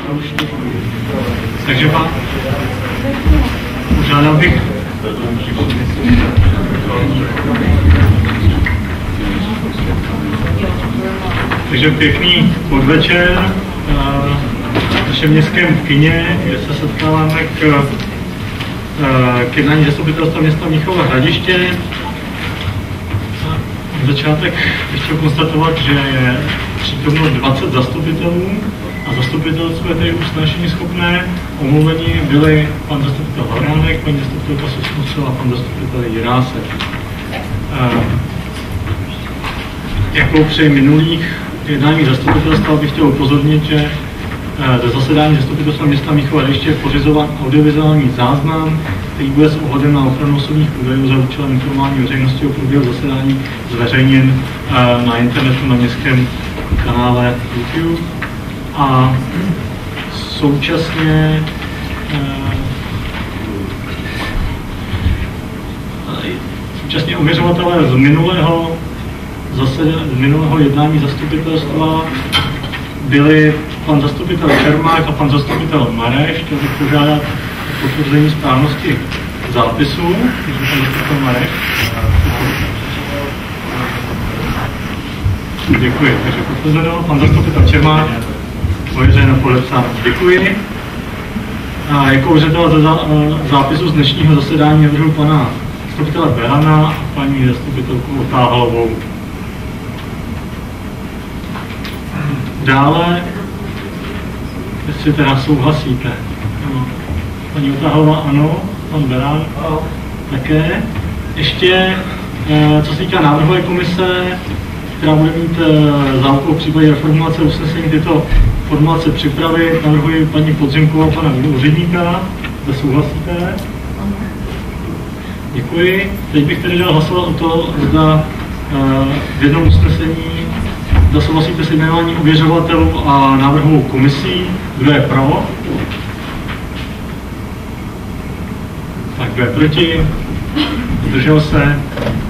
Takže vám požádal bych. Takže pěkný podvečer v našem městském kině, kde se setkáváme k jednání zastupitelstva města Mnichova Hradiště. Na začátek bych chtěl konstatovat, že je přítomno 20 zastupitelů a zastupitelstvo je tedy usnášení schopné. Omluvení byli pan zastupitel Haránek, paní zastupitelka Sosnusová a pan zastupitel Jirásek. Jako při minulých jednání zastupitelstva bych chtěl upozornit, že ze zasedání zastupitelstva města Mnichova Hradiště je pořizován audiovizuální záznam, který bude s ohledem na ochranu osobních údajů za účelem informování veřejnosti o průběhu zasedání zveřejněn na internetu na městském kanále YouTube. A současně ověřovatelé z minulého jednání zastupitelstva byli pan zastupitel Čermák a pan zastupitel Mareš. Chtěl bych požádat o potvrzení správnosti zápisu. Pan zastupitel Mareš. Děkuji. Takže potvrzeno. Pan zastupitel Čermák. Ověřeno, podepsáno. Děkuji. A jako ověřovatel ze zápisu z dnešního zasedání navrhuji pana zastupitele Berana a paní zastupitelku Otáhalovou. Dále, jestli teda souhlasíte. Paní Otáhalová ano, pan Beran také. Ještě, co se týká návrhové komise, která bude mít za úkol v případě reformulace usnesení tyto formulace připravit, navrhuji paní Podzimkovou a pana úředníka. Zda souhlasíte? Děkuji. Teď bych tedy dal hlasovat o to, zda v jednom usnesení zda souhlasíte s jmenováním ověřovatelů a návrhovou komisí. Kdo je pro? Tak, kdo je proti? Zdržel se?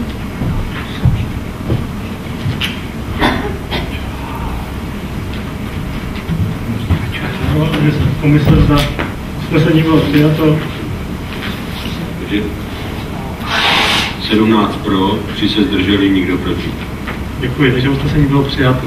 Komise zda usnesení bylo přijato. 17 pro, 3 se zdrželi, nikdo proti. Děkuji, takže usnesení bylo přijato.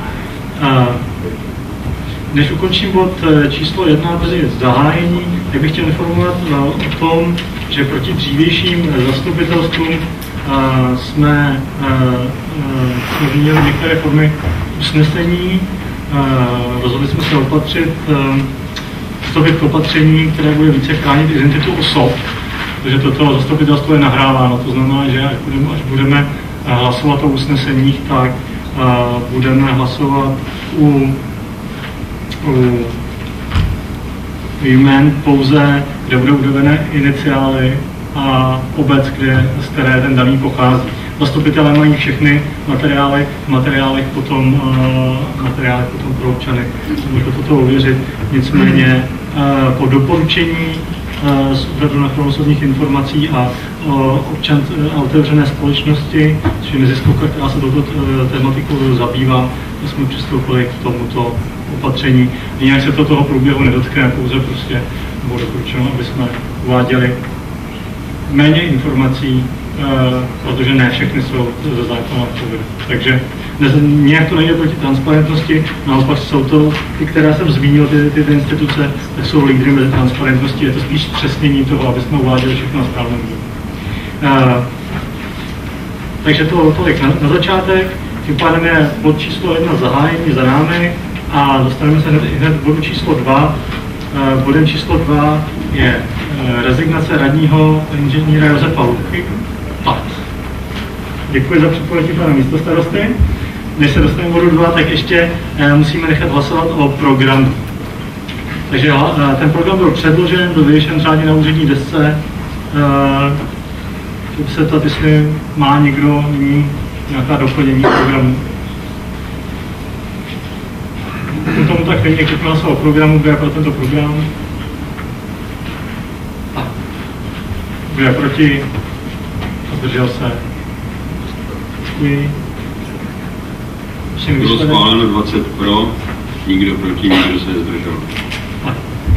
Než ukončím bod číslo 1, tedy zahájení, tak bych chtěl informovat o tom, že proti dřívějším zastupitelstvům jsme změnili některé formy usnesení. Rozhodli jsme se vstoupit k opatření, které bude více chránit identitu osob, protože toto zastupitelstvo je nahráváno. To znamená, že až budeme hlasovat o usneseních, tak budeme hlasovat u jmen pouze, kde budou uvedené iniciály a obec, z které ten daný pochází. Zastupitelé mají všechny materiály, v materiálech potom pro občany. Můžu toto ověřit. Nicméně po doporučení z úřadu na ochranu osobních informací a otevřené společnosti, což je neziskovka, která se touto tématikou zabývá, jsme přistoupili k tomuto opatření. Jinak se to toho průběhu nedotkne, pouze prostě bylo doporučeno, aby jsme uváděli méně informací, protože ne všechny jsou ze zákona povinné. Takže nějak to nejde proti transparentnosti, naopak jsou to, ty, které jsem zmínil, ty instituce, tak jsou lídry mezi transparentností, je to spíš zpřesnění toho, aby jsme uváděli všechno na správném místě. Takže tolik na začátek, tím pádem je bod číslo 1 zahájení za námi a dostaneme se hned k bodu číslo 2. Bodem číslo 2 je rezignace radního inženýra Josefa Luchy. Děkuji za předpověď pana místostarosty. Než se dostaneme k bodu 2, tak ještě musíme nechat hlasovat o programu. Takže ten program byl předložen, byl vyvěšen řádně na úřední desce. Chtěl se ptat, jestli má někdo nyní nějaká doplnění programu. Pokud tomu tak není, jak hlasoval o programu, kdo je pro tento program? Kdo je proti? Zdržel se? Děkuji. Bylo schváleno 20 pro, nikdo proti, nikdo se nezdržel.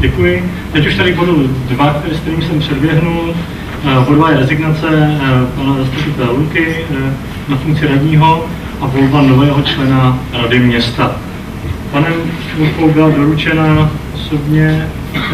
Děkuji. Teď už tady bodu 2, s kterým jsem předběhnul. Bodová je rezignace pana zastupitele Luky na funkci radního a volba nového člena Rady města. Panem Lukou byla doručena osobně,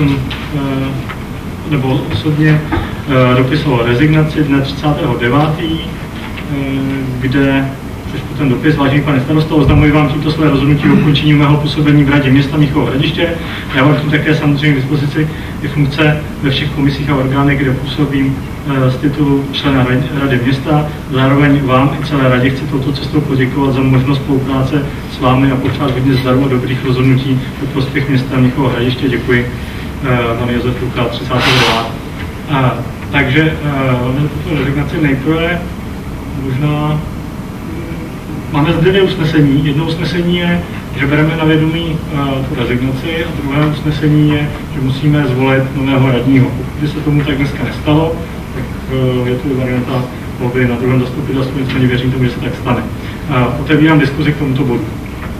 dopis o rezignaci dne 39., kde přečtu ten dopis. Vážený pane starosto, oznamuji vám tímto své rozhodnutí o ukončení mého působení v Radě města Mnichovo Hradiště. Já vám tu také samozřejmě k dispozici i funkce ve všech komisích a orgánech, kde působím z titulu člena Rady města. Zároveň vám i celé radě chci touto cestou poděkovat za možnost spolupráce s vámi a popřát hodně zdaru a dobrých rozhodnutí ve prospěch města Mnichovo Hradiště. Děkuji, pan Josef Luka, 39. Takže tuto rezignaci nejprve možná máme zde dvě usnesení. Jedno usnesení je, že bereme na vědomí tu rezignaci a druhé usnesení je, že musíme zvolit nového radního. Pokud by se tomu tak dneska nestalo, tak je tu varianta volby na druhém zastupitelstvu, nicméně věřím tomu, že se tak stane. Otevírám diskuzi k tomuto bodu.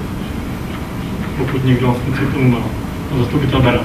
Pokud někdo k tomu má. Zastupitel Bera.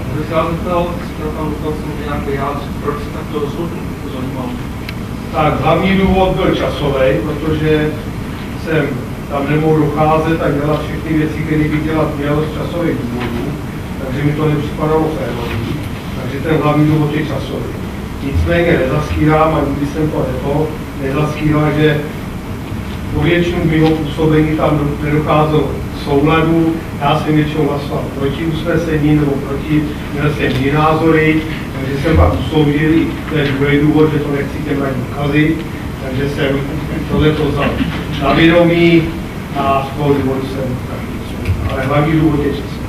Tak hlavní důvod byl časový, protože jsem tam nemohl docházet a dělat všechny věci, které bych dělat měl z časových důvodů, takže mi to nepřipadalo férový. Takže ten hlavní důvod je časový. Nicméně nezaskýrám, a nikdy jsem to nezaskýral, že po většinu mého působení tam nedocházelo k souladu. Já jsem většinou hlasoval proti usnesení nebo proti, měl jsem jiné názory, takže jsem pak usoudil i ten druhý důvod, že to nechci těm radním kazit, takže jsem tohleto vzal na vědomí a z toho důvodu jsem taky. Ale hlavní důvod je časový.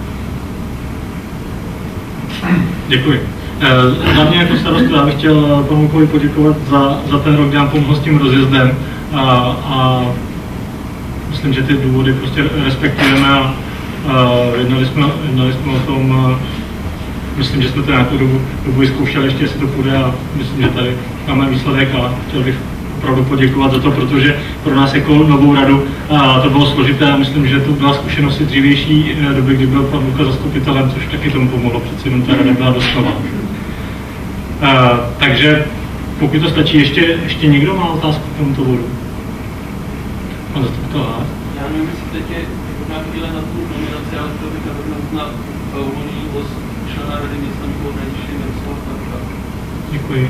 Děkuji. Za mě jako starostu já bych chtěl panu Lukovi poděkovat za ten rok, kdy nám pomohl s tím rozjezdem a myslím, že ty důvody prostě respektujeme a jednali jsme o tom, myslím, že jsme to nějakou dobu zkoušeli, ještě jestli to půjde a myslím, že tady máme výsledek a chtěl bych opravdu poděkovat za to, protože pro nás jako novou radu to bylo složité a myslím, že to byla zkušenost i dřívější doby, kdy byl pan Luka zastupitelem, což taky tomu pomohlo, přeci jenom ta rada byla dost nová. Takže pokud to stačí, ještě někdo má otázku k tomuto bodu? Pan zastupitel Hář? Já nevím, jestli teď je na chvíli na tu nominaci, ale to bych navrhnul na volný post člena Rady města Mnichovo Hradiště Miroslava Stanka. Děkuji.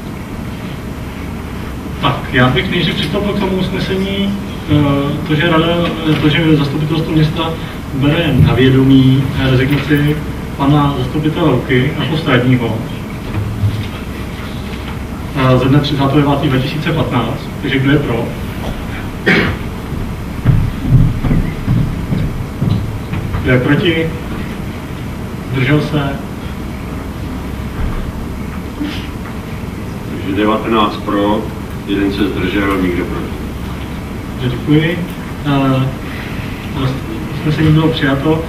Tak, já bych nejdřív přistoupil k tomu usnesení, to, že zastupitelstvo města bere na vědomí rezignaci pana zastupitele Luky a postradního ze dne 39.2015. Takže kdo je pro? Kdo je proti? Zdržel se? Takže 19 pro, jeden se zdržel, nikdo proti. Děkuji. Usnesení bylo přijato.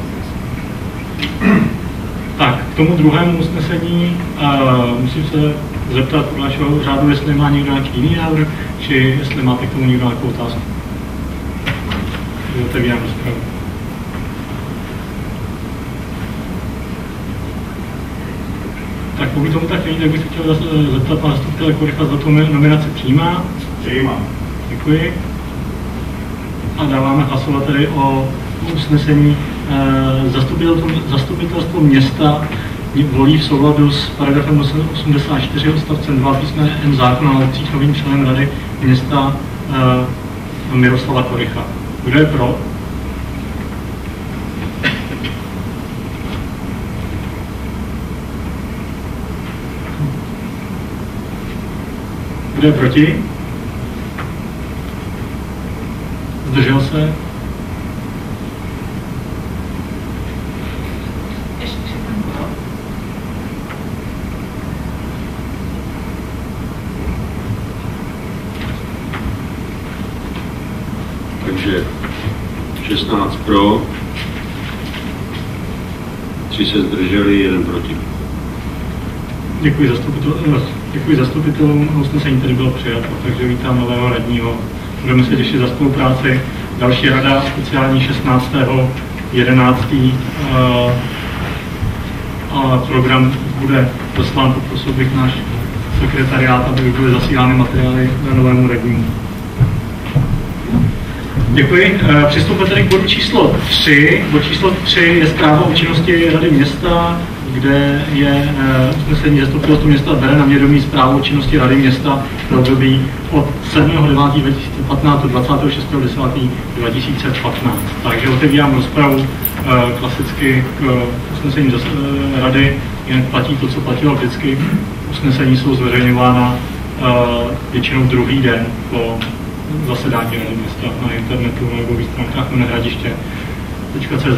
Tak, k tomu druhému usnesení musím se zeptat podle našeho řádu, jestli má někdo nějaký jiný návrh, či jestli máte k tomu někdo nějakou otázku. Otevírám rozpravu. Tak pokud tomu tak není, tak bych se chtěl zeptat pana zastupitele Korycha, za tu nominaci přijímá. Přijímá. Děkuji. A dáváme hlasovat tedy o usnesení. Zastupitelstvo města volí v souladu s paragrafem 84 odstavcem 2 písmene M zákona o obcích novým členem Rady města Miroslava Korycha. Kdo je pro? Kdo je proti? Zdržel se? Takže 16 pro, 3 se zdrželi, 1 proti. Děkuji zastupitelům, usnesení tedy bylo přijato, takže vítám nového radního. Budeme se těšit za spolupráci. Další rada speciální 16.11. a program bude doslán. Poprosil bych náš sekretariát, aby byly zasílány materiály novému radnímu. Děkuji. Přistupme tedy k bodu číslo 3. Bod číslo 3 je zpráva o činnosti Rady města, kde je usnesení zastupitelstva města bere na vědomí zprávu o činnosti Rady města v období od 7.9.2015 do 26.10.2015. Takže otevírám rozpravu klasicky k usnesení Rady, jen platí to, co platilo vždycky. Usnesení jsou zveřejňována většinou druhý den po zasedání Rady města na internetu, na webových stránkách Hradiště.cz,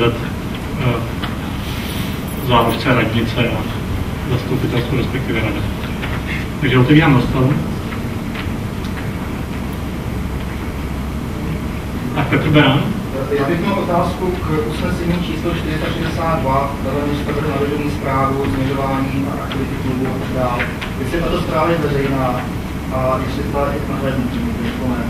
záložce radnice a zastupitelstvo, respektive rada. Takže otevírám rozpravu. Tak Petr Beran. Já bych měl otázku k usnesení číslo 462, které město bere na vědomí zprávu, zmiňování a aktivity klubu a tak dále. Jestli tato zpráva je veřejná a jestli to je nahradní, nebo ne?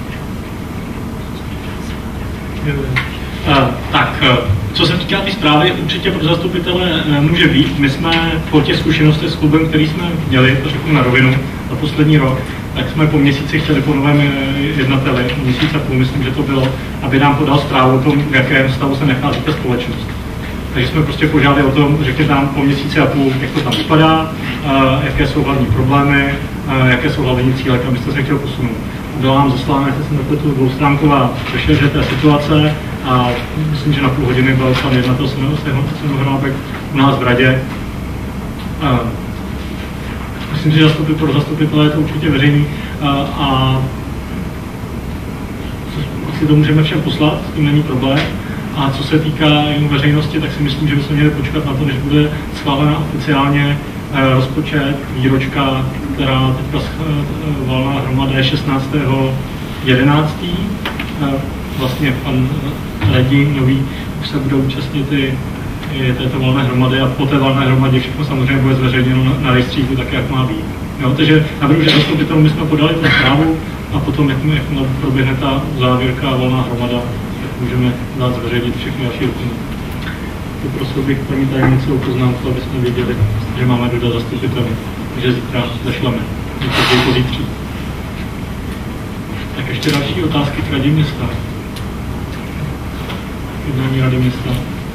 Tak, co se týká té zprávy, určitě pro zastupitele může být. My jsme po těch zkušenostech s klubem, který jsme měli, to řeknu na rovinu, za poslední rok, tak jsme po měsíci chtěli po novém jednateli, měsíc a půl, myslím, že to bylo, aby nám podal zprávu o tom, v jakém stavu se nachází ta společnost. Takže jsme prostě požádali o tom, řekněte nám po měsíci a půl, jak to tam vypadá, jaké jsou hlavní problémy, jaké jsou hlavní cíle, kam byste se chtěl posunout. Byla nám zaslána, jak jsem na tu dvoustránková rešerže té situace a myslím, že na půl hodiny byl tam jednatel Senohrábek u nás v radě. Myslím si, že pro zastupitele je to určitě veřejný a asi to můžeme všem poslat, s tím není problém. A co se týká jen veřejnosti, tak si myslím, že bychom měli počkat na to, než bude schválena oficiálně rozpočet, výročka, která teďka valná hromada je 16.11. Vlastně pan radní nový už se bude účastnit této valné hromady a po té valné hromadě všechno samozřejmě bude zveřejněno na rejstříku tak, jak má být. Jo, takže navrhuji, že zastupitelům my jsme podali tu zprávu a potom, jak proběhne ta závěrka a valná hromada, tak můžeme dát zveřejnit všechny další dokumenty. Poprosil bych paní tajemnici o poznámku, aby jsme věděli, že máme dodat zastupitelům, takže zítra zašleme, někdy pozítří. Tak ještě další otázky k radě města. Jednání rady města.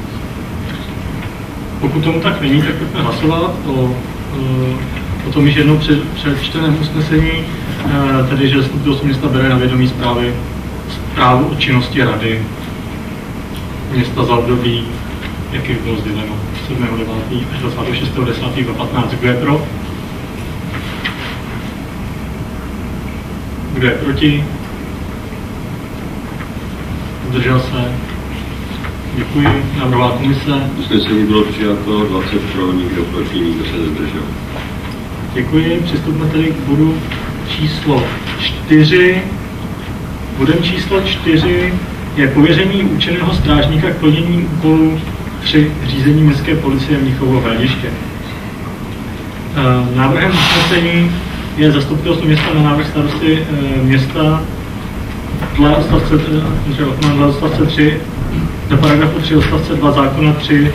Pokud tomu tak není, tak pojďme hlasovat o tom již jednou přečteném usnesení, tedy že zastupitelstvo města bere na vědomí zprávu o činnosti rady města za období, jaký bylo sděleno, 7.9. až 26.10.2015. Kdo je pro? Kdo je proti? Zdržel se? Děkuji. Navrhová komise. Usnesení bylo přijato, 20 pro, nikdo proti, nikdo se nezdržel. Děkuji. Přistupme tedy k bodu číslo 4. Bodem číslo 4 je pověření účinného strážníka k plnění úkolů při řízení městské policie Mnichovo Hradiště. Návrhem usnesení je zastupitelstvo města na návrh starosty města dle odstavce 3 do paragrafu 3 odstavce 2 zákona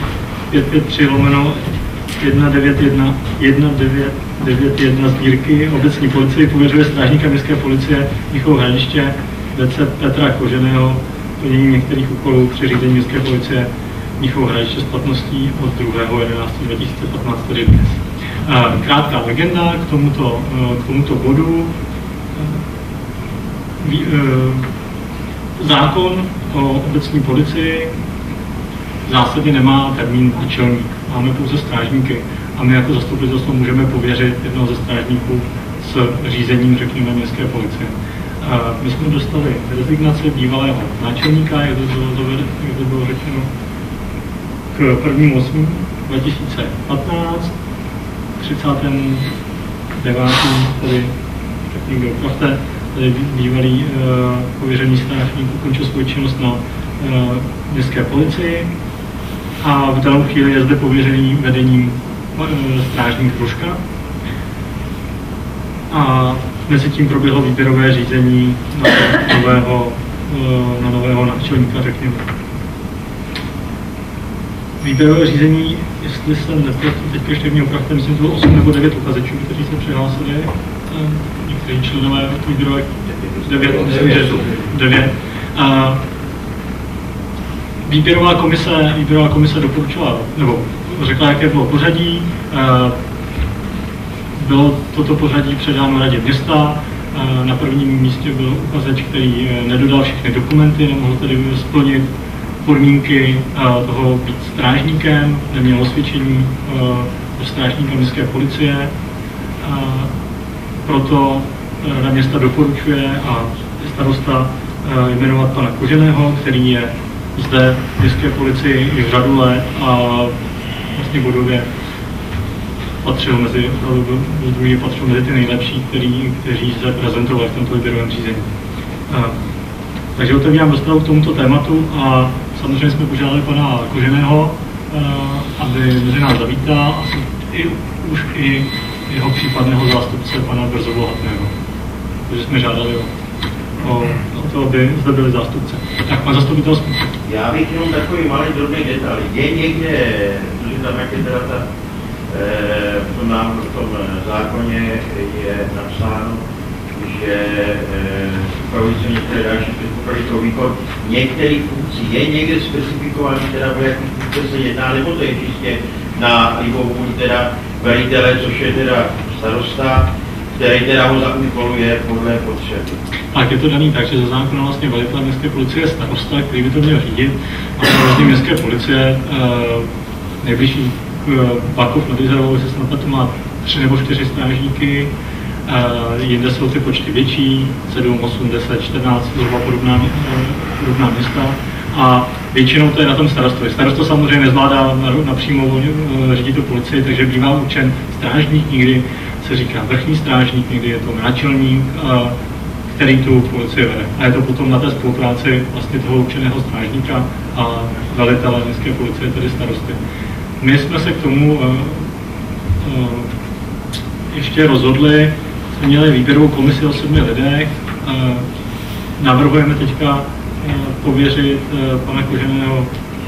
3.553/1991 sbírky obecní policie pověřuje strážníka městské policie Mnichovo Hradiště DC Petra Koženého plnění některých úkolů při řízení městské policie Mnichovo Hradiště s platností od 2.11.2015, tedy dnes. Krátká legenda k tomuto bodu. Zákon o obecní policii v zásadě nemá termín náčelník, máme pouze strážníky a my jako zastupitelstvo můžeme pověřit jednoho ze strážníků s řízením, řekněme, městské policie. My jsme dostali rezignaci bývalého náčelníka, jak to bylo řečeno, k 1.8.2015, 39. tedy, tak někdo opravte, tady bývalý pověřený strážník ukončil svou činnost na městské policii a v danou chvíli je zde pověřený vedením strážník Hruška. A mezi tím proběhlo výběrové řízení na nového náčelníka, řekněme. Výběrové řízení, jestli jsem nepletl, teď ještě mě opravdu, myslím, že bylo 8 nebo 9 uchazečů, kteří se přihlásili, někteří členové výběrové, 9, myslím, že 9. Výběrová komise doporučila, nebo řekla, jaké bylo pořadí. Bylo toto pořadí předáno radě města. Na prvním místě byl uchazeč, který nedodal všechny dokumenty, nemohl tedy splnit podmínky toho být strážníkem, neměl osvědčení do strážníka městské policie. Proto rada města doporučuje a starosta jmenovat pana Koženého, který je zde v městské policii i v řadu let a vlastně bodově patřil mezi ty nejlepší, kteří se prezentovali v tomto výběrovém řízení. Takže otevírám rozpravu k tomuto tématu a samozřejmě jsme požádali pana Koženého, aby mezi nás zavítal, asi už i jeho případného zástupce, pana Brzobohatného. Takže jsme žádali o to, aby zde byli zástupce. Tak, pan zastupitelský. Já bych jenom takový malý drobný detail. Je někde, že tam jak je teda v tom zákoně je napsáno, že upravují se některé další předpoklady pro výkon některých funkcí. Je někde specifikovaný, teda o jakých funkce se jedná, nebo to je čistě na libovůli teda velitele, což je teda starosta, který teda ho zaúkoluje podle potřeby. Tak je to daný tak, že za zákona vlastně velitel městské policie je starosta, který by to měl řídit. A vlastně městské policie nejbližší Bakov nad Jizerou, jestli snad to má 3 nebo 4 strážníky, jinde jsou ty počty větší, 7, 8, 10, 14, zhruba podobná města. A většinou to je na tom starostovi. Starosta samozřejmě nezvládá napřímo řídit tu policii, takže bývá určen strážník, někdy se říká vrchní strážník, někdy je to náčelník, který tu policii vede. A je to potom na té spolupráci vlastně toho určeného strážníka a velitele městské policie, tedy starosty. My jsme se k tomu ještě rozhodli, jsme měli výběrovou komisi o 7 lidech, navrhujeme teďka pověřit pana Koženého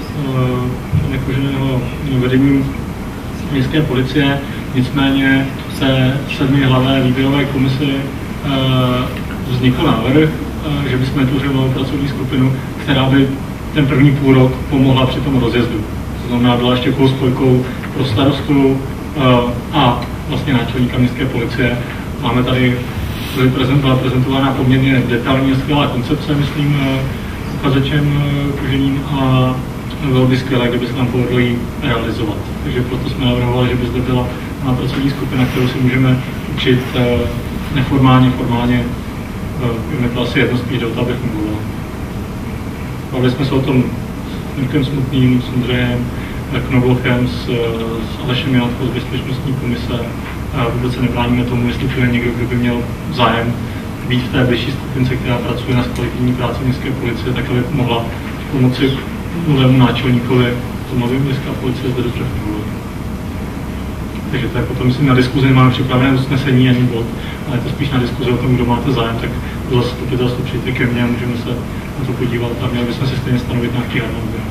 vedením městské policie, nicméně se 7hlavé výběrové komisi vznikl návrh, že bychom vytvořili novou pracovní skupinu, která by ten první půl rok pomohla při tom rozjezdu. To znamená, byla ještě spojkou pro starostu a vlastně náčelníka městské policie. Máme tady, byla prezentována poměrně detailní a skvělá koncepce, myslím, uchazečem Koženým a bylo by skvělé, kdyby se nám povedlo ji realizovat. Takže proto jsme navrhovali, že by zde byla na pracovní skupina, kterou si můžeme učit neformálně, formálně. Je to asi jedno spíš do toho, abych mluvil. Bavili jsme se o tom s Mirkem Smutným, s Ondřejem Knoblochem, s Alešem Janatkou z Bezpečnostní komise. Vůbec se nebráníme tomu, jestli tu je někdo, kdo by měl zájem být v té bližší skupince, která pracuje na kvalitativní práci městské policie, tak aby mohla pomoci novému náčelníkovi, tomu aby městská policie zde dobře fungovala. Takže to je potom, myslím, na diskuzi nemáme připravené usnesení ani bod, ale je to spíš na diskuzi o tom, kdo máte zájem, tak do zastupitelstvu přijďte ke mně a můžeme se na to podívat a měli bychom si stejně stanovit nějaký harmonogram.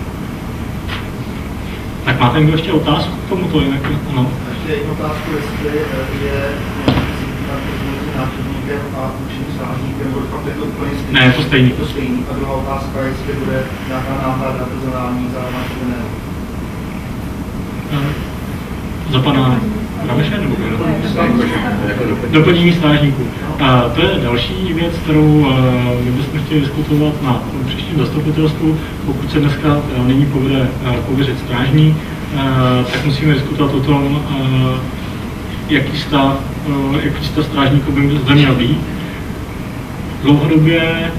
Tak máte někdo ještě otázku k tomuto? Jinak, ano. Ještě jednu otázku, jestli je náčelníkem a učím strážníkem, nebo fakt je to úplně stejný? Ne, je to stejný. To stejný. A druhá otázka, jestli bude nějaká náhrada personální za náčelného. Za pana Rameše nebo doplnění strážníků. To je další věc, kterou my bychom chtěli diskutovat na příštím zastupitelstvu. Pokud se dneska nyní povede pověřit strážník, tak musíme diskutovat o tom, jaký stav strážníků by zde měl být. Dlouhodobě,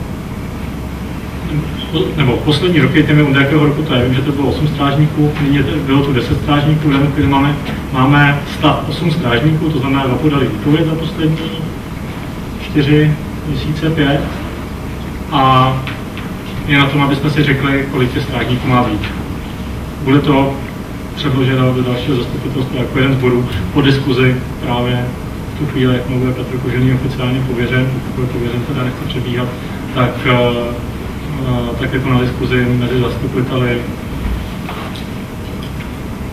nebo poslední roky, těmi od jakého roku to je, vím, že to bylo 8 strážníků, nyní bylo tu 10 strážníků, v danou chvíli máme stav 8 strážníků, to znamená, že podali výpověď za poslední 4 měsíce, 5 a je na tom, abychom si řekli, kolik těch strážníků má být. Bude to předloženo do dalšího zastupitelstva jako jeden z bodů po diskuzi právě v tu chvíli, jak bude Petr Kožený oficiálně pověřen, pokud je pověřen, teda nechci přebíhat, tak je to na diskuzi mezi zastupiteli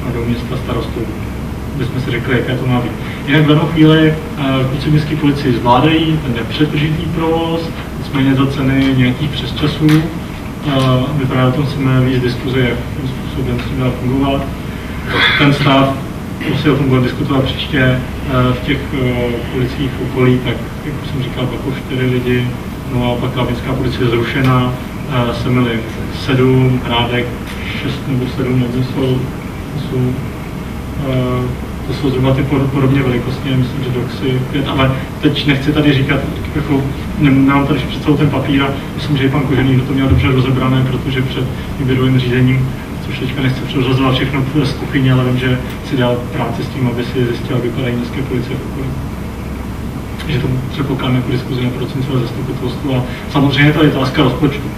do města starostou, bychom si řekli, jaké to má být. Jinak v danou chvíli kluci městské policie zvládají ten nepřetržitý provoz, nicméně za ceny nějakých přesčasů. My právě o tom chceme víc diskuze, jakým způsobem s tím dá fungovat. Ten stav, si o tom budeme diskutovat příště v těch policiích v okolí, tak jak už jsem říkal, pak 4 lidi, no a pak Klavínská policie je zrušena, Semily 7, Hrádek 6 nebo 7, nevím, to jsou zhruba ty podobně velikostně, myslím, že Doxy 5, ale teď nechci tady říkat, jako, nemám tady před celou ten papír a myslím, že i pan Kožený to měl dobře rozebrané, protože před výběrovým řízením, což teďka nechci přeřazovat všechno z kuchyně, ale vím, že si dal práci s tím, aby si zjistil, jak vypadají městské policie v okolí. Že to předpokládám jako diskuzi na procencové zastupitelstvu a samozřejmě to je otázka rozpočtu.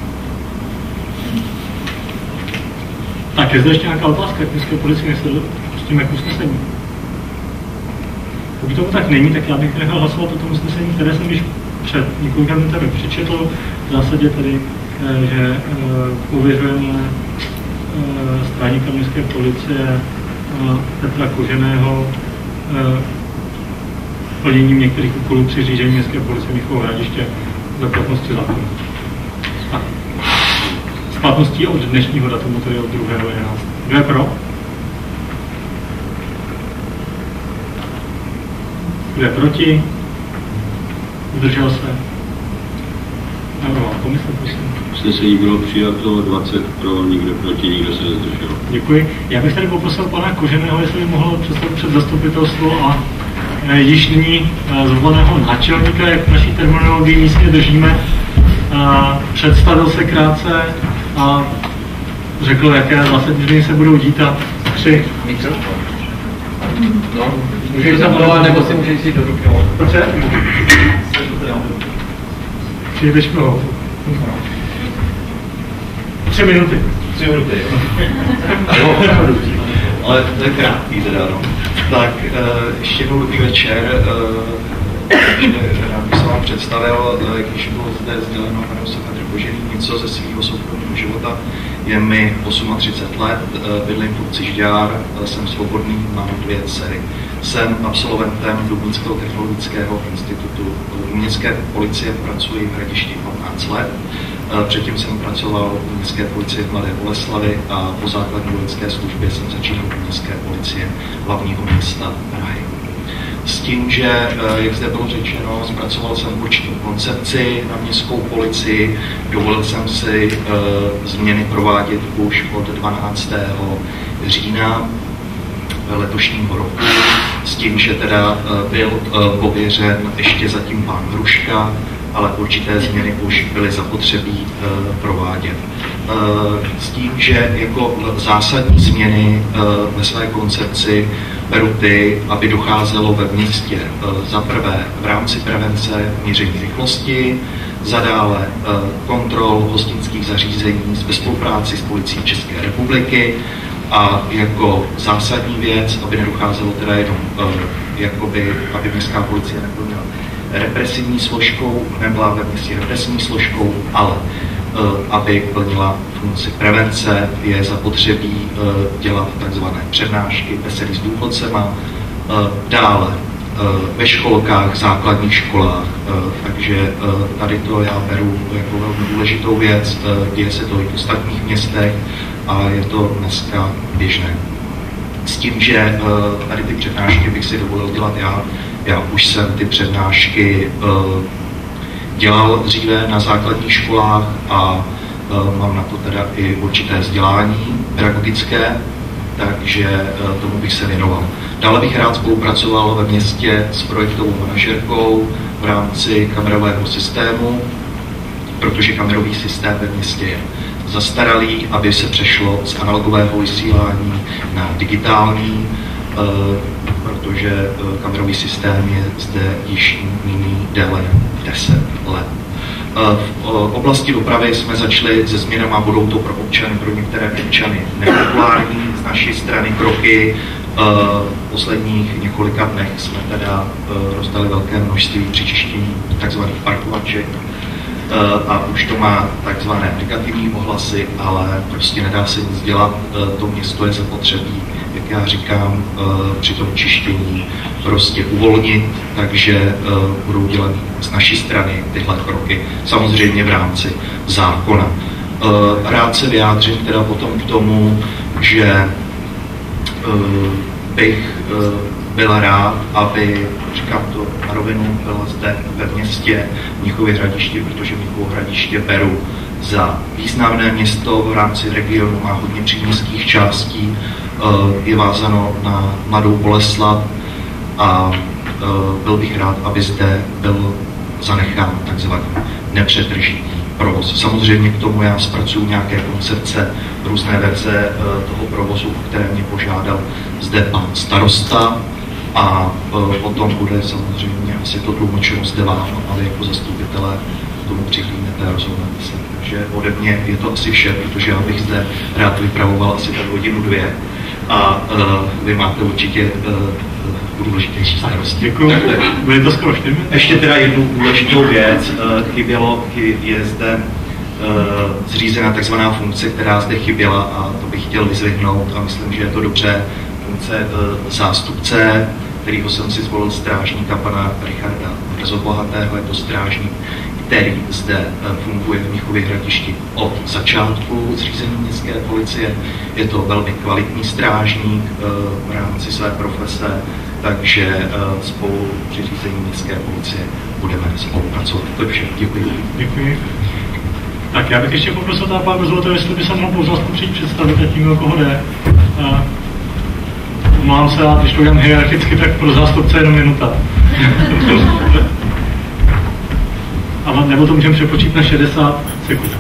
Tak, je zde ještě nějaká otázka k městské policii, než se pustíme k usnesení? Pokud tomu tak není, tak já bych nechal hlasovat o tom usnesení, které jsem již před několika minutami přečetl. V zásadě tedy, že pověřujeme strážníka městské policie Petra Koženého plněním některých úkolů při řízení městské policie Mnichovo Hradiště za platnosti zákona. S platností od dnešního datumu, tedy od 2.11. Kdo je pro? Kdo je proti? Zdržel se? Navrhoval komise, prosím. Usnesení bylo přijato, 20 pro, nikdo proti, nikdo se nezdržel. Děkuji. Já bych tady poprosil pana Koženého, jestli by mohl představit před zastupitelstvo a již nyní zvoleného náčelníka, jak v naší terminologii místně držíme, představil se krátce a řekl, jaké zásadní změny se budou dít a 3. No, můžeš zavolovat, nebo si můžeš jít do ruky. Proč? Přijdeš mnoho. 3 minuty. 3 minuty, jo. Ale to je krátký teda, no. Tak ještě jednou dobrý večer. Rád bych se vám představil, když bylo zde sděleno jméno se Petr Kožený, něco ze svého soukromého života. Je mi 38 let, bydlím v obci Žďár, jsem svobodný, mám 2 dcery. Jsem absolventem Dublinského technologického institutu. U městské policie pracuji v Hradišti 15 let. Předtím jsem pracoval u městské policie v Mladé Boleslavi a po základní vojenské službě jsem začínal u městské policie hlavního města Prahy. S tím, že, jak zde bylo řečeno, zpracoval jsem určitou koncepci na městskou policii, dovolil jsem si změny provádět už od 12. října letošního roku, s tím, že teda byl pověřen ještě zatím pán Hruška, ale určité změny už byly zapotřebí provádět. S tím, že jako zásadní změny ve své koncepci beru ty, aby docházelo ve městě za prvé v rámci prevence měření rychlosti, za dále kontrol hostinských zařízení ve spolupráci s policií České republiky a jako zásadní věc, aby nedocházelo teda jenom aby městská policie neplnila represivní složkou, nebyla ve městě represivní složkou, ale aby plnila funkci prevence, je zapotřebí dělat takzvané přednášky, besedy s důchodcema, dále ve školkách, základních školách, takže tady to já beru jako velmi důležitou věc, děje se to i v ostatních městech a je to dneska běžné. S tím, že tady ty přednášky bych si dovolil dělat já už jsem ty přednášky dělal dříve na základních školách a mám na to teda i určité vzdělání pedagogické, takže tomu bych se věnoval. Dále bych rád spolupracoval ve městě s projektovou manažerkou v rámci kamerového systému, protože kamerový systém ve městě je zastaralý, aby se přešlo z analogového vysílání na digitální, protože kamerový systém je zde již nyní déle 10 let. V oblasti dopravy jsme začali se změnama, budou to pro občany, pro některé občany nepopulární z naší strany kroky. V posledních několika dnech jsme teda rozdali velké množství přičištění tzv. Parkovaček a už to má takzvané negativní ohlasy, ale prostě nedá se nic dělat, to město je zapotřebí jak já říkám, při tom čištění prostě uvolnit, takže budou dělat z naší strany tyhle kroky, samozřejmě v rámci zákona. Rád se vyjádřím teda potom k tomu, že bych byl rád, aby, říkám to na rovinu, byla zde ve městě Mnichově Hradiště, protože Mnichovo Hradiště beru za významné město v rámci regionu, má hodně příměstských částí, je vázano na Mladou Boleslav a byl bych rád, aby zde byl zanechán takzvaný nepřetržitý provoz. Samozřejmě k tomu já zpracuju nějaké koncepce, různé verze toho provozu, o které mě požádal zde pan starosta, a potom bude samozřejmě asi to tlumočeno zde vám, ale jako zastupitelé tomu přihlídnete a rozhodnete se. Takže ode mě je to asi vše, protože já bych zde rád vypravoval asi tak hodinu, dvě a vy máte určitě důležitější starosti. Děkuji. Bude to skoro 4 minuty. Ještě teda jednu důležitou věc. Je zde zřízena takzvaná funkce, která zde chyběla, a to bych chtěl vyzvihnout a myslím, že je to dobře, funkce zástupce, kterýho jsem si zvolil, strážníka pana Richarda Brzobohatého. Je to strážník, který zde funguje v Mnichově Hradišti od začátku zřízení městské policie. Je to velmi kvalitní strážník v rámci své profese, takže spolu při řízení městské policie budeme spolupracovat. To je vše. Děkuji. Děkuji. Tak já bych ještě poprosil pana Brzobohatého, jestli by se mohl pozastupčit představit, tím, o koho jde. Mám se, když to udělám hierarchicky, tak pro zástupce jenom minuta. A nebo to můžeme přepočít na 60 sekund.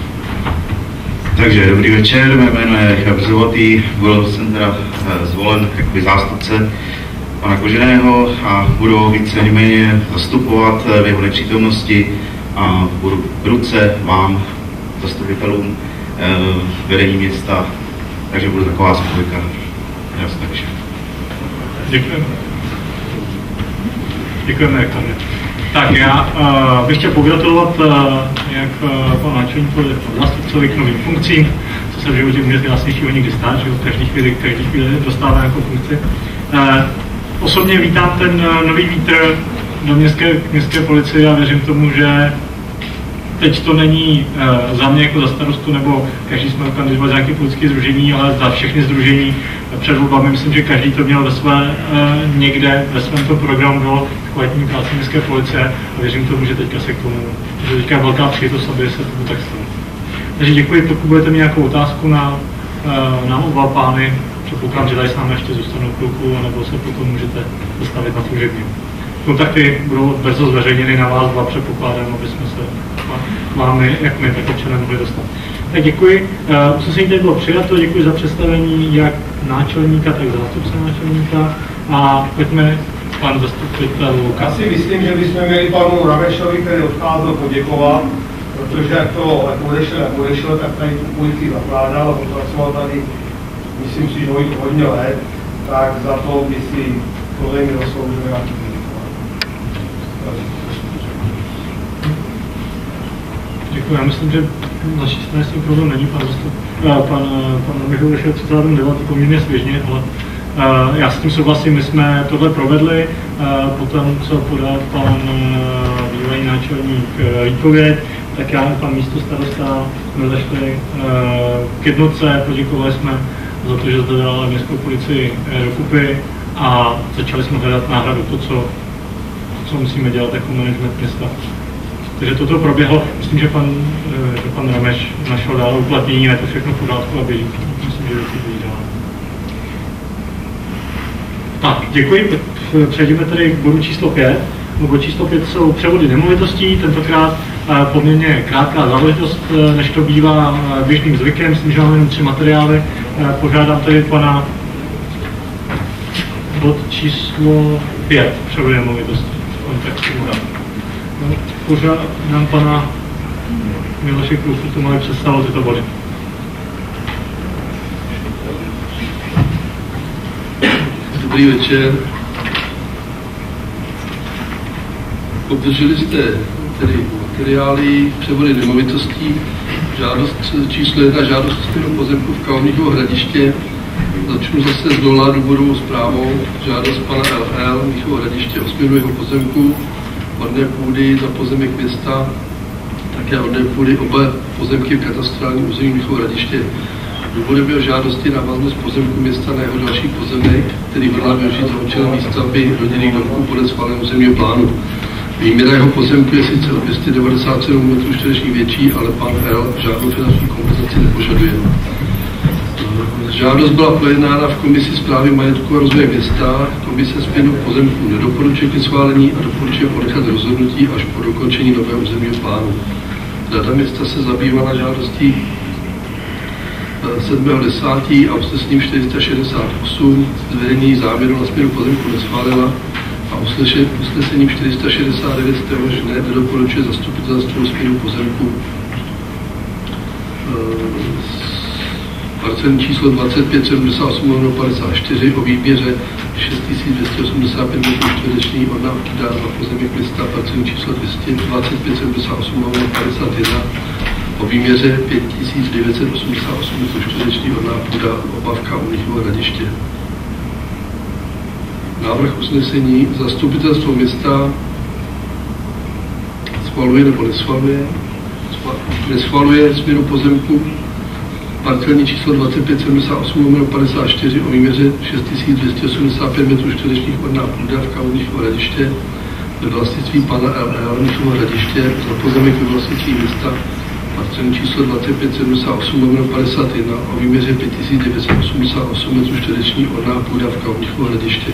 Takže dobrý večer, mé jméno je Richard Brzobohatý, byl jsem teda zvolen jakoby zástupce pana Koženého a budu víceméně zastupovat v jeho nepřítomnosti a budu v ruce vám, zastupitelům vedení města, takže budu taková spojka. Takže. Děkujeme. Děkujeme, rektore. Tak já bych chtěl pogratulovat jak panu náčelníkovi, panu zástupcovi k novým funkcím, co se v životě může krásnějšího nikdy stát, že v každý chvíli dostává nějakou funkci. Osobně vítám ten nový vítr do městské policie a věřím tomu, že teď to není za mě jako za starostu, nebo každý jsme kandidovat za nějaké politické sdružení, ale za všechny sdružení před volbami. Myslím, že každý to měl někde ve svém programu bylo kvalitní práce městské policie a věřím tomu, že teďka se k tomu, že teďka je velká příležitost, aby se tomu tak stalo. Takže děkuji, pokud budete mít nějakou otázku na oba pány, předpokládám, že tady s námi ještě zůstanou chvilku, nebo se potom můžete dostavit na služební. Kontakty budou brzo zveřejněny na vás dva, předpokládám, aby jsme se vámi, jak my, tak občané mohli dostat. Tak děkuji. Usnesení tady bylo přijato, děkuji za představení jak náčelníka, tak zástupce náčelníka. A pojďme pan zastupitel Luka. Já si myslím, že bychom měli panu Ramešovi, který odcházel, poděkovat, protože jak odešel, tak tady tu policii zakládal a popracoval tady, myslím si, že hodně let, tak za to by si podle mě zasloužil nějaký Děkuji. Já myslím, že na 16. problém není pan Michal vešel 39. poměrně svěžně, ale já s tím souhlasím, my jsme tohle provedli, potom co podal pan bývalý náčelník Líkovět, tak já a pan místostarosta jsme zašli k jednotce, poděkovali jsme za to, že zde dala městskou policii dokupy a začali jsme hledat náhradu, to, co musíme dělat jako management města. Takže toto proběhlo, myslím, že pan Rameš našel dál uplatnění, je to všechno v pořádku a běží. Myslím, že věci běží dál. Tak, děkuji. Přejdeme tedy k bodu číslo 5. Bod číslo 5 jsou převody nemovitostí, tentokrát poměrně krátká záležitost, než to bývá běžným zvykem. Myslím, že máme jen 3 materiály. Požádám tedy pana bod číslo 5, převody nemovitostí. Požádám pana Miloše Krufu, to mohli představit tyto body. Dobrý večer. Obdrželi jste tedy materiály převody nemovitostí, žádost číslo 1, žádost o směnu pozemku v Mnichovo Hradiště za Začnu zase z dola důvodovou zprávou. Žádost pana LL, Mnichovo Hradiště, o směnu jeho pozemku, orné půdy za pozemek města, také orné půdy oba pozemky v katastrálním území Mnichovo Hradiště. Důvodem jeho žádosti je návaznost pozemku města na jeho další pozemek, který hodlá využít za účelem výstavby rodinných domků podle schváleného územního plánu. Výměra jeho pozemku je sice o 297 m2 větší, ale pan L žádnou finanční kompenzaci nepožaduje. Žádost byla projednána v komisi správy majetku a rozvoje města. Komise směnu pozemků nedoporučuje ke schválení a doporučuje ponechat rozhodnutí až po dokončení nového územního plánu. Rada města se zabývala žádostí 7.10. a usnesením 468 zveřejnění záměru na směnu pozemku neschválila a usnesením 469 z téhož dne nedoporučuje zastupitelstvu směnu pozemku parcelní číslo 2578/54 o výběře 6285 m2 od návky dál na pozemek města, parcelní číslo 2578/51 o výměře 5988 m2 od návky dál obavka u Mnichovo Hradiště. Návrh usnesení: zastupitelstvo města schvaluje nebo neschvaluje? Neschvaluje směnu pozemku parcelní číslo 2578/54 o výměře 6285 m2 orná půda v Kávu Mnichovo Hradiště ve vlastnictví pana LL Mnichovo Hradiště za pozemek ve vlastnictví města, parcelní číslo 2578/51 o výměře 5988 m2 orná půda v Kávu Mnichovo Hradiště.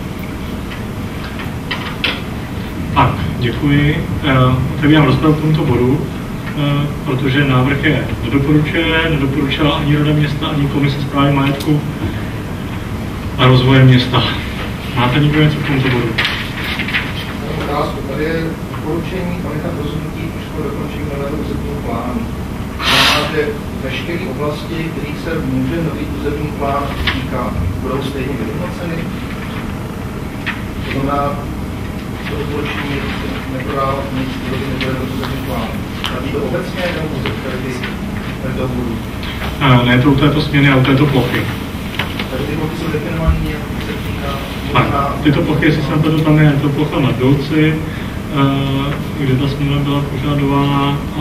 Tak, děkuji. Otevírám rozpravu k tomuto bodu, protože návrh je nedoporučila ani Rada města, ani Komise správy majetku a rozvoje města. Máte někdo něco k tomuto bodu? Tady je doporučení ponechat rozhodnutí až po dokončení nového územního plánu. Znamená, že veškeré oblasti, kterých se může nový územní plán týkat, budou stejně vyhodnoceny. To znamená, to doporučení neprodávat nic, kdo by nebude do územní plánu. Platí to obecně nebo pouze v toho bodu? Ne, to u této směny a u této plochy. Tady ty plochy jsou definované nějak, se týká... Tyto plochy, jestli jsem to tam je to plocha na Dolci, kde ta směna byla požadována a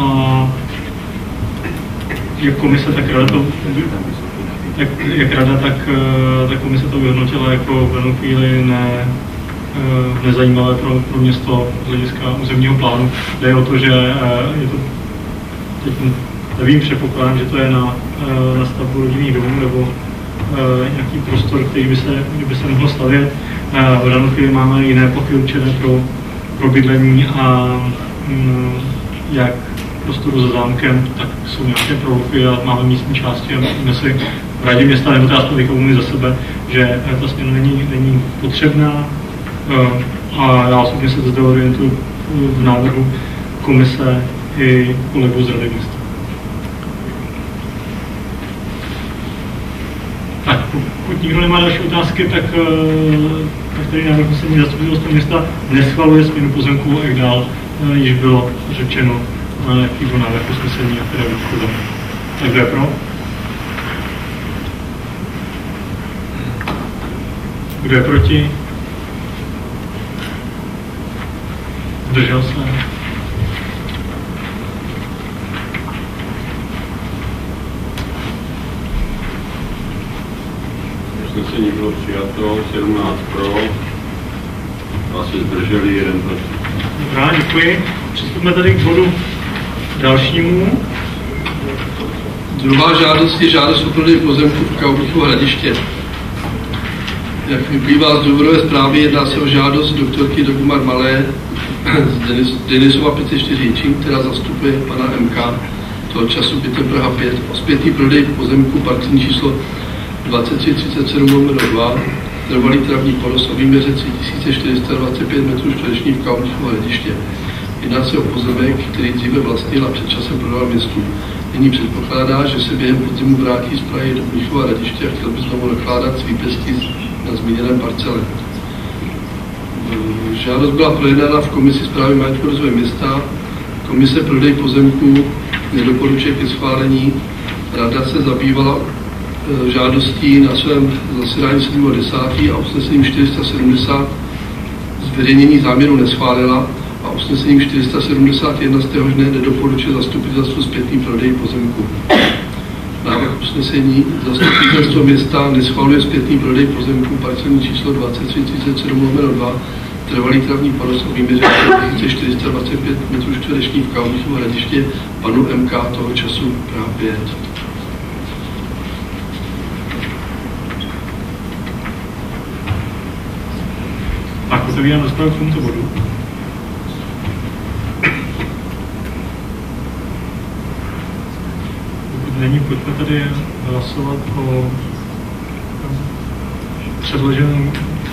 jak komise, tak rada to, tak komise to vyhodnotila jako v danou chvíli nezajímavé pro město z hlediska územního plánu. Jde o to, že je to, teď nevím, předpokládám, že to je na stavbu rodinných domů nebo nějaký prostor, který by se mohl stavět. V danou chvíli máme jiné plochy určené pro bydlení a jak prostoru za zámkem, tak jsou nějaké prolochy a máme místní části a myslíme si v radě města, nebo teda aspoň komuny za sebe, že ta směna není potřebná a já osobně se zde orientuji v návrhu komise i kolegů z rady města. Tak, pokud nikdo nemá další otázky, tak tady návrh usnesení zastupitelstva města neschvaluje směnu pozemků, jak dál již bylo řečeno, jaký byl návrh usnesení a které vyškodem. Tak kdo je pro? Kdo je proti? Zdržel se? Usnesení bylo přijato, 17 pro, 2 se zdrželi, 1 proti. Dobrá, děkuji. Přistupme tady k bodu dalšímu. Druhá žádost je žádost o prodej pozemku v Kávu Mnichovo Hradiště. Jak vyplývá z důvodové zprávy, jedná se o žádost doktorky Dagmar Malé z Denisova 54 Jičín, která zastupuje pana MK, toho času bytem Praha 5, o zpětný prodej pozemku parcelní číslo 2337/2, trvalý travní porost o výměře 3425 m2 v Kávu Mnichovo Hradiště. Jedná se o pozemek, který dříve vlastnil a před časem prodal městu. Nyní předpokládá, že se během podzimu vrátí z Prahy do Mnichova Hradiště a chtěl by znovu nakládat svý pěstí na zmíněném parcele. Žádost byla projednána v komisi správy majetku rozvoje města. Komise prodej pozemku nedoporučuje ke schválení. Rada se zabývala žádostí na svém zasedání 7.10. a usnesením 470 zveřejnění záměru neschválila a usnesením 471 z téhož dne nedoporučuje zastupitelstvu zpětný prodej pozemku. Návrh usnesení: zastupitelstvo města neschvaluje zpětný prodej pozemku parcelní číslo 2337/2 trvalý travní poros o výměře 1425 m2 v Kaulichovo Hradiště panu MK, toho času Praha 5. Tak otevírám rozpravu k tomuto bodu. Pokud není, pojďme tady hlasovat o předloženém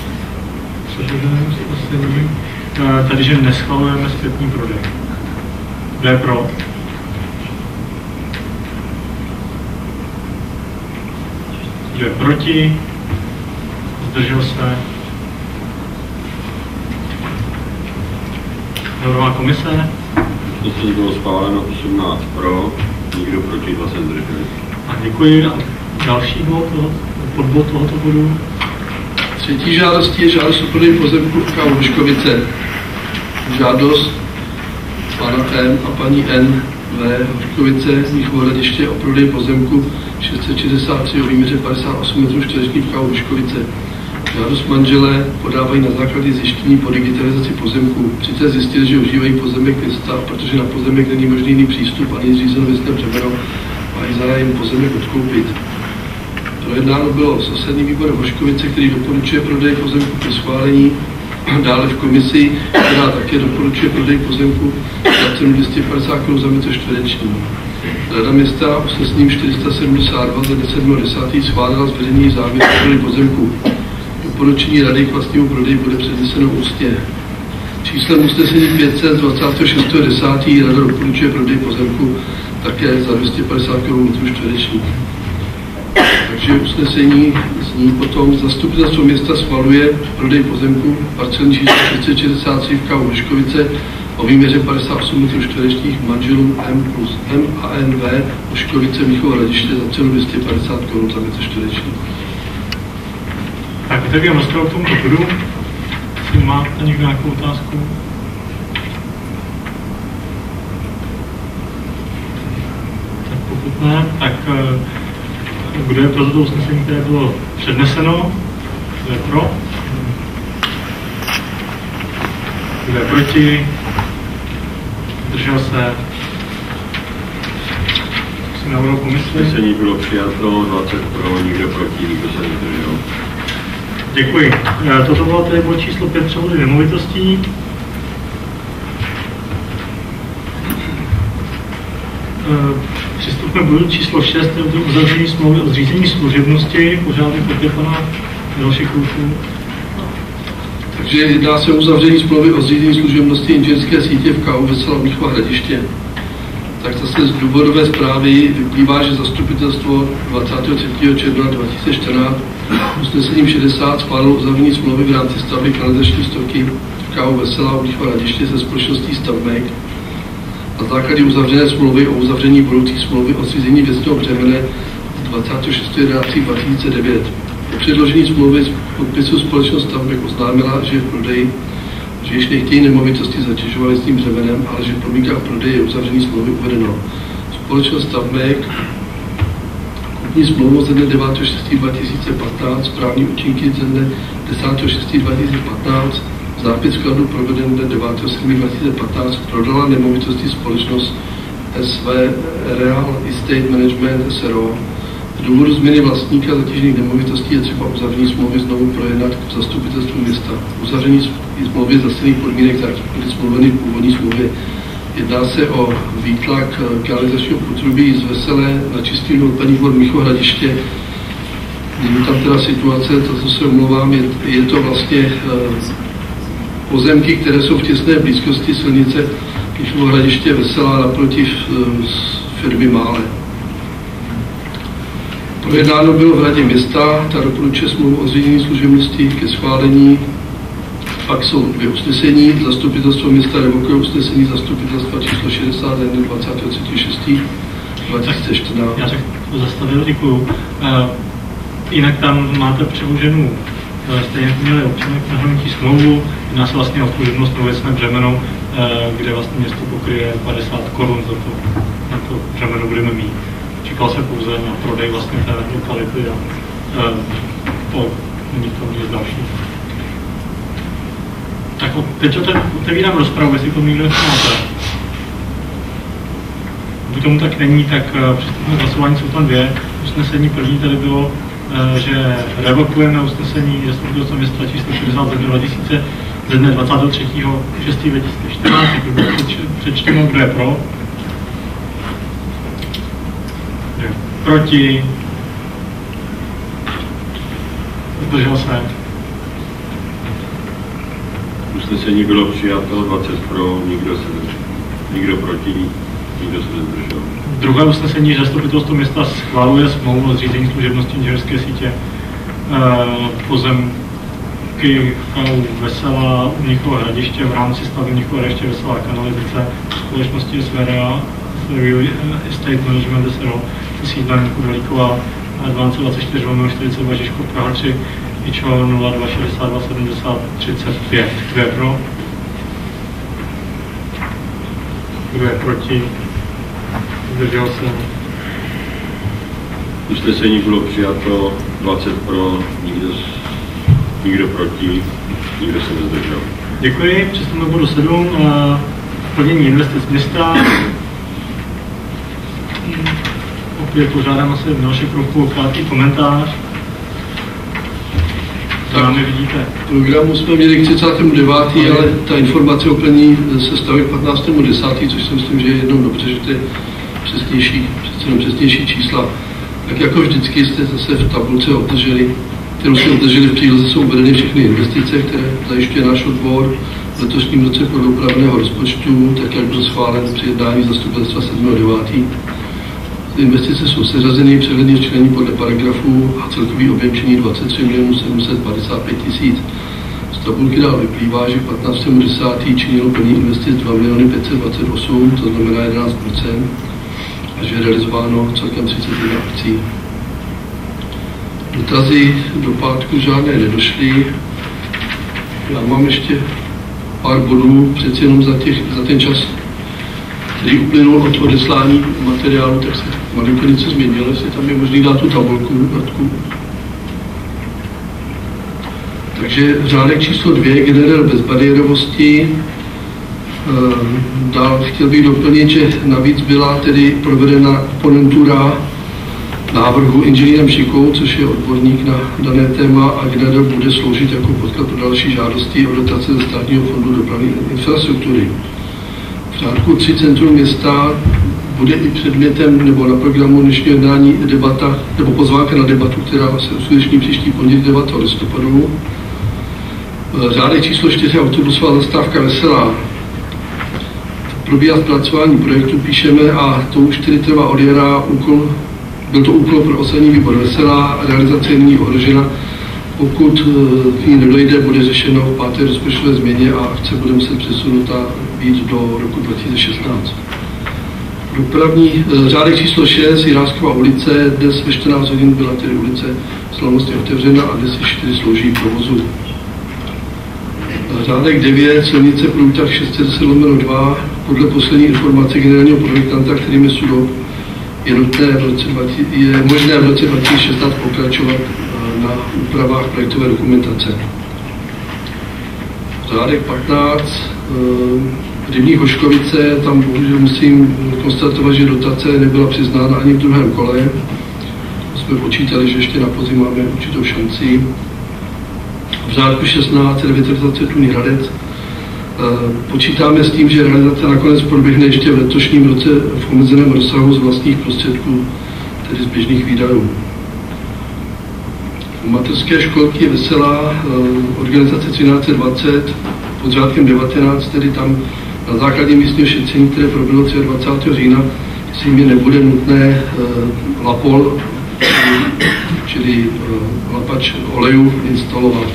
usnesení, tady, že neschvalujeme zpětný prodej. Kdo je pro? Kdo je proti? Zdržel se? Návrhová komise? Usnesení bylo schváleno 18 pro, nikdo proti, 2 se zdrželi. A děkuji. A další bod, podbod tohoto bodu? Třetí žádostí je žádost o prodej pozemku v K. Hoškovice. Žádost pana M a paní N. V. Hoškovice, Mnichovo Hradiště o prodej pozemku 663 o výměře 58 m2 v K. Hoškovice. Žádost manželé podávají na základě zjištění po digitalizaci pozemku. Přitom zjistili, že užívají pozemek města, protože na pozemek není možný jiný přístup ani zřízeno věcné břemeno, mají zájem pozemek odkoupit. Projednáno bylo s osadním výborem Hoškovice, který doporučuje prodej pozemku pro schválení, dále v komisi, která také doporučuje prodej pozemku za cenu 250 Kč za metr čtvereční. Rada města usnesením 472 ze 10.10. schválila zveřejnění záměru prodej pozemku. Doporučení rady k vlastnímu prodeji bude předneseno ústně. Číslem usnesení 500 z 26.10. rada doporučuje prodej pozemku také za 250 Kč metr čtvereční. Takže usnesení zní potom: zastupitelstvo města schvaluje prodej pozemku parcelní číslo 663 v K. Hoškovice o výměře 58 m2 manželům M plus M a N V Hoškovice Mnichovo Hradiště za cenu 250 Kč za metr čtvereční. Tak otevírám rozpravu k tomuto bodu. Jestli máte někdo nějakou otázku? Tak pokud ne, tak kdo je pro toto usnesení, které bylo předneseno? Kdo je pro? Kdo je proti? Zdržel se? Musím návrhu komisi. Usnesení bylo přijato, 20 pro, nikdo proti, nikdo se nezdržel. Děkuji. Toto bylo tedy bod číslo 5, převody nemovitostí. Přistupme k bodu číslo 6, to je uzavření smlouvy o zřízení služebnosti. Požádám opět pana Miloše Kůlku. Takže jedná se o uzavření smlouvy o zřízení služebnosti inženýrské sítě v KU Vesela Mnichova Hradiště. Tak zase z důvodové zprávy vyplývá, že zastupitelstvo 23. června 2014 usnesením 60 schválilo uzavření smlouvy v rámci stavby kanalizační stoky v KU Vesela Mnichova Hradiště se společností Stavmek. Na základě uzavřené smlouvy o uzavření budoucí smlouvy o zřízení věcného břemene z 26.11.2009. Po předložení smlouvy z podpisu společnost Stavmek oznámila, že je v prodeji, že již nechtějí nemovitosti zatěžovat věcným břemenem, ale že v podmínkách prodeje je uzavření smlouvy uvedeno. Společnost Stavmek kupní smlouvu ze dne 9.6.2015, správní účinky ze dne 10.6.2015, zápis skladu proveden dne 9.7.2015 prodala nemovitosti společnost SV Real Estate Management SRO. Z důvodu změny vlastníka zatížených nemovitostí je třeba uzavření smlouvy znovu projednat v zastupitelstvu města. Uzavření smlouvy za stejných podmínek, tak byly smlouveny v původní smlouvě. Jedná se o výtlak kanalizačního potrubí z Veselé na čistý odpadní vod Mnichovo Hradiště. Není tam teda situace, to, co se omlouvám, je to vlastně pozemky, které jsou v těsné blízkosti silnice Mnichovo Hradiště Veselá naproti firmy Mále. Projednáno bylo v radě města, ta doporučuje smlouvu o zřízení služebnosti ke schválení. Pak jsou dvě usnesení. Zastupitelstvo města revokuje usnesení zastupitelstva číslo 60 23.6. 2014. Já se to zastavil, děkuju. Jinak tam máte přeloženou, stejně jako měli občané k nahrnutí smlouvu, jedná se vlastně o služebnost nebo věcné břemeno, kde vlastně město pokryje 50 korun za to, na to břemeno budeme mít. Čekal se pouze na prodej vlastně té lokality a to není to nic dalšího. Tak teď otevírám rozpravu, jestli to někdo máte. Pokud tomu tak není, tak přistupné hlasování jsou tam dvě. Usnesení první tady bylo, že revokujeme usnesení zastupitelstva města číslo 60 ze dne 23.6.2014. Přečteno, kdo je pro. Kdo je proti. Zdržel se. Usnesení bylo přijato, 20 pro, nikdo proti, nikdo se nezdržel. Druhé usnesení, že zastupitelstvo města schvaluje smlouvu o zřízení služebnosti inženýrské sítě pozemky Veselá Mnichova Hradiště v rámci stavby Mnichova Hradiště Veselá kanalizace společnosti SVRA Estate Management SRO se sídlem Kudalíkova 1224/42 Žižkov Praha 3 IČO 0262 70 35. Kdo je pro? Kdo je proti? Zdržel se. Usnesení bylo přijato, 20 pro, nikdo proti, nikdo se nezdržel. Děkuji. Přestaneme bodu 7. Plnění investic města. Opět požádám asi další trochu krátký komentář. Tak vidíte. V programu jsme měli k 39., ale ta informace o plnění se staví k 15.10., což si myslím, že je jednou dobře, že to je přesnější čísla. Tak jako vždycky jste zase v tabulce obdrželi, kterou jsme obdrželi v příloze, jsou uvedeny všechny investice, které zajišťuje náš odbor v letošním roce pro dopravného rozpočtu, tak jak byl schválen při jednání zastupitelstva 7.9. Investice jsou seřazeny přehledně člení podle paragrafu a celkový objem činí 23 755 000. Z tabulky dál vyplývá, že 15.10. činilo plní investic 2 528 000, to znamená 11%, a že je realizováno celkem 31 akcí. Dotazy do pátku žádné nedošly. Já mám ještě pár bodů, přeci jenom za ten čas, který uplynul od odeslání materiálu, tak se malinko něco změnilo, jestli tam je možný dát tu tabulku. Takže řádek číslo 2, generál bezbariérovosti. Dál chtěl bych doplnit, že navíc byla tedy provedena oponentura návrhu inženýrem Šikou, což je odborník na dané téma, a generál bude sloužit jako podklad pro další žádosti o dotace ze Státního fondu dopravní infrastruktury. V řádku 3 centrum města bude i předmětem nebo na programu dnešního jednání debata nebo pozvánka na debatu, která se uskuteční příští pondělí 9. listopadu. Řádek číslo 4, autobusová zastávka Veselá. Probíhá zpracování projektu, píšeme, a to už tedy trvá od jara byl to úkol pro osadní výbor Veselá, realizace není ohrožena. Pokud k ní nedojde, bude řešeno v 5. rozpočtové změně a akce bude muset přesunuta být do roku 2016. Dopravní řádek číslo 6, Jiráskova ulice, dnes ve 14 hodin byla tedy ulice slavnostně otevřena a dnes 4 slouží provozu. Řádek 9, silnice průtah 610/2, podle poslední informace generálního projektanta, kterým je SUDOP, je možné v roce 2016 pokračovat na úpravách projektové dokumentace. Řádek 15, Rybník Hoškovice, tam bohužel musím konstatovat, že dotace nebyla přiznána ani v druhém kole. Jsme počítali, že ještě na podzim máme určitou šanci. V řádku 16, revitalizace Tůní Hradec, počítáme s tím, že realizace nakonec proběhne ještě v letošním roce v omezeném rozsahu z vlastních prostředků, tedy z běžných výdajů. Mateřské školky Veselá, organizace 1320, pod řádkem 19, tedy tam na základě místního šetření, které proběhlo 23. října, si jim nebude nutné lapol, čili lapač olejů, instalovat.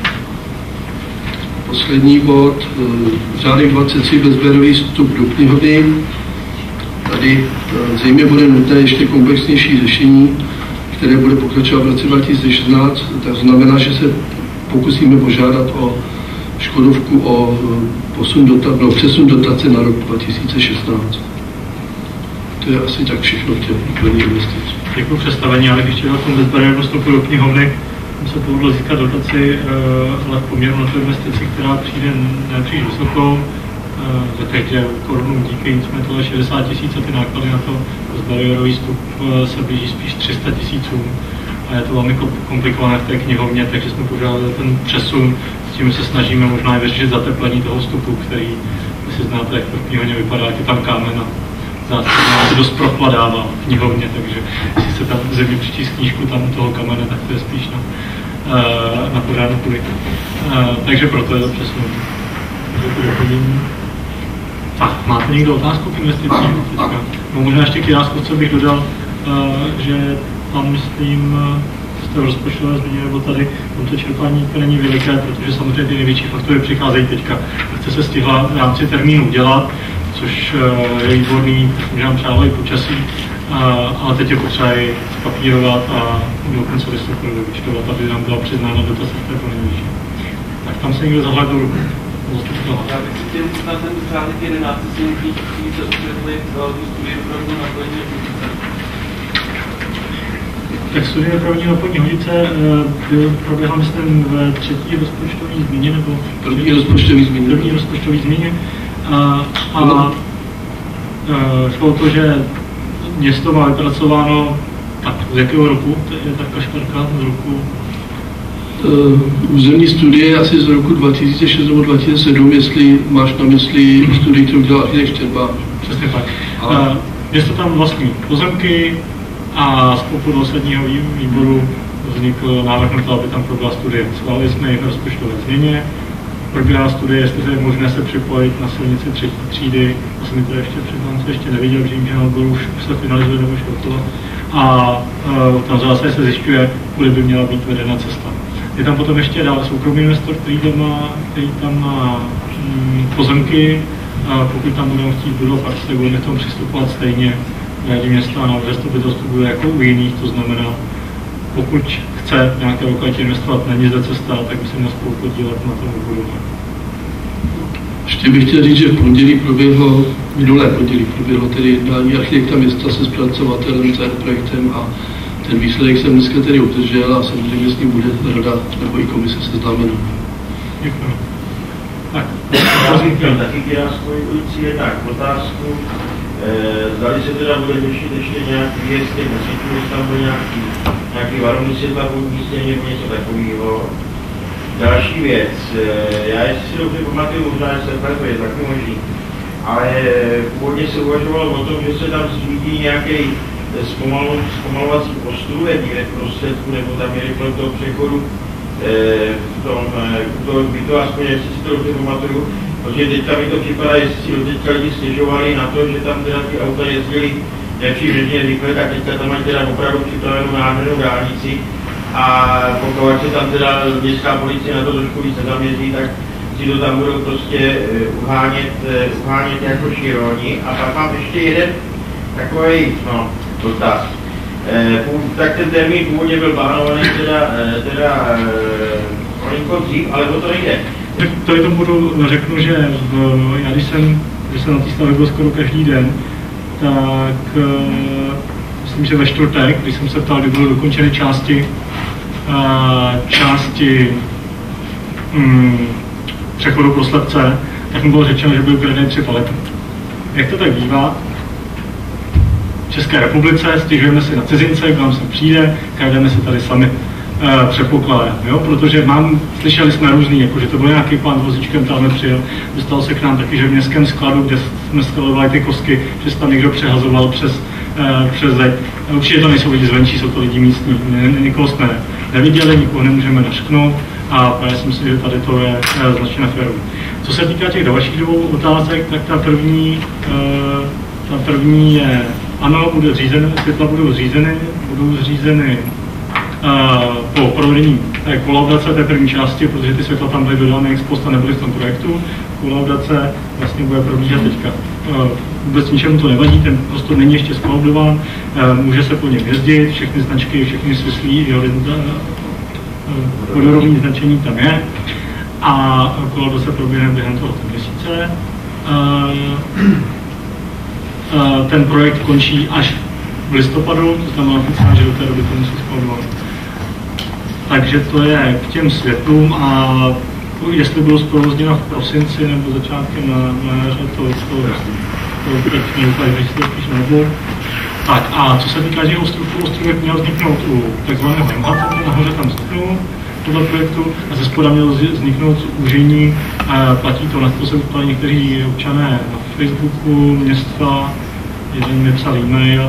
Poslední bod, řádek 23, bezbérový vstup do knihovny. Tady Zřejmě bude nutné ještě komplexnější řešení, které bude pokračovat v roce 2016. To znamená, že se pokusíme požádat o Škodovku o přesun dotace na rok 2016. To je asi tak všechno v těch úplných investic. Děkuji představení, ale ještě na tom bezbariérovém vstupu do knihovny se povedlo získat dotaci, ale v poměru na tu investici, která přijde nepříliš vysokou, za každé korunu díky, nicméně tohle 60 000 a ty náklady na to bezbariérový vstup se blíží spíš 300 000 a je to velmi komplikované v té knihovně, takže jsme požádali ten přesun, s tím se snažíme možná i vyřešit zateplení toho vstupu, který, si znáte, jak to v knihovně vypadá, jak je tam kámen a zásadně se dost prochladává v knihovně, takže jestli se tam země přečíst knížku tam toho kamene, tak to je spíš na pořádnou půdy. Takže proto je to přesun. Tak, máte někdo otázku k investicím? No, možná ještě k Jiráskovce bych dodal, že tam myslím, z toho rozpočtového změny, nebo tady to čerpání není veliké, protože samozřejmě ty největší faktory přicházejí teďka. Chce se stihla v rámci termínu dělat, což je výborný, protože nám přálo i počasí, ale teď je potřeba i papírovat a do konce listopadu vyčtovat, aby nám byla přiznána dotace v této nejvyšší. Tak tam se někdo zahledl ruku. Já bych si chtěl na ten řádek 11, si můžete osvětlit tu studii opravdu napojení Hodice. Tak studie opravdu napojení Hodice proběhla, myslím, ve třetí rozpočtové změně, nebo první rozpočtové změně. Šlo o to, že město má vypracováno, tak z jakého roku, to je ta kašparka z roku? Územní studie asi z roku 2006 nebo 2007, jestli máš na mysli studii, kterou dělal architekt Štěrba. Přesně tak. Město tam vlastní pozemky a z popudu osledního výboru vznikl návrh na to, aby tam proběhla studie. Schválili jsme ji v rozpočtové změně. Probíhá studie, jestli je možné se připojit na silnici třetí třídy. Já jsem to ještě přiznám, neviděl, že vím, že na odboru už se finalizuje nebo šlo. A tam zase se zjišťuje, kudy by měla být vedena cesta. Je tam potom ještě dále soukromý investor, který tam má pozemky. Pokud tam budou chtít budovat, tak budeme k tomu přistupovat stejně. Radě města na zastupitelstvu bude jako u jiných, to znamená, pokud chce nějaké lokalitě investovat, není zde cesta, tak by se měl spolu podílet na tom budování. Ještě bych chtěl říct, že v pondělí minulé pondělí proběhlo tedy jednání architekta města se zpracovatelem za projektem a ten výsledek jsem dneska tedy obdržel a samozřejmě s ním bude rada nebo i komise seznámena. Děkuji. Tak, taky Jiráskovci je tak otázku, zdali se teda bude řešit ještě nějaký věc, jestli tam bude nějaký varovný světla v místě nebo něco takového. Další věc, já jestli si dobře pamatuju, možná, že se to je taky možný, ale původně se uvažovalo o tom, že se tam zřídí nějaký zpomalovací postrůj někde v prostředku, nebo tam je rychle toho přechodu v tom bytu, aspoň jestli si to dobře pamatuju, protože teďka mi to připadá, jestli si teďka lidi stěžovali na to, že tam teda ty auta jezdili nepřílišně rychle, tak teďka tam mají teda opravdu připravenou nádhernou dálnici a pokud se tam teda městská policie na to trošku víc nezaměří, tak si to tam budou prostě uhánět jako široni. A pak mám ještě jeden takový dotaz. Tak ten termín původně byl plánovaný teda malinko dřív, ale to nejde. Tak tady tomu budu řeknu, že já když jsem na té stavbě byl skoro každý den, tak myslím, že ve čtvrtek, když jsem se ptal, kdy budou dokončeny části přechodu pro slepce, tak mi bylo řečeno, že byly ukradené 3 palety. Jak to tak bývá? V České republice stěžujeme si na cizince, kdo nám sem přijde, krademe si tady sami předpokládám, protože slyšeli jsme různý, jakože to byl nějaký pán vozíčkem, tam přijel, dostal se k nám taky, že v městském skladu, kde jsme skladovali ty kostky, že se tam někdo přehazoval přes zeď. Určitě to nejsou lidi zvenčí, jsou to lidi místní, nikoho jsme neviděli, nikoho nemůžeme našknout a právě si myslím, že tady to je značně neférové. Co se týká těch dalších 2 otázek, tak ta první je, ano, světla budou zřízeny po provedení kolaudace té první části, protože ty světla tam byly dodány ex post a nebyly v tom projektu. Kolaudace vlastně bude probíhat teďka. Vůbec ničemu to nevadí, ten prostor není ještě skolaudován, může se po něm jezdit, všechny značky, všechny svislí, vodorovní značení tam je a kolaudace proběhne během tohoto měsíce. Ten projekt končí až v listopadu, to znamená oficiálně, že do té doby to musí skolaudovat. Takže to je k těm světlům a jestli bylo zprovozněno v prosinci nebo začátkem na jaře, to teď mě úplně spíš nebylo. Tak a co se týká těch ostrovků, ostrovek měl vzniknout u takzvaného MHC, nahoře tam vzniknul tohle projektu a ze spoda mělo vzniknout úžení. Platí to, na to se ptali někteří občané na Facebooku, města, jeden mi psal e-mail.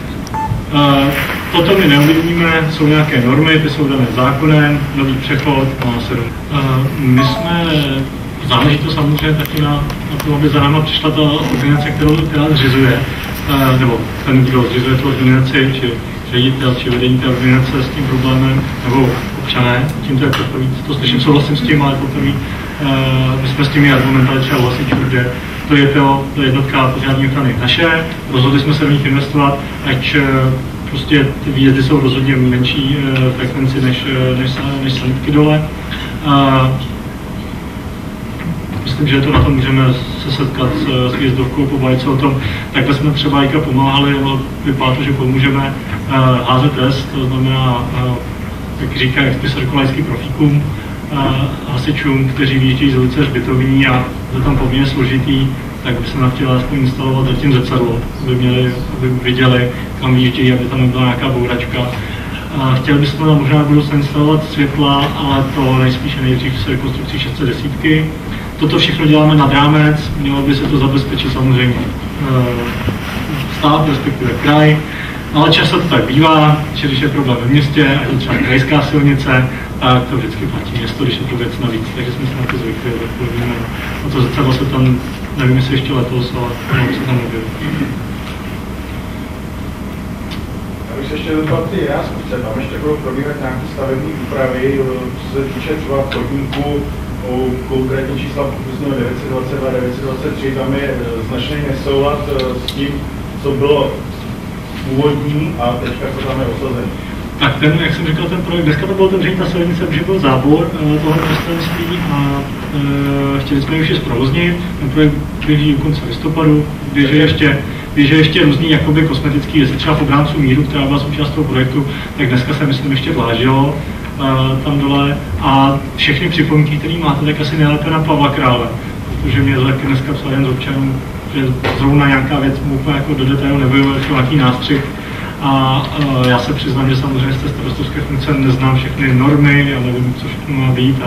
Toto my neovlivníme, jsou nějaké normy, ty jsou dané zákonem, nový přechod má 7. My jsme, záleží to samozřejmě taky na tom, aby za náma přišla ta organizace, která zřizuje, nebo ten, kdo zřizuje tu organizaci, či ředitel, či vedení té organizace s tím problémem, nebo občané, tím to je poprvé, to slyším, souhlasím s tím, ale poprvé, my jsme s těmi argumentali třeba hasičů, že to je jednotka požární ochrany naše, rozhodli jsme se v nich investovat, ať prostě ty výjezdy jsou rozhodně menší frekvenci než sanitky dole. Myslím, že to na tom můžeme se setkat s výjezdovkou, pobavit se o tom. Takhle jsme třeba IKA pomáhali, vypadá to, že pomůžeme HZS, to znamená, jak říká expresor profíkům, hasičům, kteří vyjíždějí z ulice Hřbitovní a je tam poměrně složitý, tak by se nám chtěla aspoň instalovat zatím zrcadlo, aby viděli, kam vyjíždějí, aby tam nebyla nějaká bouračka. Chtěli bychom tam možná budoucnu instalovat světla, ale to nejspíše nejdřív s rekonstrukcí 610. Toto všechno děláme nad rámec, mělo by se to zabezpečit samozřejmě stát, respektive kraj, ale často to tak bývá, že když je problém ve městě, ať je třeba krajská silnice, tak to vždycky platí město, když je to věc navíc, takže jsme se na to zvykli, tak víme. A to zrcadlo se tam, nevím jestli ještě letos, ale se tam objevilo. Já bych se ještě zeptal ty Jiráskůvce, tam ještě budou probíhat nějaké stavební úpravy, co se týče třeba chodníku, konkrétní čísla pokusného 922, 923, tam je značný nesoulad s tím, co bylo původní a teďka to tam je osazený. Tak ten, jak jsem říkal, ten projekt, dneska to bylo ten ta silnice, protože byl zábor toho prostranství a chtěli jsme už je zprovoznit. Ten projekt běží do konce listopadu, běží ještě různý jakoby kosmetický, jestli třeba v obránců míru, která byla součást toho projektu, tak dneska se myslím ještě dlážilo tam dole a všechny připomínky, které máte, tak asi nejlépe na Pavla Krále, protože mě taky dneska psal jen z občanů, že zrovna nějaká věc mu úplně jako do detailu nebyl, jako nějaký nástřih. A já se přiznám, že samozřejmě z té starostovské funkce neznám všechny normy a nevím, co všechno má být.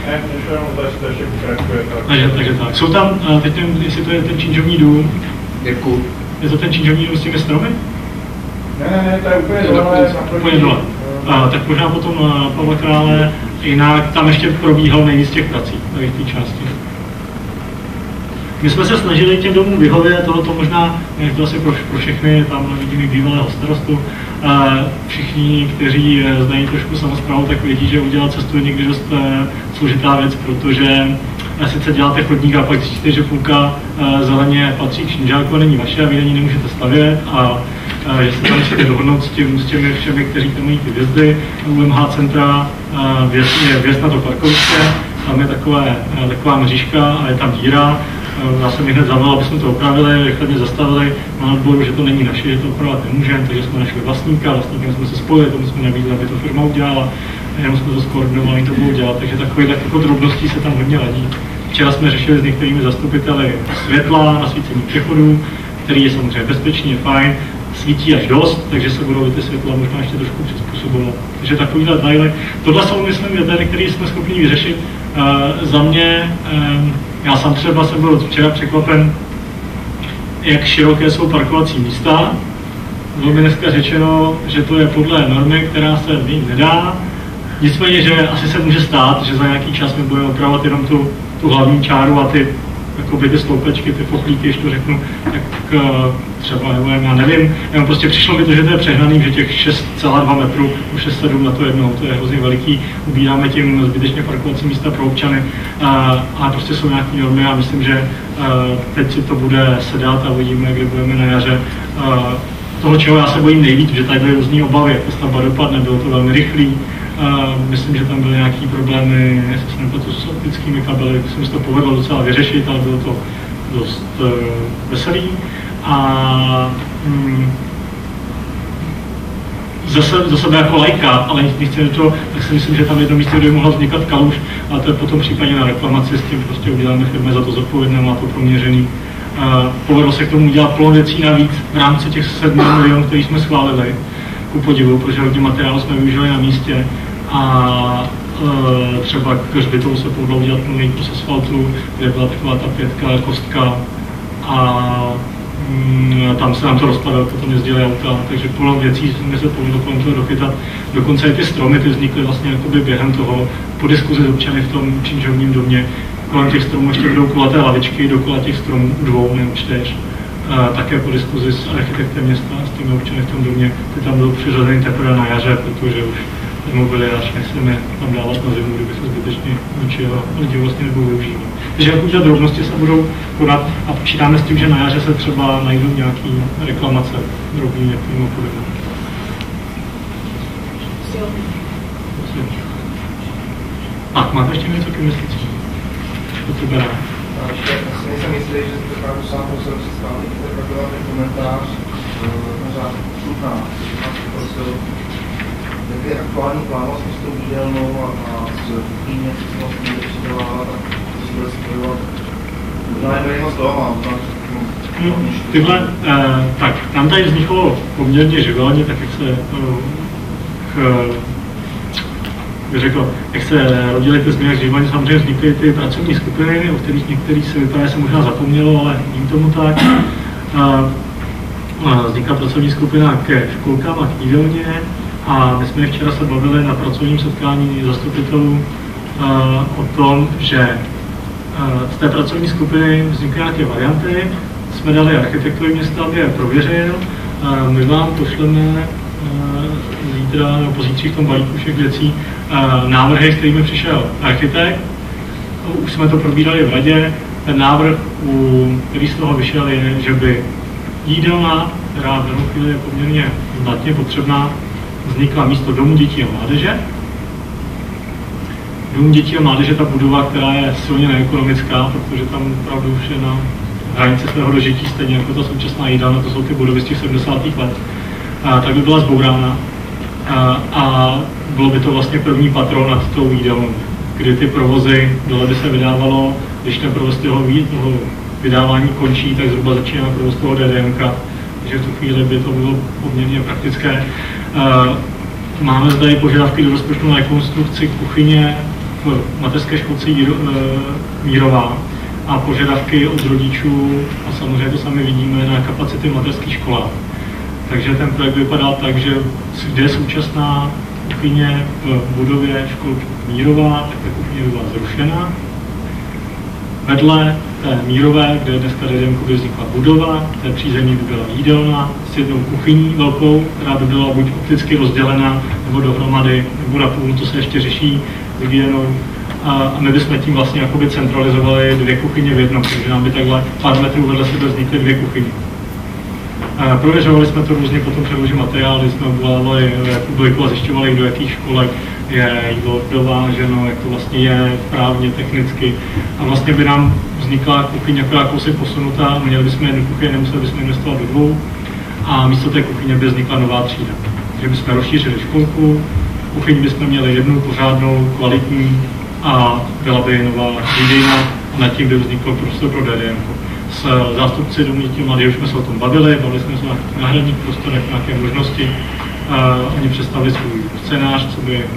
Takže tak. Jsou tam, teď nevím, jestli to je ten činžovní dům. Děkuju. Je to ten činžovní dům s těmi stromy? Ne, to je úplně dole. Tak možná potom Pavla Krále, jinak tam ještě probíhal nejvíc těch prací, tady v té části. My jsme se snažili těm domům vyhovět, tohoto možná, než to asi pro všechny, tam vidíme bývalého starostu. Všichni, kteří znají trošku samosprávu, tak vědí, že udělat cestu je někdy dost složitá věc, protože sice děláte chodník a pak zjistíte, že půlka zeleně patří k Šinžáku a není vaše a vy na ní nemůžete stavět a že se tam musíte dohodnout s těmi všemi, kteří tam mají ty vjezdy. UMH centra je vjezd na to parkoviště, tam je taková mřížka a je tam díra. Já jsem hned zavolal, aby jsme to opravili, rychle mě zastavili na odboru, že to není naše, že to opravovat nemůžeme, takže jsme našli vlastníkem jsme se spojili, tomu jsme nabídli, aby to firma udělala, jenom jsme to skoordinovali, to bylo dělat, takže takové jako drobností se tam hodně ladí. Včera jsme řešili s některými zastupiteli světla, nasvícení přechodů, který je samozřejmě bezpečný, je fajn, svítí až dost, takže se budou ty světla možná ještě trošku přizpůsobovat. Takže takovýhle detaily. Tohle jsou, myslím, detaily, které jsme schopni vyřešit. Za mě, já sám třeba jsem byl včera překvapen, jak široké jsou parkovací místa. Bylo mi dneska řečeno, že to je podle normy, která se měnit nedá. Nicméně, že asi se může stát, že za nějaký čas my budeme opravovat jenom tu hlavní čáru a ty jakoby ty sloupečky, ty pochlíky, když to řeknu, tak třeba, já nevím, jenom prostě přišlo mi to, že to je přehnaný, že těch 6,2 metru už 6,7 na to jednou, to je hrozně veliký, ubíráme tím zbytečně parkovací místa pro občany, a prostě jsou nějaké normy a myslím, že teď si to bude sedat a uvidíme, kde budeme na jaře. Toho, čeho já se bojím nejvíc, že tady byly různé obavy, jak ta stavba dopadne, bylo to velmi rychlý. Myslím, že tam byly nějaké problémy, jestli se nepletu, s optickými kabely, myslím, že to povedlo docela vyřešit, ale bylo to dost veselý. A za sebe jako lajka, ale nechci do toho, tak si myslím, že tam jedno místě, kde by mohla vznikat kaluž, a to je potom případně na reklamaci, s tím prostě uděláme firmy za to zodpovědné, má to proměřený. Povedlo se k tomu udělat plno věcí navíc v rámci těch 7 milionů, který jsme schválili, ku podivu, protože hodně materiálu jsme využili na místě a třeba k hřbitovu se povedlo udělat plný kus asfaltu, kde byla taková ta 5 kostka a tam se nám to rozpadalo, potom jezdili auta, takže plno věcí jsme se povedlo kolem toho dochytat. Dokonce i ty stromy, ty vznikly vlastně jakoby během toho, po diskuzi s občany v tom činžovním domě. Kolem těch stromů ještě budou kulaté lavičky, dokola těch stromů 2 nebo 4. Také po diskuzi s architektem města, s těmi občany v tom domě, ty tam byl přiřazený teprve na jaře, protože už nemohli až nechceme tam dávat na zimu, kdyby se zbytečně ničilo a lidi vlastně nebudou využívat. Takže jak udělat drobnosti se budou konat a počítáme s tím, že na jaře se třeba najdou nějaký reklamace drobný některým obchodem. Tak, máte ještě něco k investicím? Ještě si nejsem jistý, že to opravdu sám musel představit, to byl ten komentář na řádku Čutná, prosil, jak je aktuální plán vlastně s tou výdělnou a s kuchyně, co se vlastně nepřidělává, tak to si bude spojovat. Možná jen jedno z toho mám. Tyhle, tak nám tady vzniklo poměrně živelně, tak jak se řekl, jak se rodily ty změny živelně, samozřejmě vznikly ty pracovní skupiny, o kterých některých se vypadá, se možná zapomnělo, ale není tomu tak. Vznikla pracovní skupina ke školkám a k jídelně a my jsme včera se bavili na pracovním setkání zastupitelů o tom, že z té pracovní skupiny vznikly nějaké varianty, jsme dali architektovi města, aby je prověřil, my vám pošleme zítra nebo pozítří v tom balíku všech věcí návrhy, s kterými přišel architekt. Už jsme to probírali v radě. Ten návrh, který z toho vyšel, je, že by jídelna, která v danou chvíli je poměrně znatně potřebná, vznikla místo Domu dětí a mládeže. Dům dětí a mládeže, ta budova, která je silně neekonomická, protože tam opravdu už je na hranici svého dožití, stejně jako ta současná jídelna, to jsou ty budovy z těch 70. let, tak by byla zbourána. A bylo by to vlastně první patro nad tou jídelnou, kdy ty provozy, dole by se vydávalo, když ten provoz toho vydávání končí, tak zhruba začíná provoz toho DDMka, takže v tu chvíli by to bylo poměrně praktické. Máme zde i požadavky do rozpočtu na rekonstrukci kuchyně v mateřské školce Mírová a požadavky od rodičů, a samozřejmě to sami vidíme, na kapacity mateřských školách. Takže ten projekt vypadá tak, že kde je současná kuchyně v budově školky Mírová, tak ta kuchyně byla zrušena. Vedle té Mírové, kde dneska DDMko vznikla budova, té přízemí by byla jídelna s jednou kuchyní velkou, která by byla buď opticky rozdělena, nebo dohromady, nebo na půl, to se ještě řeší hygienou. A my bychom tím vlastně jakoby centralizovali 2 kuchyně v jednom, takže nám by takhle pár metrů vedle sebe vznikly 2 kuchyně. Prověřovali jsme to různě, potom předložili materiály, jsme obvolávali publiku a zjišťovali, do jakých školek je jídlo dováženo, jak to vlastně je právně, technicky. A vlastně by nám vznikla kuchyně jako kousek posunutá, měli bychom jednu kuchyni, nemuseli bychom investovat do 2 a místo té kuchyně by vznikla nová třída. Takže bychom rozšířili školku, kuchyni bychom měli jednu pořádnou, kvalitní a byla by nová jídelna a nad tím by vznikl prostor pro DDM. S zástupci Domu dětí a mládeže už jsme se o tom bavili jsme se o náhradních prostorech, nějaké možnosti. Oni představili svůj scénář,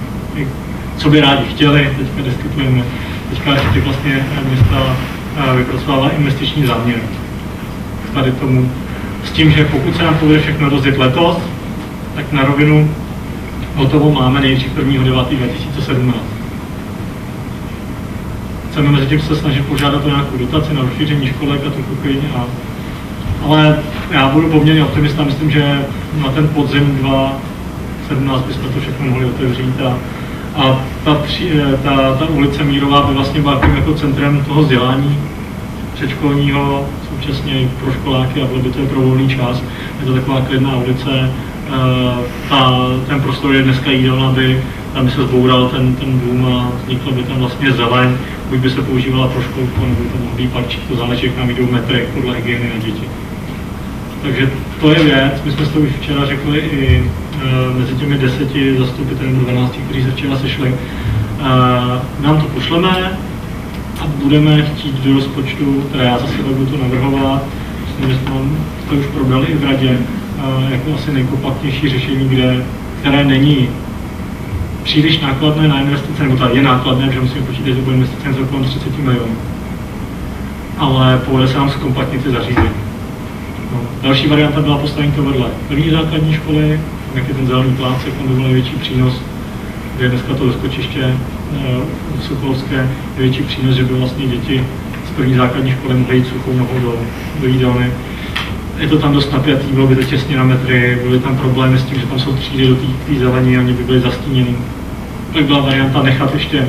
co by rádi chtěli, teďka diskutujeme. Teďka architekt vlastně města vypracovává investiční záměr tady tomu. S tím, že pokud se nám povede všechno rozjet letos, tak na rovinu hotovo máme nejdřív 1.9.2017. chceme mezi tím se snažit požádat o nějakou dotaci na rozšíření školek a tu kuchyň. Ale já budu poměrně optimista, myslím, že na ten podzim 2017 bychom to všechno mohli otevřít. A ta ulice Mírová by vlastně byla jako centrem toho vzdělání předškolního, současně i pro školáky a bylo by to pro volný čas. Je to taková klidná ulice. Ten prostor je dneska jídelna, tam by se zboural ten dům a vzniklo by tam vlastně zeleň, buď by se používala pro školku, nebo by to mohl být parčík, to záleží, jak nám jdou metry podle hygieny na děti. Takže to je věc, my jsme to už včera řekli i mezi těmi 10 zastupiteli do 12, kteří se včera sešli. Nám to pošleme a budeme chtít do rozpočtu, teda já zase budu to navrhovat, myslím, že jsme to už probrali i v radě, jako asi nejkompaktnější řešení, které není příliš nákladné na investice, nebo to je nákladné, že musíme počítat, že bude investice za kolem 30 milionů. Ale povede se nám zkompaktnit ty zařízení. No. Další varianta byla postavení to vedle první základní školy, jak je ten zelený plácek, tam by byl největší přínos, kde je dneska to doskočiště Sokolovské, je větší přínos, že by vlastně děti z první základní školy mohly jít suchou nohou do jídelny. Je to tam dost napjatý, bylo by to těsně na metry, byly tam problémy s tím, že tam jsou třídy do té zelení a oni by byly zastíněný. Tak byla varianta nechat ještě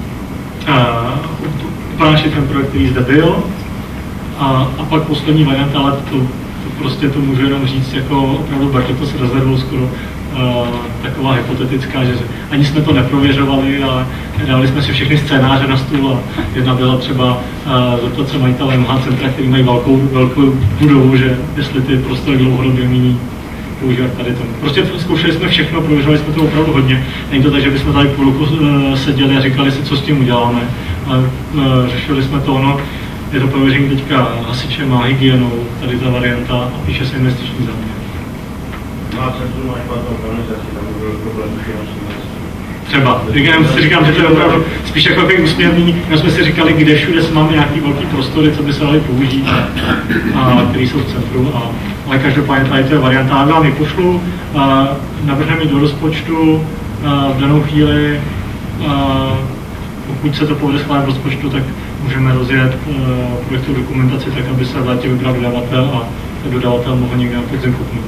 uprášit ten projekt, který zde byl. A pak poslední varianta, ale to prostě to můžu jenom říct, jako opravdu Bartě to se rozvedlo skoro taková hypotetická, že ani jsme to neprověřovali, ale dali jsme si všechny scénáře na stůl a jedna byla třeba zeptat se majitele MH centra, který mají velkou budovu, že jestli ty prostory dlouhodobě míní používat tady tomu. Prostě zkoušeli jsme všechno, prověřovali jsme to opravdu hodně. Není to tak, že bychom tady půl roku seděli a říkali si, co s tím uděláme, ale řešili jsme to, je to prověření teďka hasičem a hygienou, tady ta varianta a píše se investiční záměr. Má centrum máš špatnou organizaci, tam byl problém třeba. Říkám, že to je opravdu spíš jako takový úsměvný, jenom jsme si říkali, kde všude se máme nějaký velký prostory, co by se dali použít, který jsou v centru. Ale každopádně tady to je varianta, já vám ji pošlu, navrhneme do rozpočtu v danou chvíli, pokud se to povede schválit v rozpočtu, tak můžeme rozjet projektovou dokumentaci tak, aby se v létě vybral dodavatel a ten dodavatel mohl někde na podzim kupnout.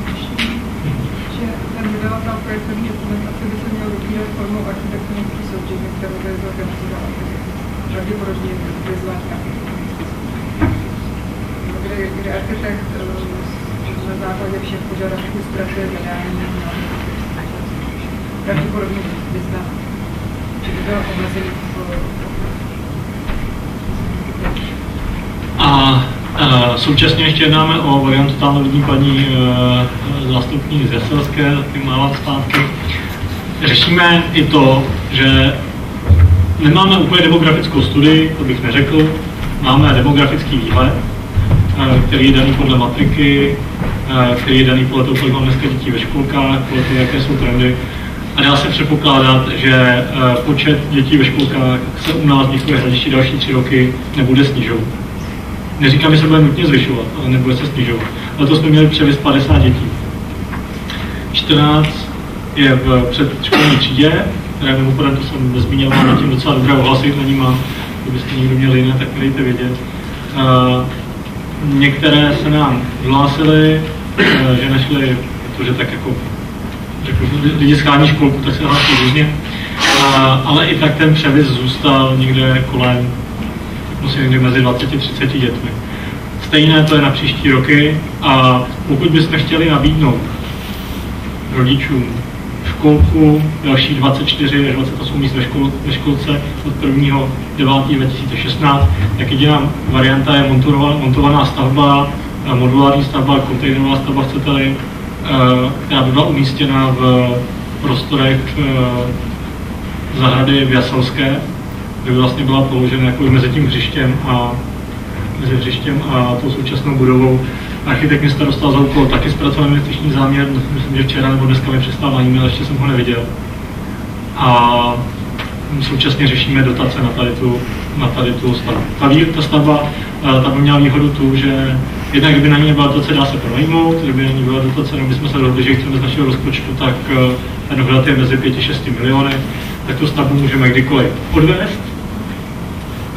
Ten dodavatel projektovní dokumentace by se měl vybírat formou architektonické soutěže, kterou by zorganizovala pravděpodobně vyzvat kde architekt na základě všech požadavků zpracuje zadání pravděpodobně vyzvat. Či by bylo omezený a současně ještě jednáme o variantu, tam vidím paní zástupní z Jaselské, taky mála zpátky. Řešíme i to, že nemáme úplně demografickou studii, to bych neřekl, máme demografický výhled, který je daný podle matriky, který je daný podle toho, kolik mám dneska dětí ve školkách, podle toho, jaké jsou trendy. A dá se předpokládat, že počet dětí ve školkách se u nás v Mnichově Hradišti další 3 roky nebude snižovat. Neříkám, že se bude nutně zvyšovat, ale nebude se snižovat. Letos jsme měli převis 50 dětí. 14 je v předškolní třídě, které mimochodem, to jsem nezmínil, mám tím docela dobré ohlasy, na ní mám, kdybyste někdo měl jiné, tak dejte vědět. Některé se nám vyhlásily, že nešly, protože tak jako lidi schání školku, tak se hlásí různě. Ale i tak ten převis zůstal někde kolem, musím někde mezi 20-30 dětmi. Stejné to je na příští roky a pokud bychom chtěli nabídnout rodičům školku, další 24 až 28 míst ve školce od 1.9.2016, tak jediná varianta je montovaná stavba, modulární stavba, kontejnerová stavba, chcete-li, která by byla umístěna v prostorech zahrady v Jaselské, by vlastně byla položena jako mezi tím hřištěm a tou současnou budovou. Architekt města dostal za úkol taky zpracovat investiční záměr, myslím, že včera nebo dneska mi přestával na e-mail, ještě jsem ho neviděl. A současně řešíme dotace na tady tu stavbu. Ta stavba ta by měla výhodu tu, že jednak kdyby na ní nebyla dotace, dá se pronajmout, kdyby na ní byla dotace, no my jsme se dohodli, že chceme z našeho rozpočtu, tak ten odhad je mezi 5-6 miliony, tak tu stavbu můžeme kdykoliv odvést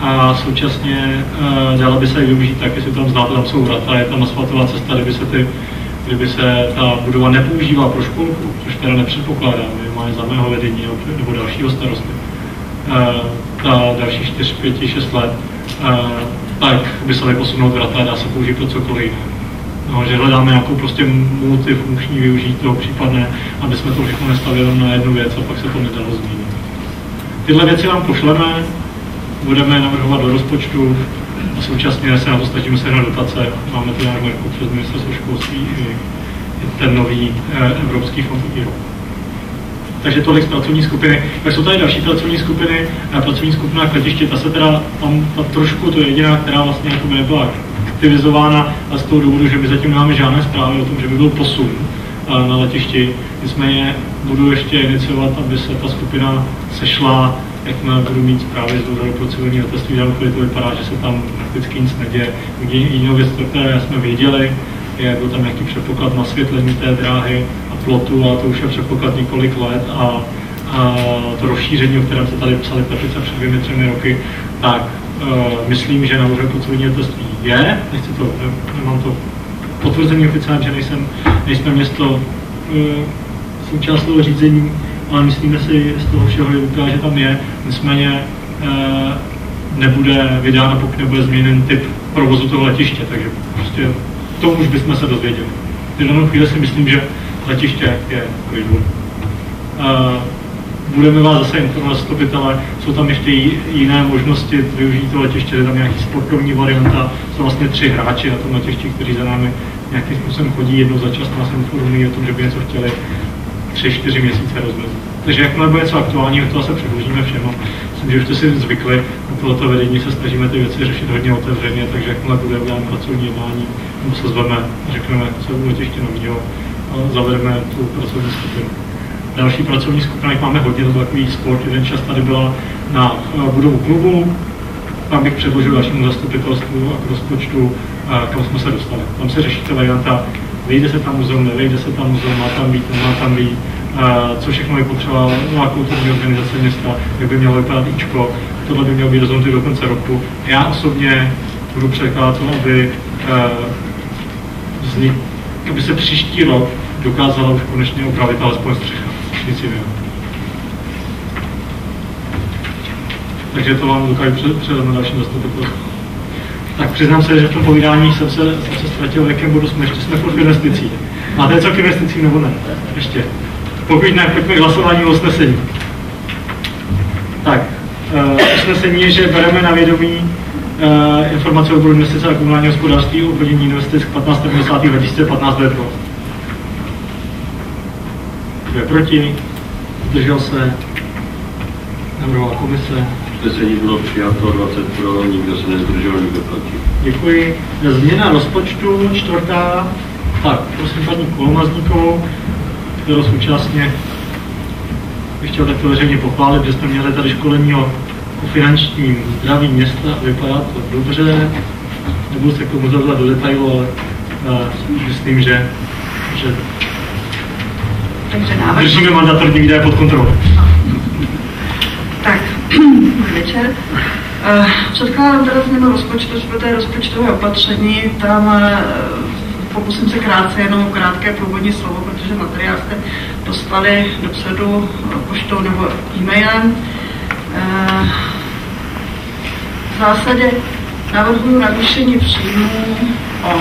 a současně dala by se využít tak, jestli tam znáte, tam jsou vrata, je tam asfaltová cesta, kdyby se ta budova nepoužívala pro školku, což teda nepředpokládám, minimálně za mého vedení nebo dalšího starosty, ta dalších 4, 5, 6 let, tak by se posunout vrata a dá se použít pro cokoliv jiné. No, že hledáme nějakou prostě multifunkční využití toho případné, aby jsme to všechno nestavili na jednu věc a pak se to nedalo změnit. Tyhle věci vám pošleme, budeme navrhovat do rozpočtu a současně se na to snažíme sehnat dotace. Máme to nějakou přes ministerstvo školství i ten nový Evropský fond IRO. Takže tolik z pracovní skupiny. Pak jsou tady další pracovní skupiny. Pracovní skupina k letišti, ta se teda tam trošku, to je jediná, která vlastně jako by nebyla aktivizována a z toho důvodu, že my zatím nemáme žádné zprávy o tom, že by byl posun na letišti. Nicméně budu ještě iniciovat, aby se ta skupina sešla, jakmile budu mít zprávy z Úřadu pro civilní letectví, to vypadá, že se tam prakticky nic neděje. Jinou věc, které jsme věděli, byl tam nějaký předpoklad na světlení té dráhy a plotu, a to už je předpoklad několik let a to rozšíření, o kterém se tady psali petice před 2-3 roky, tak myslím, že na Úřadu pro civilní letectví je, nemám to potvrzení oficiálně, že nejsme město součást toho řízení, ale myslíme si z toho všeho, že tam je, nicméně nebude vydána, pokud nebude změněn typ provozu toho letiště, takže prostě to už bychom se dozvěděli. V danou chvíli si myslím, že letiště je klidu. Budeme vás zase informovat zastupitele, jsou tam ještě jiné možnosti využít to letiště, je tam nějaký sportovní varianta, jsou vlastně 3 hráči na tom letišti, kteří za námi nějakým způsobem chodí, jednou za čas nás informují o tom, že by něco chtěli 3-4 měsíce rozvezit. Takže jakmile bude něco aktuálního, to se předložíme všem. Myslím, že už jste si zvykli, na tohoto vedení se snažíme ty věci řešit hodně otevřeně, takže jakmile bude uděláme pracovní jednání, nebo se zveme a řekneme, co bude letiště nového, zavedeme tu pracovní skupinu. Další pracovní skupina, máme hodně, to byl takový sport, jeden čas tady byla na budovu klubu, tam bych předložil dalšímu zastupitelstvu a k rozpočtu, kam jsme se dostali. Tam se řeší ta varianta, vyjde se tam muzeum, nevejde se tam muzeum, má tam být, nemá tam být, co všechno je potřeba, nová kulturní organizace města, jak by mělo vypadat IČko, tohle by mělo být rozhodnutý do konce roku. Já osobně budu překládat to, aby se příští rok dokázala už konečně opravit alespoň střecha. Nic jiného. Takže to vám dokážu předat na dalším zastupitelstvu. Tak přiznám se, že v tom povídání jsem se ztratil, v jakém bodu jsme. Ještě jsme v investicích. Máte něco k investicím nebo ne? Ještě. Pokud ne, pojďme k hlasování o usnesení. Tak, usnesení je, že bereme na vědomí informace o bodu investice a komunální hospodářství o obchodění investic k 15.10.2015 pro. Kdo je proti? Zdržel se? Navrhová komise? Usnesení bylo přijato 20 pro, nikdo se nezdržel, nikdo proti. Děkuji. Změna rozpočtu, 4. Tak, prosím paní Kolomazníkovou, kterou současně bych chtěl takto veřejně pochválit, že jsme měli tady školení o finančním zdraví města a vypadá to dobře. Nebudu se k tomu zavřát do detailu, ale myslím, že držíme mandatorní výdaje pod kontrolou. Tak, večer. Předkládám teda změnu rozpočtu, to je rozpočtové opatření, tam pokusím se krátce, jenom krátké průvodní slovo, protože materiál jste dostali dopředu poštou nebo e-mailem. V zásadě navrhuji navýšení příjmů o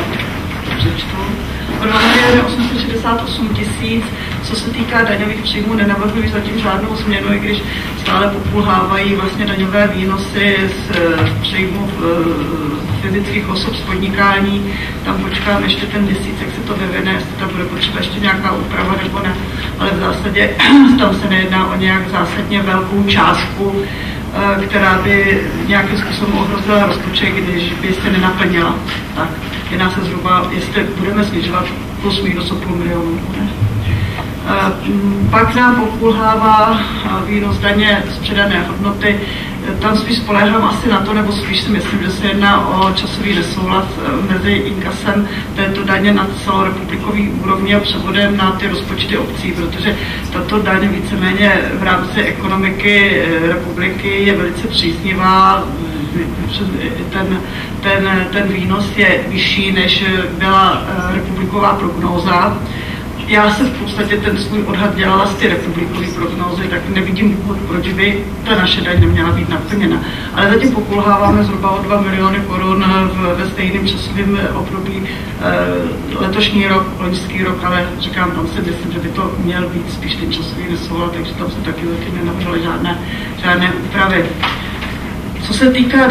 2 868 000. Co se týká daňových příjmů, nenavrhuji zatím žádnou změnu, i když stále pokulhávají vlastně daňové výnosy z příjmů fyzických osob z podnikání. Tam počkám ještě ten měsíc, jak se to vyvine, jestli tam bude potřeba ještě nějaká úprava nebo ne. Ale v zásadě tam se nejedná o nějak zásadně velkou částku, která by nějakým způsobem ohrozila rozpočet, když by se nenaplnila. Tak jedná se zhruba, jestli budeme snižovat plus minus o 500 000 000. Pak nám pokulhává výnos daně z přidané hodnoty. tam spíš spoléhám asi na to, nebo spíš si myslím, že se jedná o časový nesouhlas mezi inkasem této daně na celorepublikový úrovni a převodem na ty rozpočty obcí, protože tato daň víceméně v rámci ekonomiky republiky je velice příznivá. Ten výnos je vyšší, než byla republiková prognóza. Já jsem v podstatě ten svůj odhad dělala z ty republikové prognózy, tak nevidím důvod, proč by ta naše daň neměla být naplněna. Ale zatím pokulháváme zhruba o 2 miliony korun ve stejném časovém období letošní rok, loňský rok, ale říkám, tam si myslím, že by to měl být spíš ten časový nesoulad, takže tam se taky zatím nenavrhly žádné úpravy. Co se týká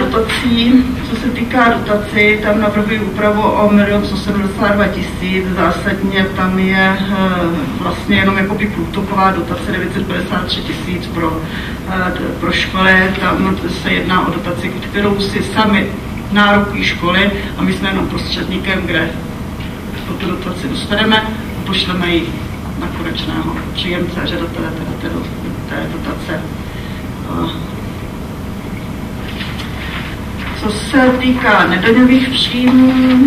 dotací, tam navrhuji úpravu o 1 172 000. Zásadně tam je vlastně jenom jakoby průtoková dotace 953 000 pro školy. Tam se jedná o dotaci, kterou si sami nárokují školy a my jsme jenom prostředníkem, kde tu dotaci dostaneme a pošleme ji na konečného příjemce, žadatele té dotace. Co se týká nedaňových příjmů,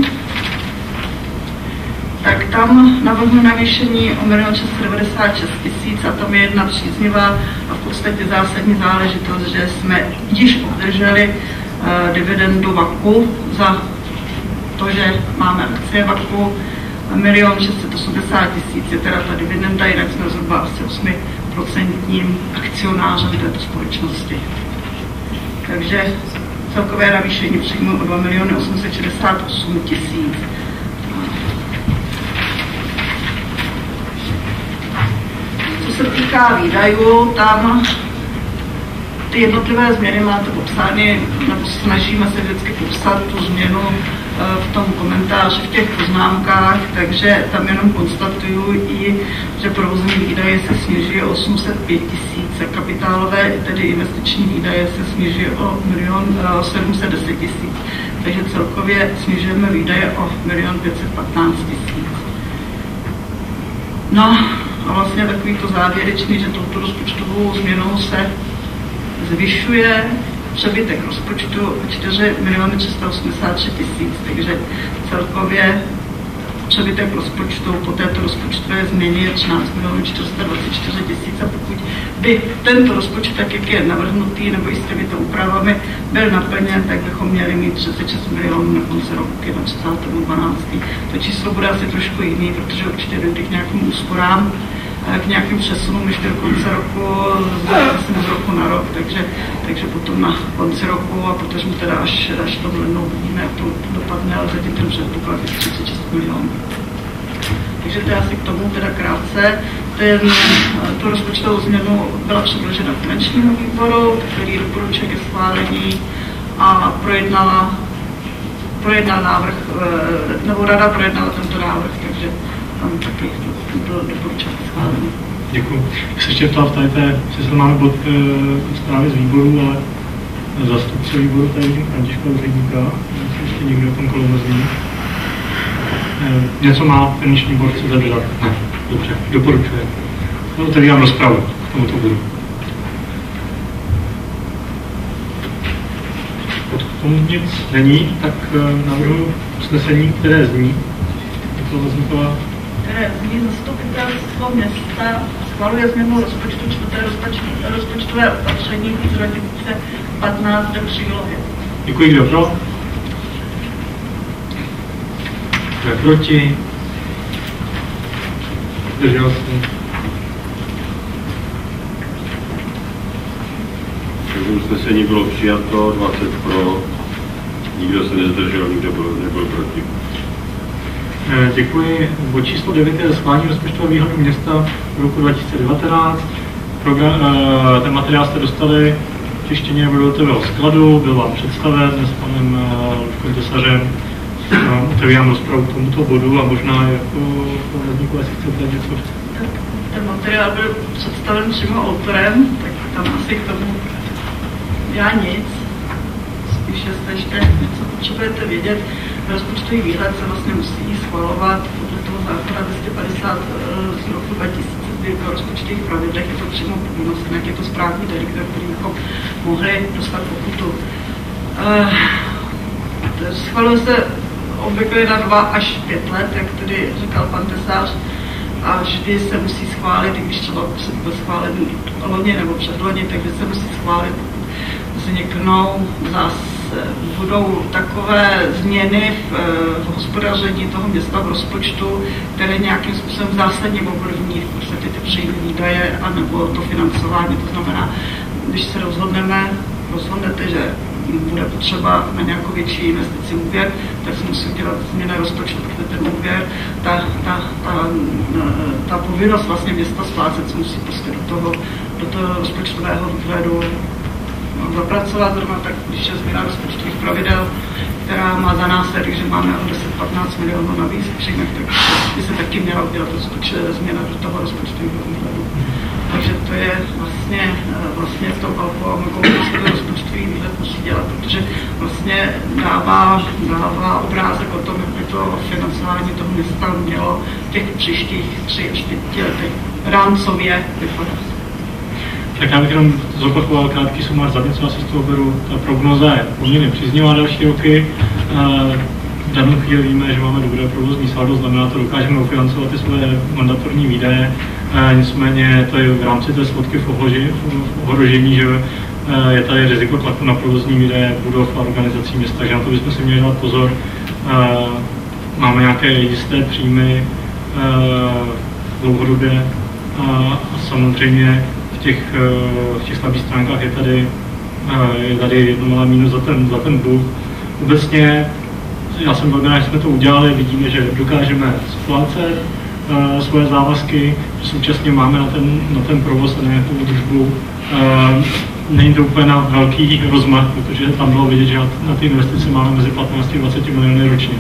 tak tam navrhnu navýšení o 1 696 000 a tam je jedna příznivá a v podstatě zásadní záležitost, že jsme již obdrželi dividendu VAKu za to, že máme akcie VAKu. 1 680 000 je teda ta dividenda, jinak jsme zhruba asi 8% akcionářem této společnosti. Takže celkové navýšení příjmu o 2 868 000. Co se týká výdajů, tam ty jednotlivé změny máte popsány, nebo snažíme se vždycky popsat tu změnu v tom komentáři, v těch poznámkách, takže tam jenom konstatuju i, že provozní výdaje se snižují o 805 000, kapitálové, tedy investiční výdaje se snižují o 1 710 000, takže celkově snižujeme výdaje o 1 515 000. No a vlastně takový to závěrečný, že touto rozpočtovou změnou se zvyšuje přebytek rozpočtu o 4 383 000, takže celkově přebytek rozpočtu po této rozpočtové změně je 13 424 000 a pokud by tento rozpočet, tak jak je navrhnutý, nebo i s těmito úpravami, byl naplněn, tak bychom měli mít 36 milionů na konci roku na 30.12. To číslo bude asi trošku jiný, protože určitě dojde k nějakým úsporám, k nějakým přesunům ještě do konce roku, z roku na rok, takže potom na konci roku a protože teda až to lednou vidíme, jak to dopadne, ale zatím ten předpoklad je 36 milionů. Takže to je asi k tomu teda krátce. Tu rozpočtovou změnu byla předložena finančnímu výboru, který doporučuje ke schválení a projednal návrh, nebo rada projednala tento návrh, takže tam taky doporučuje ke schválení. Děkuji. Jak se ještě ptal v té, sice máme bod zprávy z výboru, ale zástupce výboru tady vidím Františka Úředníka, ještě někdo v tom kolo mezí. Něco má finanční výbor, chce zadodat? Ne, dobře, doporučuje. No, otevírám rozpravu k tomuto bodu. Pokud k tomu nic není, tak navrhuji usnesení, které zní. Které zní: zastupitelstvo města schvaluje změnu rozpočtu 4. rozpočtové opatření z roku 2015 do přílohy. Děkuji, kdo pro? Kdo je proti? Zdržel se? Usnesení bylo přijato, 20 pro, nikdo se nezdržel, nikdo nebyl proti. Děkuji. Bod číslo 9 je schválení rozpočtového výhledu města v roku 2019. Ten materiál jste dostali tištěně do datového skladu, byl vám představen s panem Luďkem Tesařem. Otevírám rozpravu k tomuto bodu a možná jako radníku, jestli chcete něco říct. Ten materiál byl představen přímo autorem, tak tam asi k tomu já nic. když jste ještě něco potřebujete vědět, rozpočtový výhled se vlastně musí schvalovat podle toho zákona 250 z roku 2000 o rozpočtových pravidlech, je to přímo povinnost, jak je to správní delikt, který bychom mohli dostat pokutu. Schvaluje se obvykle na 2 až 5 let, jak tedy říkal pan Tesař, a vždy se musí schválit, i když třeba byl schválen loni nebo předloni, takže se musí schválit, vzniknou zase, budou takové změny v hospodaření toho města v rozpočtu, které nějakým způsobem zásadně ovlivní prostě ty příjmy, výdaje a nebo to financování. To znamená, když se rozhodnete, že bude potřeba na nějakou větší investici úvěr, tak se musí udělat změna rozpočtu, protože ten úvěr, ta povinnost vlastně města splácet se musí prostě do toho rozpočtového výhledu zapracovat. Zrovna tak, když je změna rozpočtových pravidel, která má za následek, že máme o 10-15 milionů navíc v příjmech, tak by se taky měla udělat změna do toho rozpočtového výhledu. Takže to je vlastně v tom alfa a omega, se to rozpočtový výhled musí dělat, protože vlastně dává obrázek o tom, jak by to financování toho města mělo v těch příštích 3 až 5 letech rámcově vypadat. Tak já bych jenom zopakoval krátký sumář za něco, asi z toho beru. Ta prognoza je poměrně příznivá další roky. V danou chvíli víme, že máme dobré provozní saldo, znamená to, dokážeme ufinancovat ty svoje mandatorní výdaje. Nicméně to je v rámci té schodky v ohrožení, že je tady riziko tlaku na provozní výdaje budov a organizací města, takže na to bychom si měli dát pozor. Máme nějaké jisté příjmy dlouhodobě a samozřejmě v těch slabých stránkách je tady jedno malé mínus za ten dluh. Obecně já jsem velmi rád, že jsme to udělali, vidíme, že dokážeme splácet svoje závazky, že současně máme na ten provoz a nějakou údržbu. Není to úplně na velký rozmach, protože tam bylo vidět, že na ty investice máme mezi 15 a 20 miliony ročně.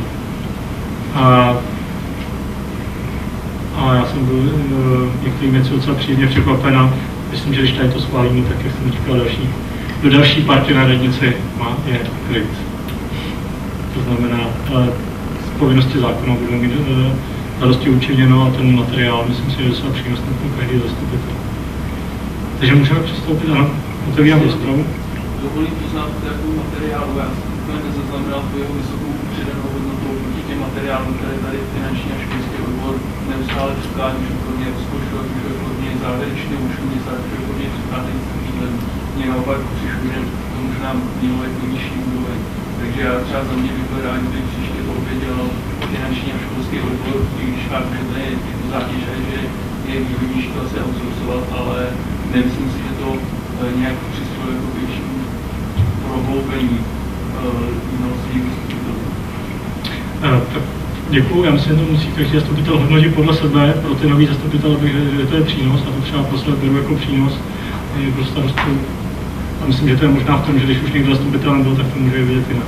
A já jsem byl některými věci docela příjemně překvapen a myslím, že když tady to schválíme, tak jak jsem říkal, do další party na radnici je kryt. To znamená, z povinnosti zákona budeme mít zadosti učiněno a ten materiál, myslím si, že je docela přínosný pro každý zastupitel. Takže můžeme přistoupit a otevírám rozpravu. Dovolím poznámku k takovému materiálu. Já jsem úplně nezaznamenal tu jeho vysokou přidanou hodnotu proti těm materiálům, které tady finanční a školský odbor neustále předkládá, že pro mě rozpočtu, ať už je pro mě závěrečné účtu, ať už je pro mě předkládající výhled. Mně naopak přišlo, že to možná mělo jako nižší úroveň. Takže já třeba za mě bych byl rád, kdyby příště to opět dělal finanční a školský odbor, když chápu, že to je zátěž a že je výhodnější to asi outsourcovat, ale nemyslím si, že to nějak přispělo jako větší prohloubení znalostí zastupitelů. Děkuju, já myslím, že to musí každý zastupitel hodnotit podle sebe, pro ty nový zastupitele, že to je přínos a to třeba pro sebe beru jako přínos i pro starostu. A myslím, že to je možná v tom, že když už někdo zastupitelem byl, tak to může vidět jinak.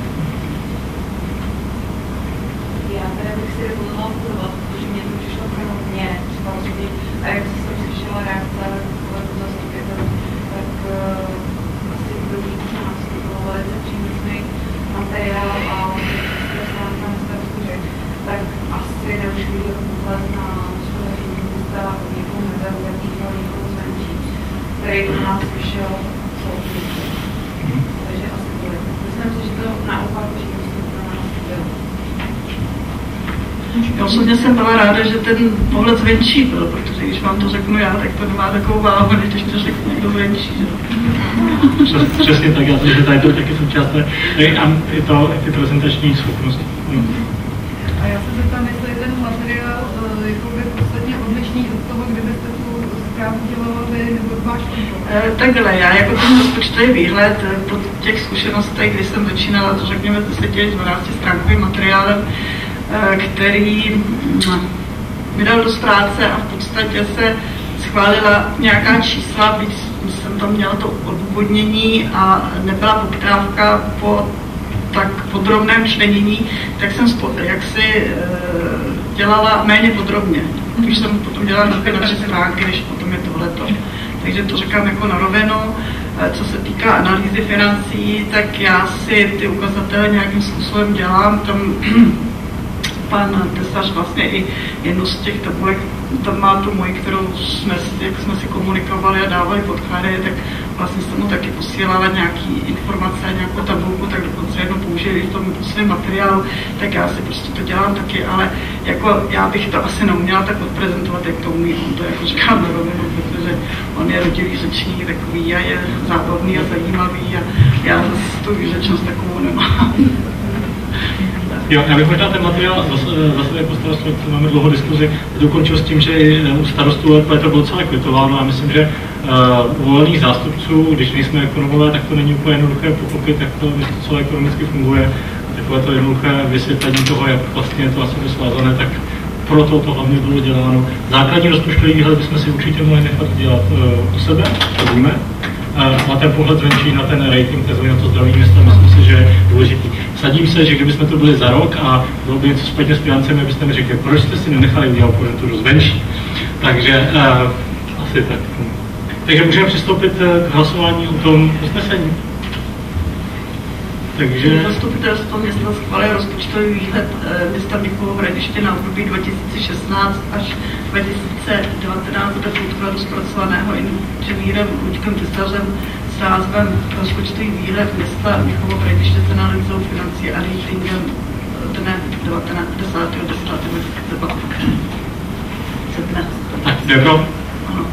Já teda bych si dovolila odporovat, protože mě to přišlo pro mě třeba rozhodně, a jak jsem slyšela reakce kolegu zastupitelů, tak asi dobrý čas, to bylo velice přínosný materiál a na starostu řekl, tak asi neušli vůbec na hospodaření města někoho nezaujatýho, někoho zvenčí, který do nás přišel. Takže asi tolik. Myslím si, že to naopak přínosný pro nás bylo. Já osobně jsem byla ráda, že ten pohled zvenčí byl, protože když vám to řeknu já, tak to nemá takovou váhu, když to řekne někdo zvenčí. Přesně tak, já myslím, že tady to taky součást je to ty prezentační schopnosti. A já se zeptám, jestli ten materiál jakoby podstatně odlišný od toho, kdybyste tu zprávu dělala vy nebo váš kontrol? Takhle, já jako ten rozpočtový výhled po těch zkušenostech, kdy jsem začínala, to řekněme 10-12 stránkovým materiálem, který mi dal dost práce a v podstatě se schválila nějaká čísla, byť jsem tam měla to odůvodnění a nebyla poptávka po tak podrobném členění, tak jsem jaksi dělala méně podrobně. Když jsem potom dělala na 3 stránky, než potom je tohleto. Takže to říkám jako na rovinu. Co se týká analýzy financí, tak já si ty ukazatele nějakým způsobem dělám. Tam pan Tesař vlastně i jednu z těch tabulek, tam má tu moji, kterou jak jsme si komunikovali a dávali podklady, tak vlastně jsem mu taky posílala nějaký informace, nějakou tabulku, tak dokonce jedno použili v tom svém materiálu, tak já si prostě to dělám taky, ale jako já bych to asi neuměla tak odprezentovat, jak to umí, on to jako říká na rovinu, protože on je rodilý řečník takový a je zábavný a zajímavý a já zase tu výřečnost takovou nemám. Jo, já bych možná ten materiál zase jako starostu, máme dlouho diskuzi, dokončil s tím, že u starostů to bylo celé kvitováno a myslím, že u volných zástupců, když nejsme ekonomové, tak to není úplně jednoduché pochopit, jak to celé ekonomicky funguje. Takové to jednoduché vysvětlení toho, jak vlastně je to asi svázané, tak proto to hlavně bylo děláno. Základní rozpočtový výhled bychom si určitě mohli nechat dělat u sebe, to víme. Na ten pohled zvenčí, na ten rating, tzv. Na to zdraví města, myslím si, že je důležitý. Sadím se, že kdybychom to byli za rok a bylo by něco špatně s financemi, byste mi řekli, proč jste si nenechali udělat konjunkturu zvenčí. Takže asi tak. Takže můžeme přistoupit k hlasování o tom usnesení. Takže... Zastupitelstvo města schválilo rozpočtový výhled města Mnichov Hradiště na období 2016 až 2019 do podkladu zpracovaného inženýrem Luďkem Tesařem s názvem Rozpočtový výhled města Mnichov Hradiště s analýzou financí a ratingem dne 10.10. Tak, jde pro? Ano.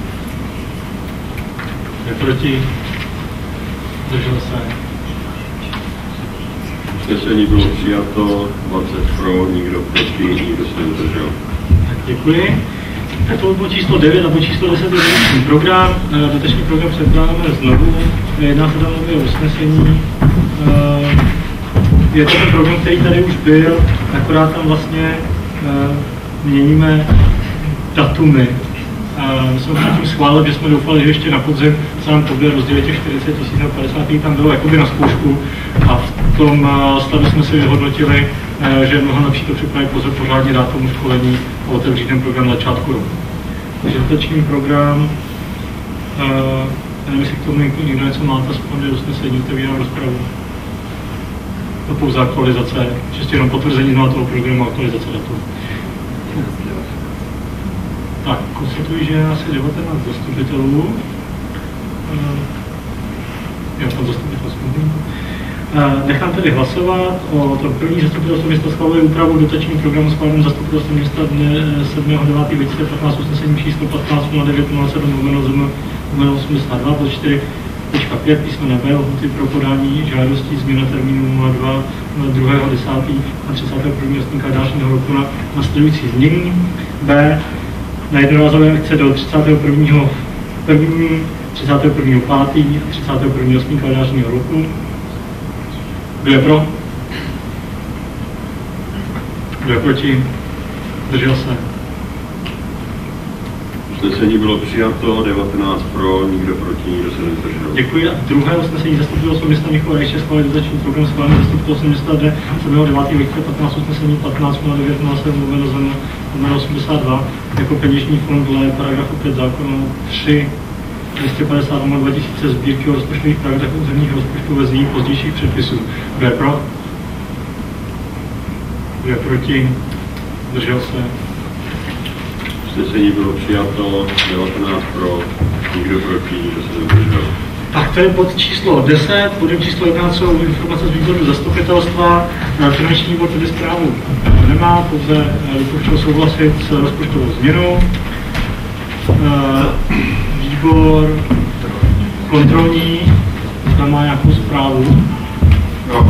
Jde proti? Zdržel se? Usnesení bylo přijato, 20 pro, nikdo proti, nikdo se nezdržel. Tak děkuji. Tak to bylo číslo 9 a číslo 10 je dotační program. Dotační program předkládáme znovu. Jedná se tam o usnesení. Je to ten program, který tady už byl, akorát tam vlastně měníme datumy. My jsme předtím schválili, že jsme doufali, že ještě na podzim se nám povede rozdělit těch 40 000 nebo 50 000, tam bylo jakoby na zkoušku a v tom stavu jsme si vyhodnotili, že je mnohem lepší to připravit pořádně dát tomu školení a otevřít ten program na začátku roku. Takže dotační program, nevím, jestli k tomu někdo něco máte, aspoň usnesení, otevírám rozpravu. To pouze aktualizace, čistě jenom potvrzení toho programu a aktualizace datu. Tak, konstatuji, že je asi 19 zastupitelů. Já tam zastupitelství. Nechám tedy hlasovat o tom první zastupitelstvo města schvaluje úpravu dotačního programu schváleným zastupitelstvem města dne 7.9.2015 usnesení číslo 15.09.07/82 bod 4.5 písmene B lhůty pro podání žádosti změna termínu 2.10. a 31. kalendářního roku na následující znění. B. Na jednorázové akce do 31.1., 31.5. a 31.8. kalendářního roku. Kdo je pro? Kdo je proti? Držel se. Usnesení bylo přijato, 19 pro, nikdo proti, nikdo se nezdržel. Děkuji. A druhé usnesení zastupitelstva města Mnichov Hradiště schválit dotační program schválený zastupitelstvo města dne 7.9.2015 usnesení 15.09.82 jako peněžní fond dle paragrafu 5 zákona 3 250/2000 sbírky o rozpočtových pravidlech územních rozpočtů ve znění pozdějších předpisů. Kdo je pro? Kdo je proti? Držel se. Usnesení bylo přijato, 19 pro, nikdo proti, nikdo se nezdržel. Tak to je bod číslo 10, bodem číslo 11 jsou informace z výboru zastupitelstva. Finanční výbor tedy zprávu nemá, pouze doporučil souhlasit s rozpočtovou změnou. Výbor kontrolní, tam má nějakou zprávu. No,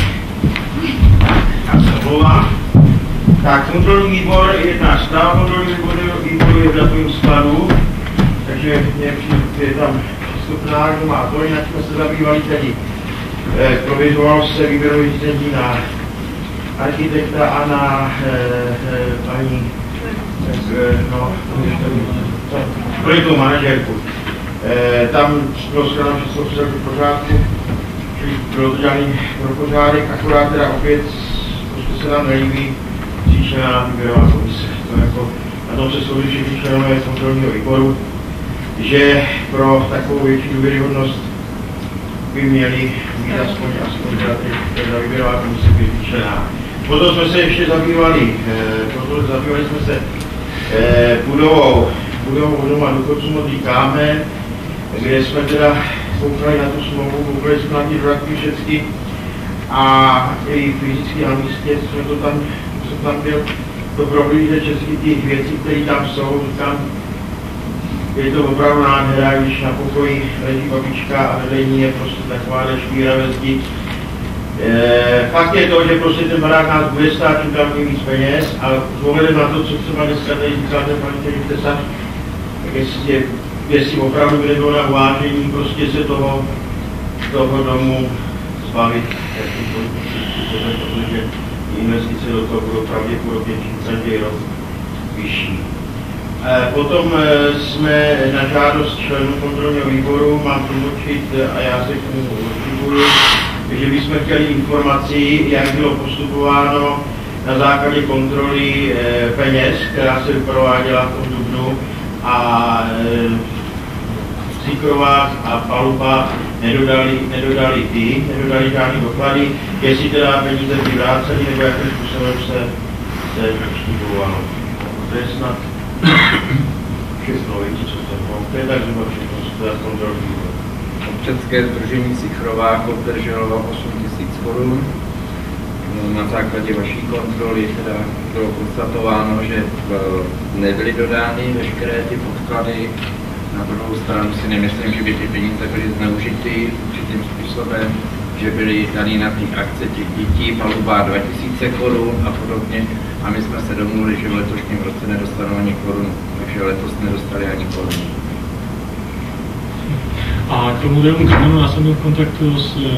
já se volám. Tak, kontrolní výbor, jedna zpráva kontrolní výboru je v datovém skladu, takže je tam vstupná, kdo má to, jinak jsme se zabývali tedy. Provizovalo se výběrové řízení na architekta a na paní projektovou manažerku. Tam bylo shledáno všechno v pořádku, čili bylo to dělané pro pořádek, akorát teda opět prostě se nám nelíbí příčina výběrová komise. To jako, na tom se shodli všichni členové kontrolního výboru. že pro takovou větší důvěryhodnost by měli mít aspoň ta výběrová komise být vyčlená. Potom jsme se ještě zabývali jsme se budovou doma důchodců Modrý kámen, kde jsme teda koukali na tu smlouvu, koukali jsme na ty dodatky všechny a i fyzicky na místě jsem tam byl to prohlížet všechny ty věci, které tam jsou, říkám, je to opravdu nádhera, když na pokoji leží babička a vedle ní je prostě taková švíra ve zdi. Fakt je to, že prostě ten barák nás bude stát čím dál víc peněz, ale s ohledem na to, co třeba dneska tady říká ten paní Tesař, tak jestli opravdu bude bylo na uvážení prostě se toho domu zbavit, protože investice do toho budou pravděpodobně čím rok vyšší. Potom jsme na žádost členů kontrolního výboru, mám tlumočit a já se k tomu připojuji, že bychom chtěli informaci, jak bylo postupováno na základě kontroly peněz, která se prováděla v tom dubnu a Cykrová a Paluba nedodali žádný doklady, jestli teda peníze byly vráceny, nebo jakým způsobem se postupovalo. To je snad všechno, víte, co to je, tak zhruba všechno, co to je kontrolní výbor. Občanské sdružení Cykrovák obdrželo 8 000 korun. Na základě vaší kontroly teda bylo konstatováno, že nebyly dodány veškeré ty podklady. Na druhou stranu si nemyslím, že by ty peníze byly zneužity určitým způsobem, že byly daný na ty akce těch dětí, Paluba 2000 korun a podobně. A my jsme se domluvili, že v letošním roce nedostanou ani korunu, takže letos nedostali ani korunu. A k tomu druhému kamenu já jsem byl v kontaktu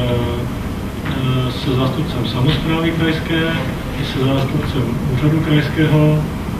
se zástupcem samosprávy krajské i se zástupcem úřadu krajského.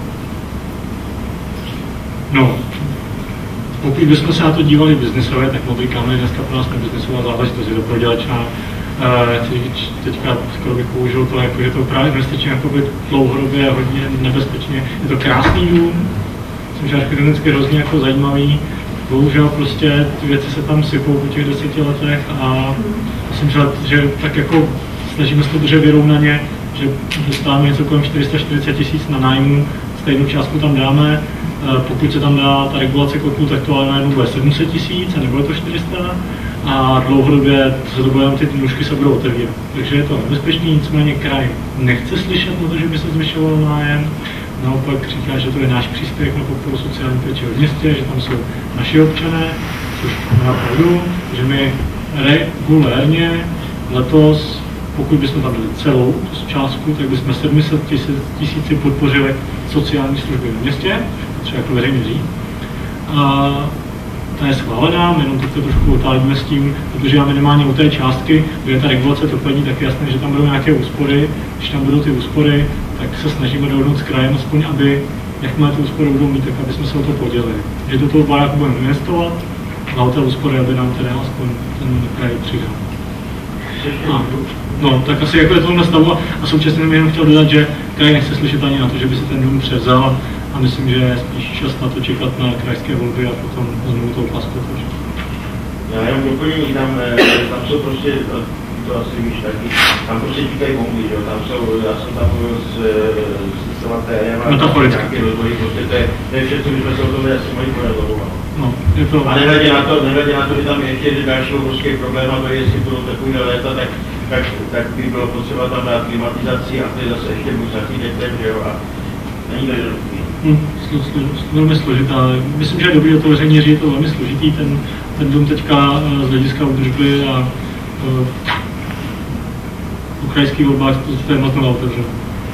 No, pokud bychom se na to dívali biznisové, tak Modrý kámen dneska pro nás nebiznisová záležitost, je to prodělečná. Teďka skoro bych použil to, jako, že to právě investičně dlouhodobě hodně nebezpečně. Je to krásný dům, myslím, že architektonicky hrozně jako zajímavý. Bohužel prostě ty věci se tam sypou po těch 10 letech a myslím, že tak jako snažíme se to držet vyrovnaně, že dostáváme něco kolem 440 000 na nájmu, stejnou částku tam dáme, pokud se tam dá ta regulace kotlů, tak to ale najednou bude 700 000 a nebude to 400 a dlouhodobě se to bude, ty nůžky se budou otevírat. Takže je to nebezpečný, nicméně kraj nechce slyšet na to, že by se zvyšoval nájem. Naopak říká, že to je náš příspěvek na podporu sociální péče v městě, že tam jsou naši občané, což má pravdu, že my regulérně letos, pokud bychom tam dali celou tu částku, tak bychom 700 000 podpořili sociální služby v městě, třeba jako veřejný říct. A ta je schválená, jenom to trošku otálíme s tím, protože já minimálně u té částky, kde ta regulace to plní, tak je jasné, že tam budou nějaké úspory. Když tam budou ty úspory, tak se snažíme dohodnout s krajem, aspoň aby, jakmile ty úspory budou mít, tak aby jsme se o to podělili. Že do toho baráku budeme investovat, a o té úspory, aby nám teda aspoň ten kraj přidal. No, tak asi jako je to na stavu a současně jsem jenom chtěl dodat, že kraj nechce slyšet ani na to, že by se ten dům převzal a myslím, že je spíš čas na to čekat na krajské volby a potom znovu tou pasku. Já jenom doplním, tam jsou prostě, to asi víš taky, tam prostě tíkají bomby, že jo, tam jsou, já jsem tam mluvil s instalatérem a nějaký rozvoj, prostě to je všechno, že jsme se o tom asi mají poradovat. No, je to... A nehledě na to, že tam ještě další obrovský problém, a to je, jestli budou takovýhle léta, tak by bylo potřeba tam dát klimatizaci a to je zase ještě buď s architektem, že jo, a není to jednoduchý. Velmi složitá. Myslím, že je dobrý otevření, že je to velmi složitý, ten dům teďka z hlediska údržby a v krajských volbách to je moc nová otevřená.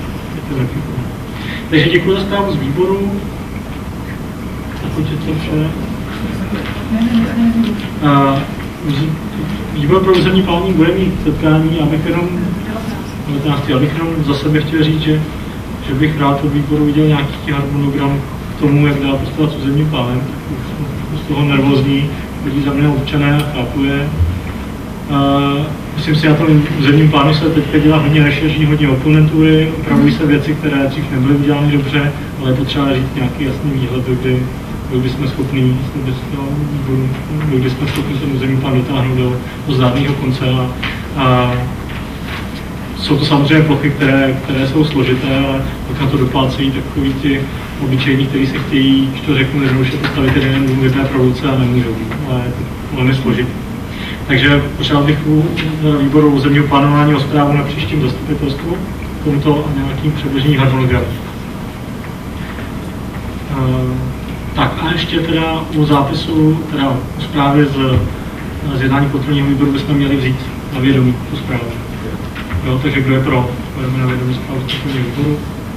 Takže děkuji za zprávu z výboru. Pokud je to vše. Výbor pro územní plánování bude mít setkání, abych jenom za sebe chtěl říct, že bych rád od výboru viděl nějaký harmonogram k tomu, jak dá postupovat s územním plánem. Z toho nervózní, chodí za mnou občané a chápu je. Myslím si, na tom územním plánu se teďka dělá hodně rešerží, hodně oponentury, opravují se věci, které dřív nebyly udělány dobře, ale je potřeba říct nějaký jasný výhled, kdy kdy jsme schopni ten územní plán dotáhnout do zdárného konce. A jsou to samozřejmě plochy, které jsou složité, ale pak na to doplácejí takový ti obyčejní, kteří se chtějí, když to řeknu, jednoduše postavit jeden dům v jedné produkce a nemůžou, ale je to velmi složitý. Takže pořád bych u výboru územního plánování o zprávu na příštím zastupitelstvu tomto a nějakým předběžný harmonogram. Tak a ještě teda u zápisu, teda u zprávy z jednání kontrolního výboru bychom měli vzít na vědomí tu zprávu. Jo, takže kdo je pro? Budeme na vědomí zprávu z kontrolního výboru.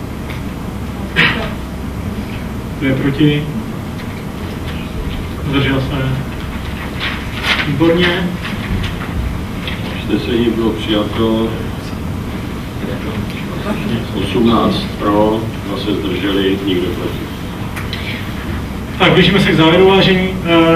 Kdo je proti? Zdržel se? Výborně. Usnesení bylo přijato 18 pro, 2 se zdrželi, nikdo proti. Tak, blížíme se k závěru, vážení.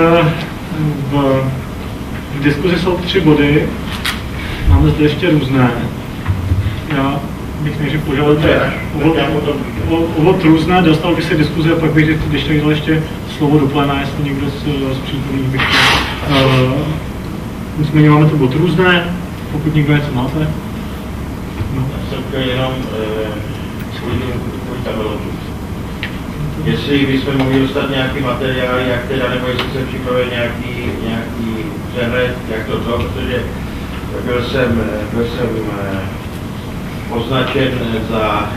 V diskuzi jsou 3 body. Máme zde ještě různé. Já bych nejdřív požádal o bod různé, dostal bych se k diskuzi a pak bych, když tak dal ještě slovo do pléna, jestli někdo z přítomných bych chtěl. Nicméně máme to bod různé, pokud někdo něco máte. No. Já jsem chtěl jenom svůj tabelu. Jestli bychom mohli dostat nějaký materiál, jak teda, nebo jestli se připravil nějaký přehled, jak to, protože byl jsem označen za,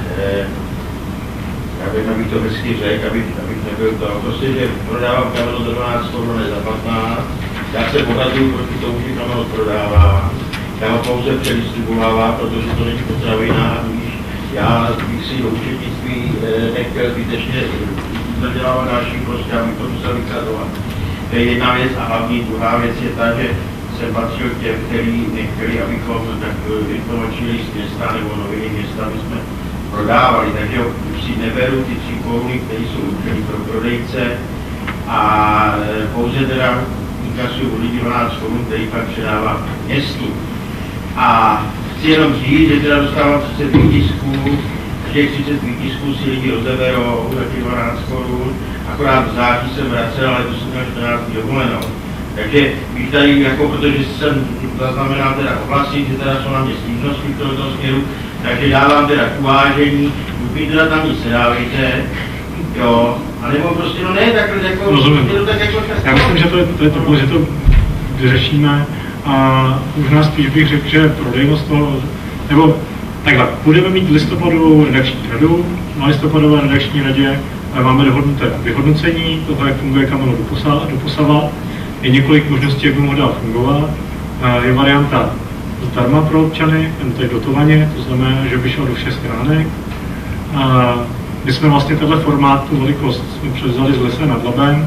abych to hezky řekl, abych nebyl to, prostě, že prodávám kameno za 12 korun, ne za 15, já se pohaduju proti tomu, že kameno prodávám, já ho pouze předistribuovám, protože to není potravina, já bych si do účetnictví nechtěl zbytečně zadělávat další, prostě abych to musel vykazovat. To je jedna věc a hlavní druhá věc je ta, že jsem patřil těm, kteří nechtěli, abychom tak informační list města nebo noviny města my jsme prodávali, takže si neberu ty 3 koruny, které jsou určené pro prodejce a pouze teda inkasuju od lidí 12 korun, který pak předává městu. A chci jenom říct, že teda dostávám 30 výtisků, těch 30 výtisků si lidi rozeberou za těch 12 korun, akorát v září jsem vracel, ale to jsem měl 14 dní dovolenou. Takže bych tady, jako, protože jsem zaznamenal teda oblasti, že teda jsou na mě stížnosti v tomto směru, takže dávám teda k uvážení, buď mi teda tam nic nedávejte, jo, anebo prostě, no ne, takhle jako, to tak jako... Já myslím, že to je takové, že to vyřešíme a možná spíš bych řekl, že prodejnost toho, nebo takhle, budeme mít listopadovou redakční radu, na listopadové redakční radě máme dohodnuté vyhodnocení toho, jak funguje kameno doposavat. Je několik možností, jak by mohla fungovat. Je varianta zdarma pro občany, to je dotovaně, to znamená, že by šel do 6 stránek. My jsme vlastně tenhle formát, tu velikost jsme převzali z Lese nad Labem,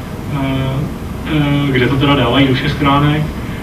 kde to teda dávají do 6 stránek.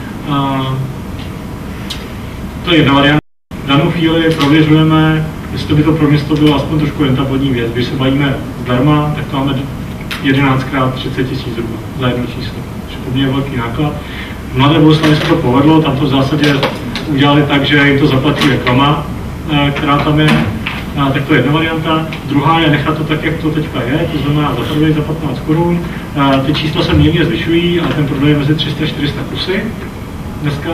To je jedna varianta. V danou chvíli prověřujeme, jestli by to pro město bylo aspoň trošku rentabilní věc. Když se bavíme zdarma, tak to máme 11x 30 000 zhruba za jedno číslo. Poměrně velký náklad. V Mladé Boleslavi se to povedlo, tam to v zásadě udělali tak, že jim to zaplatí reklama, která tam je, tak to je jedna varianta. Druhá je nechat to tak, jak to teďka je, to znamená za 15 korun. Ty čísla se mírně zvyšují, ale ten prodej je mezi 300 a 400 kusy dneska.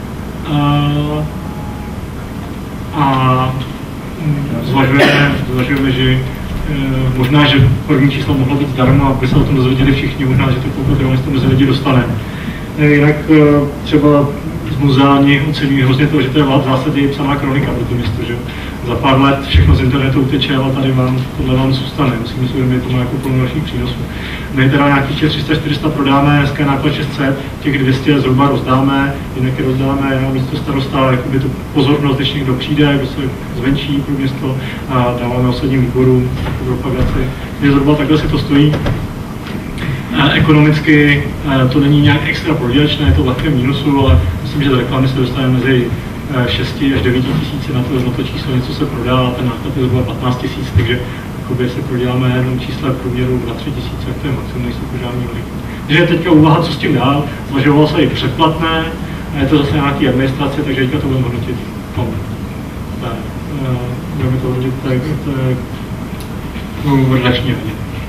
A zvažujeme, že možná, že první číslo mohlo být zdarma, aby se o tom dozvěděli všichni, možná, že to pokud se to mezi lidi dostane. Jinak třeba z muzeální oceňují hrozně to, že to je v zásadě psaná kronika pro to město, že za pár let všechno z internetu uteče, ale tady tohle vám zůstane. Musím si uvědomit, to má jako plno dalších přínosů. My teda nějakých 300-400 prodáme, dneska náklad 600, těch 200 zhruba rozdáme, jinak je rozdáme, já místo starosta, jakoby tu pozornost, když někdo přijde, kdo se zvenčí pro město a dáváme osadním výboru jako propagaci. Takže zhruba takhle si to stojí. Ekonomicky to není nějak extra prodělečné, je to v lehkém mínusu, ale myslím, že z reklamy se dostane mezi 6 až 9 tisíci na to číslo, něco se prodá a ten náklad je zhruba 15 tisíc, takže jakoby se proděláme jenom čísle v průměru 2-3 tisíce, to je maximum, nejsou to žádný veliký. Takže teďka úvaha, co s tím dál, zvažovalo se i předplatné, je to zase nějaký administrace, takže teďka to budeme hodnotit budeme to hodnotit v redakční radě.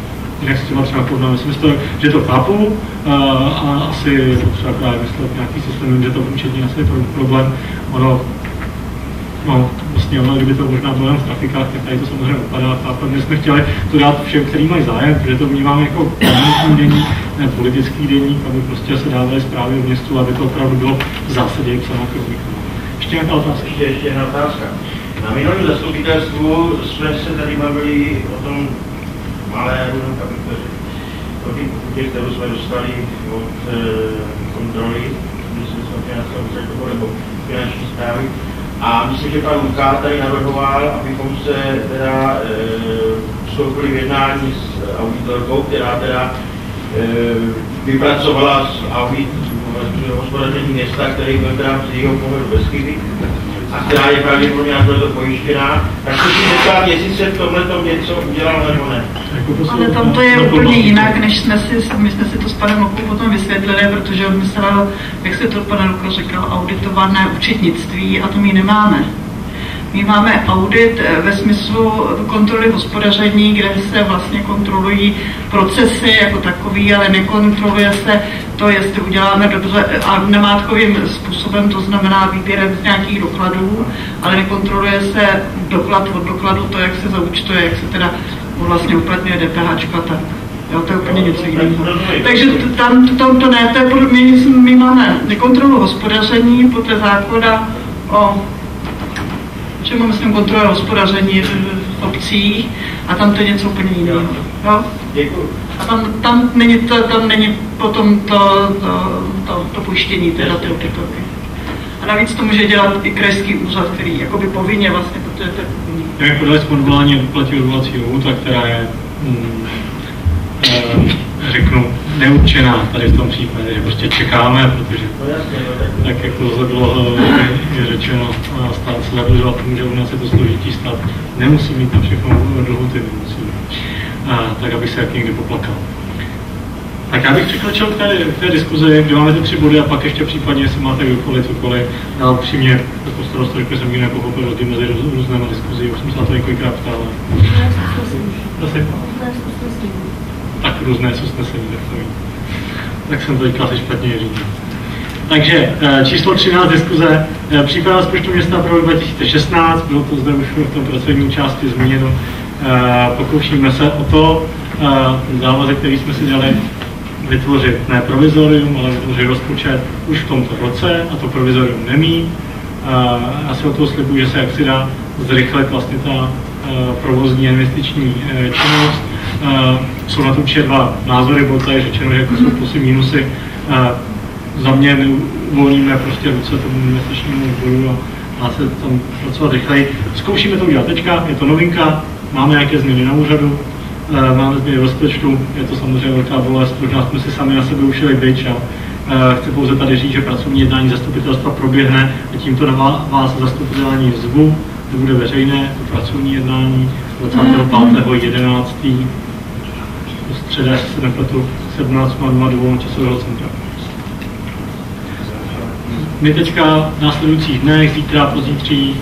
jinak si třeba porovnám. Myslím, že to chápu a asi třeba právě myslet nějaký systém, že to účetní asi je problém. Ono, no, vlastně ono, kdyby to možná bylo jen v trafikách, tak tady to samozřejmě vypadá. A my jsme chtěli to dát všem, kteří mají zájem, protože to vnímáme jako komunitní deník, ne politický deník, aby prostě se dávaly zprávy o městu, aby to opravdu bylo v zásadě psáno kroníkama. Ještě nějaká otázka? Ještě jedna otázka. Na minulém zastupitelstvu jsme se tady bavili o tom maléru, o té pokutě, kterou jsme dostali od kontroly, ministerstva financí nebo finanční správy. A myslím, že pan Lukáš tady navrhoval, abychom se teda vstoupili v jednání s auditorkou, která teda vypracovala audit hospodaření města, který byl teda z jejího pohledu bez chyby a která je pravděpodobně na to pojištěná. Tak se si zeptat, jestli se v tomhletom něco udělalo nebo ne. Ale tam to je úplně jinak, než my jsme si to s panem Lukou potom vysvětlili, protože on myslel, jak se to pan Luka říkal, auditované účetnictví a to my nemáme. My máme audit ve smyslu kontroly hospodaření, kde se vlastně kontrolují procesy jako takový, ale nekontroluje se to, jestli uděláme dobře a nemátkovým způsobem, to znamená výběrem z nějakých dokladů, ale nekontroluje se doklad od dokladu, to, jak se zaúčtuje, jak se teda vlastně uplatňuje DPH, tak jo, to je úplně něco jiného. Takže tam to ne, to je, my máme kontrolu hospodaření podle zákona o čemu myslím kontrola hospodaření v obcích a tam to je něco úplně jiného. Jo? A tam není potom to pojištění, teda ty opětovky. A navíc to může dělat i krajský úřad, který jakoby povinně vlastně, protože to je povinný. Jak podali jsme odvolání platí odvolací lhůta, která je, řeknu, neurčená tady v tom případě, že prostě čekáme, protože tak jak to dlouho je řečeno, stát se zadlužovat tomu, že u nás je to složitý stát, nemusí mít na všechno lhůty, nemusí. Tak aby se jak někdy poplakal. Tak já bych překročil k té diskuzi, kde máme ty 3 body a pak ještě případně, jestli máte cokoliv, já upřímně jako starostu, že jsem nikdy nepochopil rozdíl mezi různými diskuzi, už jsem se na to několikrát ptal. Tak různé jsou usnesení, tak jsem to říkal asi špatně říct. Takže číslo 13 diskuze, příprava rozpočtu města pro 2016, bylo to zde už v tom pracovní části zmíněno. Pokoušíme se o to, závazek, který jsme si dali, vytvořit ne provizorium, ale vytvořit rozpočet už v tomto roce a to provizorium nemí. Já si o toho slibuji, že se jak si dá zrychlit vlastně ta provozní investiční činnost. Jsou na to určitě 2 názory, bylo tady řečeno, že jako jsou plusy, mínusy. Za mě uvolníme prostě ruce tomu investičnímu odboru a se tam pracovat rychleji. Zkoušíme to udělat teďka, je to novinka, máme nějaké změny na úřadu, máme změny v rozpočtu, je to samozřejmě velká bolest, možná jsme si sami na sebe ušili bič a chci pouze tady říct, že pracovní jednání zastupitelstva proběhne a tímto na vás zastupitelání zvu, to bude veřejné, to pracovní jednání 25.11. do středy, jestli se nepletu, 17.00 do volnočasového centra. My teďka v následujících dnech, zítra, pozítří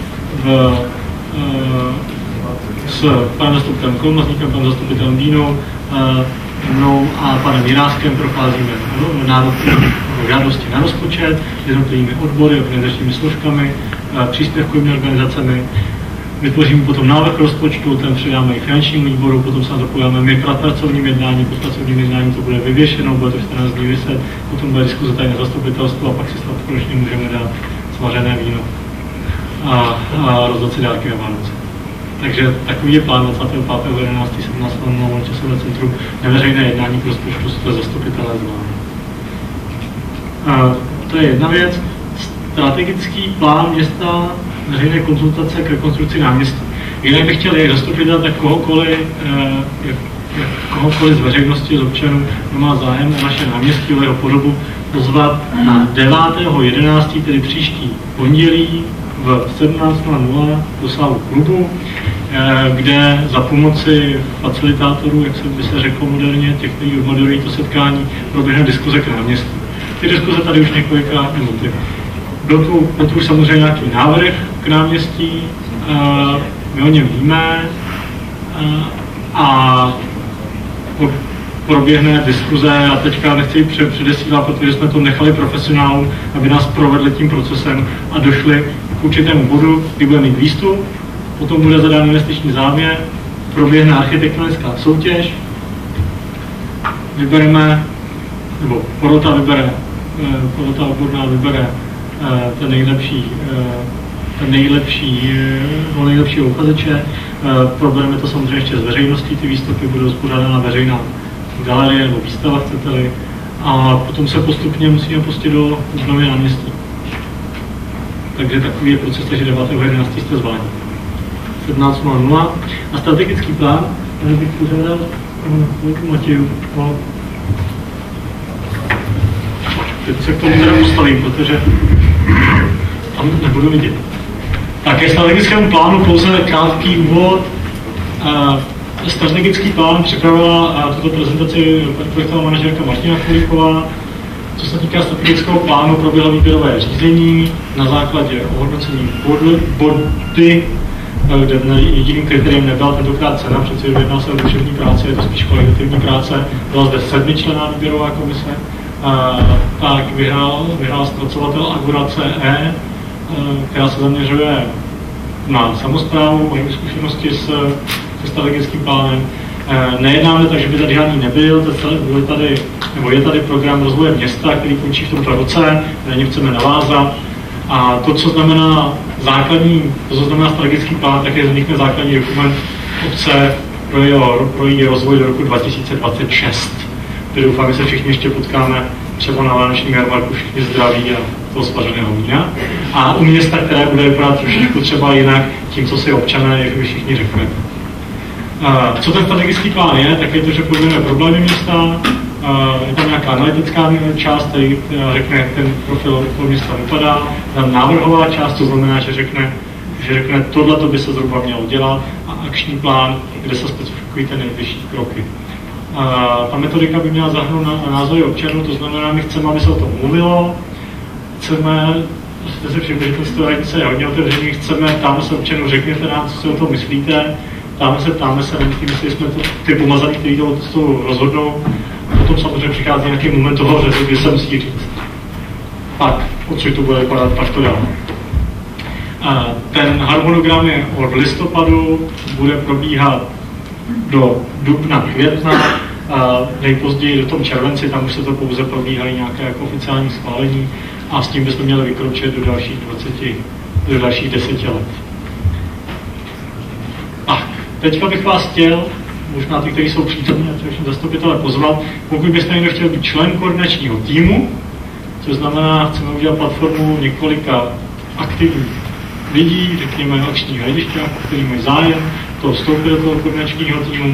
s panem zastupitelem Kolmazníkem, panem zastupitelem Dínou, mnou a panem Jiráskem procházíme žádosti na rozpočet, jednotlivými odbory, organizačními složkami, příspěvkovými organizacemi. Vytvoříme potom návrh rozpočtu, ten předáme i finančnímu výboru, potom se na to pojáme my pracovním jednáním, po pracovním jednáním to bude vyvěšeno, bude to 14 dní vyset, potom bude diskuze tady na zastupitelstvu a pak si snad konečně můžeme dát smažené víno a rozdat si dárky na Vánoce. Takže takový je plán 25.11. 17.00 časové centrum neveřejné jednání k rozpočtu se zastupitelé zvládnou. To je jedna věc. Strategický plán města, veřejné konzultace k rekonstrukci náměstí. Jinak bych chtěl jak zastupitel, tak kohokoliv z veřejnosti, z občanů, kdo má zájem o naše náměstí, o jeho podobu, pozvat na 9.11., tedy příští pondělí v 17.00 do sálu klubu, kde za pomoci facilitátorů, jak by se řeklo moderně, těch, kteří moderují to setkání, proběhne diskuze k náměstí. Ty diskuze tady už několikrát, nebo byl tu už samozřejmě nějaký návrh k náměstí, my o něm víme a proběhne diskuze, a teďka nechci předesílat, protože jsme to nechali profesionálům, aby nás provedli tím procesem a došli k určitému bodu, kdy bude mít výstup, potom bude zadán investiční záměr, proběhne architektonická soutěž, vybereme, nebo porota odborná vybere ten nejlepší uchazeče. Probereme to samozřejmě ještě s veřejností, ty výstupy budou uspořádána veřejná galerie nebo výstava, chcete-li, a potom se postupně musíme pustit do obnovy náměstí. Takže takový je proces, takže 9.11. jste zváni. 17.00 a strategický plán, já bych požádal Matěju o... Teď se k tomu teda postavím, protože tam nebudu vidět. Tak ke strategickému plánu pouze krátký úvod. Strategický plán připravila tuto prezentaci projektová manažerka Martina Kulíková. Co se týká strategického plánu, proběhlo výběrové řízení na základě ohodnocení body, kde jediným kritériem nebyla tentokrát cena, přece jedná se o duševní práce, je to spíš kvalitativní práce. Byla zde 7členná výběrová komise. Tak vyhrál zpracovatel Agora CE, která se zaměřuje na samosprávu, mají zkušenosti se strategickým plánem. Nejednáme tak, že by tady žádný nebyl, je tady program rozvoje města, který končí v tomto roce, na něm chceme navázat. A to, co znamená strategický plán, tak je vznikne základní dokument obce pro její rozvoj do roku 2026. Kde doufám, že se všichni ještě potkáme třeba na vánočním jarmarku, všichni zdraví a toho spařeného vína. A u města, které bude vypadat trošičku třeba jinak tím, co si občané, jak by všichni řekli. Co ten strategický plán je, tak je to, že pojmenujeme problémy města, je tam nějaká analytická část, která řekne, jak ten profil města vypadá, tam návrhová část, to znamená, že řekne tohle by se zhruba mělo dělat, a akční plán, kde se specifikují ty nejbližší kroky. Ta metodika by měla zahrnout na názory občanů, to znamená, my chceme, aby se o tom mluvilo, chceme, jste se všimli, že ten radnice je hodně otevřený, chceme, ptáme se občanů, řekněte nám, co si o tom myslíte, ptáme se, nemyslíme si, že jsme ty pomazaní, kteří to rozhodnou, a potom samozřejmě přichází nějaký moment toho řezu, kdy se musí říct. Pak, odsud to bude vypadat, pak to dáme. Ten harmonogram je od listopadu, bude probíhat do dubna, května, nejpozději do tom červenci, tam už se to pouze probíhají nějaké jako oficiální schválení, a s tím bychom měli vykročit do dalších 10 let. Tak, teďka bych vás chtěl, možná ty, kteří jsou přítomní a především zastupitele, pozvat, pokud byste někdo chtěl být člen koordinačního týmu, což znamená, chceme udělat platformu několika aktivních lidí, řekněme akčního hlediště, kteří mají zájem, to vstoupit do toho koordinačního týmu,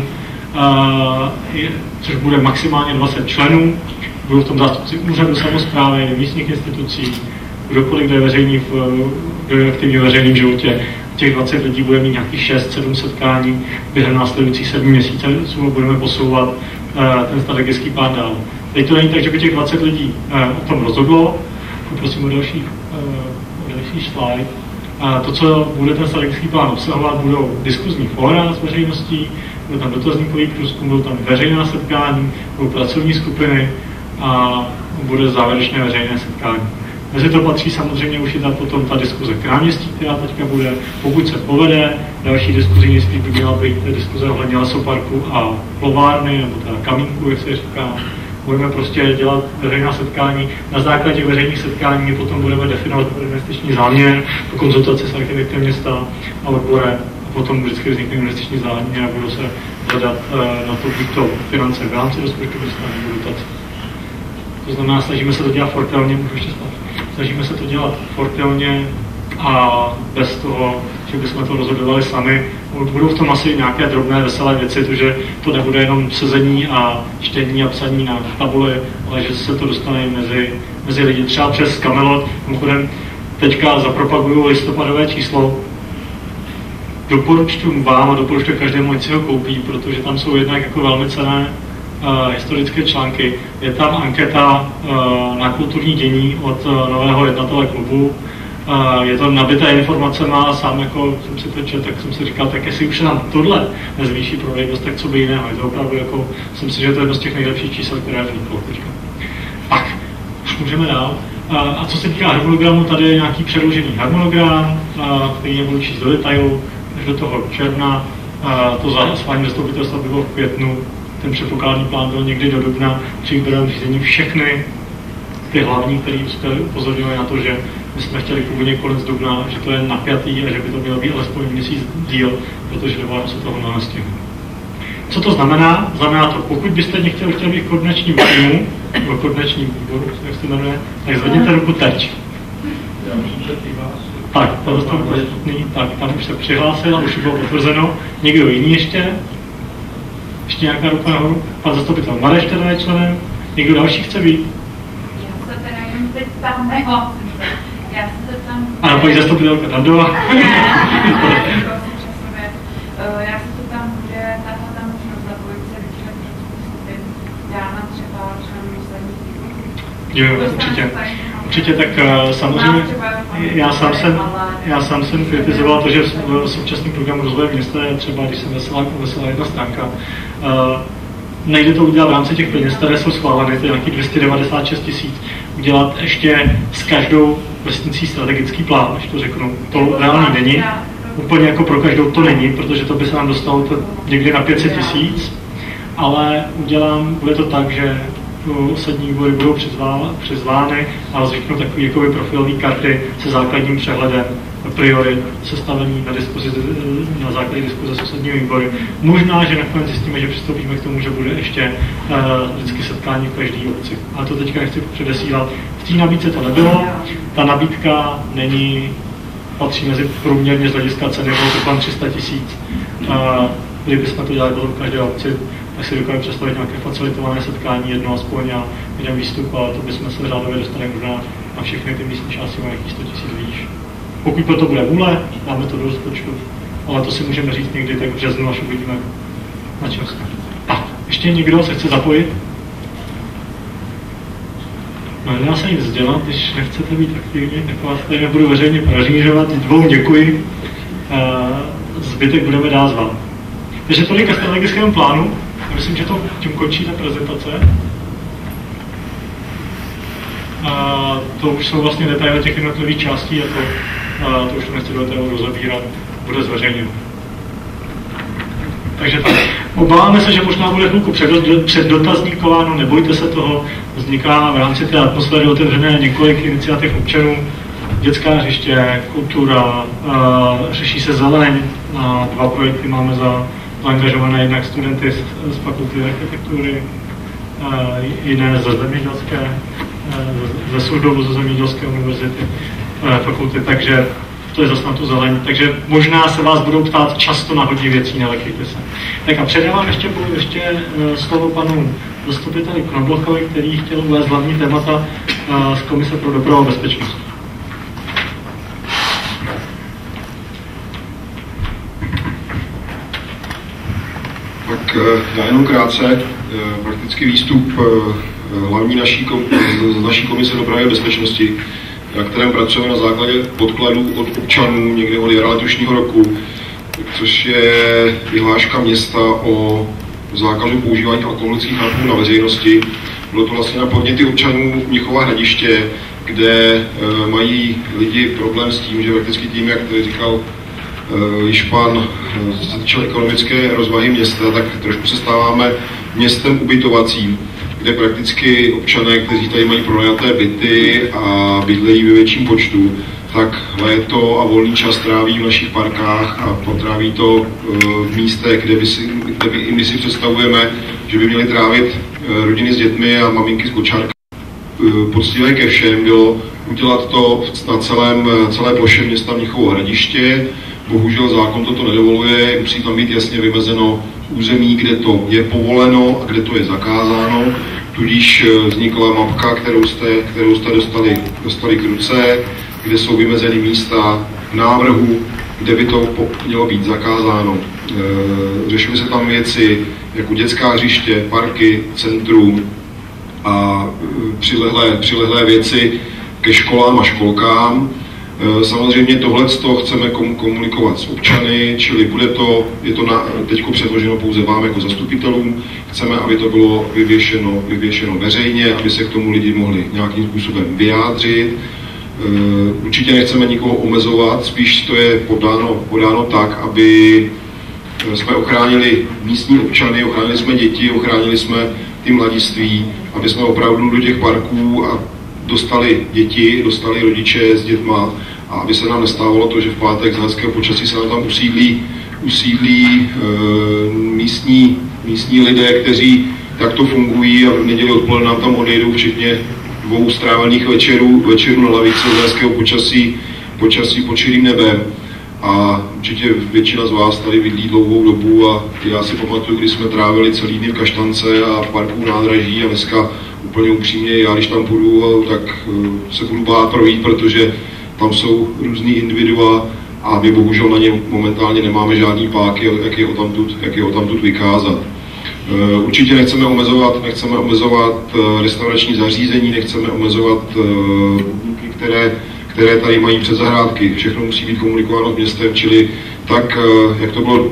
což bude maximálně 20 členů. Budou v tom zástupci úřadu samosprávy, místních institucí, kdokoliv, kdo je aktivní v veřejném životě. Těch 20 lidí bude mít nějakých 6-7 setkání během následujících 7 měsíců a budeme posouvat ten strategický plán dál. Teď to není tak, že by těch 20 lidí o tom rozhodlo. Poprosím o další slide. To, co bude ten strategický plán obsahovat, budou diskuzní fóra s veřejností, bude tam dotazníkový průzkum, budou tam veřejná setkání, budou pracovní skupiny a bude závěrečné veřejné setkání. Mezi to patří samozřejmě už i potom ta diskuze k náměstí, která teďka bude, pokud se povede, další diskuzi městí by měla být diskuze ohledně lesoparku a plovárny, nebo teda kamínku, jak se říká. Budeme prostě dělat veřejná setkání. Na základě veřejných setkání potom budeme definovat investiční záměr po konzultaci s architektem města a odborem. A potom vždycky vznikne investiční záměr a budou se hledat na to buď to finance v rámci rozpočtu města nebo dotace. To znamená, snažíme se to dělat fortelně, snažíme se to dělat fortelně a bez toho, že bychom to rozhodovali sami. Budou v tom asi nějaké drobné veselé věci, protože to nebude jenom sezení a čtení a psaní na tabuli, ale že se to dostane mezi lidi. Třeba přes Camelot, mimochodem teďka zapropaguju listopadové číslo. Doporučuji vám a doporučuji každému, ať si ho koupí, protože tam jsou jednak jako velmi cenné historické články. Je tam anketa na kulturní dění od nového jednatele klubu, je to nabité informacema a sám jako jsem si to četl, tak jsem si říkal, tak jestli už se nám tohle nezvýší prodejnost, tak co by jiného. Je to opravdu jako, myslím si, že to je jedno z těch nejlepších čísel, které vzniklo teďka. Tak, už můžeme dál. A co se týká harmonogramu, tady je nějaký předložený harmonogram, který nebudu číst do detailu, až do toho června. To zahlasování zastupitelstva bylo v květnu, ten předpokladný plán byl někdy do dubna, při výběrovém řízení všechny ty hlavní, který upozorňují na to, že my jsme chtěli původně konec dubna, že to je napjatý a že by to mělo být alespoň měsíc díl, protože dovolám se toho nenastihne. Co to znamená? Znamená to, pokud byste chtěli být v koordinačním týmu, nebo koordinačním výboru, jak se jmenuje, tak zvedněte ruku teď. Tak, tak, tam už se přihlásil a už bylo potvrzeno. Někdo jiný ještě? Ještě nějaká ruka nahoru? Pan zastupitel Mareš teda je členem. Někdo další chce být? Já se teda jen teď tam nehlásím. Já se tam... Ano, paní zastupitelka Dandová. Já se to tam bude, tahle tam možnost zapojit se většinou skupin. Dána třeba členů výsledních týmů. Jo, určitě. Určitě, tak samozřejmě, já sám jsem kritizoval to, že v současném programu rozvoje města je třeba, když jsem vesela jedna stránka, nejde to udělat v rámci těch peněz, které jsou schváleny, to je nějakých 296 000, udělat ještě s každou vesnicí strategický plán, až to řeknu. To reálný není, úplně jako pro každou to není, protože to by se nám dostalo někdy na 500 000, ale bude to tak, že osadní výbory budou přizvány a vzniknou takové jakoby profilové karty se základním přehledem priorit, sestavení na základě diskuze s osadními výbory. Možná, že nakonec zjistíme, že přistoupíme k tomu, že bude ještě vždycky setkání v každé obci. Ale to teďka nechci předesílat. V té nabídce to nebylo. Ta nabídka patří mezi průměrně z hlediska ceny, bylo to kolem 300 000. Kdybychom to dělali v každé obci, tak si dokážeme představit nějaké facilitované setkání, jedno aspoň a jeden výstup, ale to bychom se řádově dostali možná na všechny ty místní části nějakých 100 000 výš. Pokud pro to bude vůle, dáme to do rozpočtu, ale to si můžeme říct někdy tak v březnu, až uvidíme, na čem jsme. Tak, ještě někdo se chce zapojit? No, nedá se nic dělat, když nechcete být aktivní, tak vás tady nebudu veřejně pražířovat, dvou děkuji, zbytek budeme dál zvát. Takže tolik ke strategickému plánu. Myslím, že to tím končí ta prezentace. To už jsou vlastně detaily těch jednotlivých částí a to už to nechci do detailu rozebírat, bude zveřejněno. Takže tak. Obáváme se, že možná bude chvilku předdotazníkováno, nebojte se toho, vzniká v rámci té atmosféry otevřené několik iniciativ občanů, dětská hřiště, kultura, řeší se zeleň, 2 projekty máme zaangažované jednak studenty z fakulty architektury, jiné ze zemědělské, ze služby ze zemědělské univerzity, fakulty, takže to je zase na tu zeleň. Takže možná se vás budou ptát často na hodně věcí, nelekejte se. Tak a předávám ještě slovo panu zastupiteli Knoblochovi, který chtěl uvést hlavní témata z Komise pro dopravu a bezpečnost. Tak já jenom krátce, prakticky výstup hlavní naší komise dopravy a bezpečnosti, na kterém pracujeme na základě podkladů od občanů někde od jara letošního roku, což je vyhláška města o zákazu používání alkoholických nápojů na veřejnosti. Bylo to vlastně na podněty občanů Mnichova Hradiště, kde mají lidi problém s tím, že prakticky tím, jak tady říkal již pan, co se týče ekonomické rozvahy města, tak trošku se stáváme městem ubytovacím, kde prakticky občané, kteří tady mají pronajaté byty a bydlejí ve větším počtu, tak léto a volný čas tráví v našich parkách a potráví to v místech, kde by i my si představujeme, že by měli trávit rodiny s dětmi a maminky s kočárky. Poctivé ke všem bylo udělat to na celé ploše města Mnichovo Hradiště. Bohužel zákon toto nedovoluje, musí tam být jasně vymezeno území, kde to je povoleno a kde to je zakázáno. Tudíž vznikla mapka, kterou jste dostali k ruce, kde jsou vymezeny místa v návrhu, kde by to mělo být zakázáno. Řešily se tam věci jako dětská hřiště, parky, centrum a přilehlé věci ke školám a školkám. Samozřejmě tohleto chceme komunikovat s občany, čili je to teďko předloženo pouze vám jako zastupitelům. Chceme, aby to bylo vyvěšeno veřejně, aby se k tomu lidi mohli nějakým způsobem vyjádřit. Určitě nechceme nikoho omezovat, spíš to je podáno tak, aby jsme ochránili místní občany, ochránili jsme děti, ochránili jsme ty mladiství, aby jsme opravdu do těch parků a dostali děti, dostali rodiče s dětma a aby se nám nestávalo to, že v pátek z hezkého počasí se nám tam usídlí místní lidé, kteří takto fungují a v neděli odpoledne nám tam odejdou, včetně 2 strávených večerů na lavice z hezkého počasí pod širým nebem. A určitě většina z vás tady bydlí dlouhou dobu a já si pamatuju, když jsme trávili celý dny v Kaštance a parku nádraží a dneska úplně upřímně, já když tam půjdu, tak se budu bát projít, protože tam jsou různý individua a my bohužel na ně momentálně nemáme žádný páky, jak je odtamtud vykázat. Určitě nechceme omezovat restaurační zařízení, nechceme omezovat budinky, které tady mají předzahrádky. Všechno musí být komunikováno s městem, čili tak, jak to bylo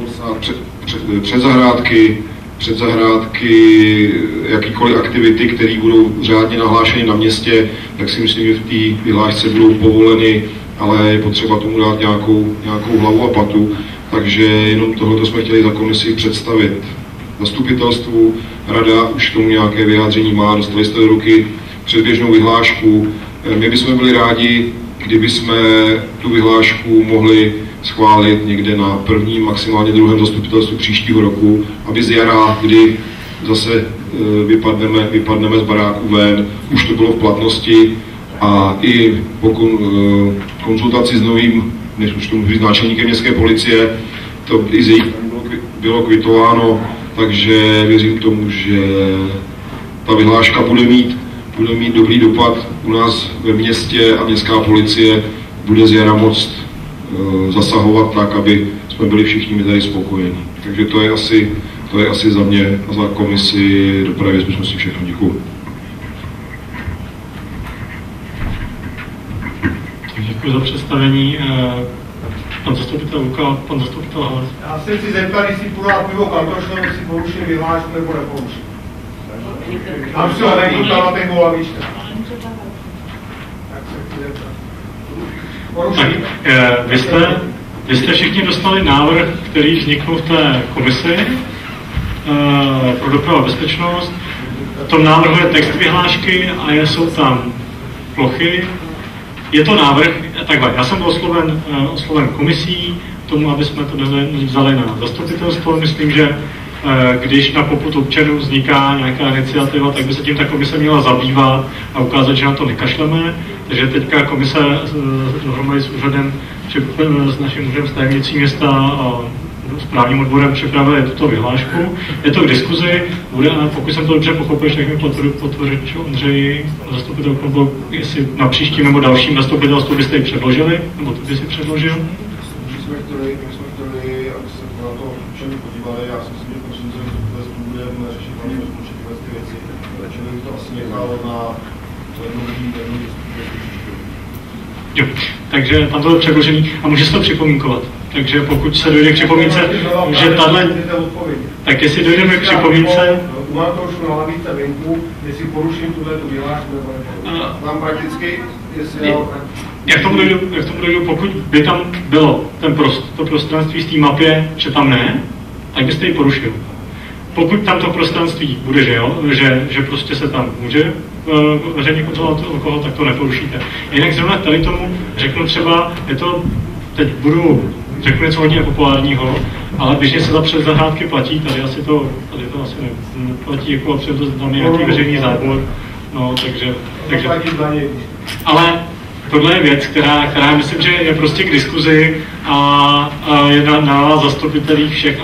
předzahrádky, jakýkoliv aktivity, které budou řádně nahlášeny na městě, tak si myslím, že v té vyhlášce budou povoleny, ale je potřeba tomu dát nějakou hlavu a patu. Takže jenom tohoto jsme chtěli za komisi představit zastupitelstvu. Rada už k tomu nějaké vyjádření má, dostali jste do ruky předběžnou vyhlášku. My bychom byli rádi, kdyby jsme tu vyhlášku mohli schválit někde na prvním, maximálně druhém zastupitelstvu příštího roku, aby z jara, kdy zase vypadneme z baráku ven, už to bylo v platnosti a i po konzultaci s novým, než už tomu říct, náčelníkem městské policie, to i z jejich bylo kvitováno, takže věřím tomu, že ta vyhláška bude mít dobrý dopad u nás ve městě a městská policie bude z jara moct zasahovat tak, aby jsme byli všichni tady spokojení. Takže to je asi za mě a za komisi dopravy bezpečnosti všechno. Děkuji. Děkuji za představení. Pan zastupitel Luka, pan zastupitel Hlas. Já se chci zeptat, jestli půjdu na pivo Kantoršovi, jestli poruším vyhlášku nebo neporuším. Tam si ho nevím, na ten golavíčka. Tak se chci zeptat. Tak, vy jste všichni dostali návrh, který vznikl v té komisi pro dopravu a bezpečnost. V tom návrhu je text vyhlášky a jsou tam plochy. Je to návrh, takhle, já jsem byl osloven komisí k tomu, aby jsme to vzali na zastupitelstvo. Myslím, že když na popud občanů vzniká nějaká iniciativa, tak by se tím ta komise měla zabývat a ukázat, že na to nekašleme. Takže teďka komise dohromady s úřadem, s naším úřadem tajemnicí města a správním odborem připravili tuto vyhlášku. Je to k diskuzi, pokud jsem to dobře pochopil, tak mi potvrdil Ondřej, zastupitel, jestli na příštím nebo dalším zastupitelstvu byste ji předložili, nebo to by si předložil? My jsme chtěli, aby se na to občany podívali, já si myslím, že prosím, že zastupitelstvu budeme řešit hlavně bezpečně tyhle věci, čili bych to asi nechal na jednu Jo, takže tam to je předložený a může se to připomínkovat. Takže pokud se dojde k připomínce, že tahle... Tak jestli dojdeme k připomínce... Mám to už na lavice venku, jestli poruším tu vyhlášku nebo neporuším. Tam prakticky, jestli... Jak tomu dojdu, pokud by tam bylo to prostranství z té mapě, že tam ne, tak byste ji porušil. Pokud tam to prostranství bude, že jo, že prostě se tam může veřejně kontrolovat alkohol, tak to neporušíte. Jinak zrovna tady tomu řeknu třeba, řeknu něco hodně populárního, ale běžně se za předzahrádky platí, tady to asi neplatí, jako a před to tam je nějaký veřejný zábor, no, takže ale tohle je věc, která myslím, že je prostě k diskuzi a je na zastupitelích všech,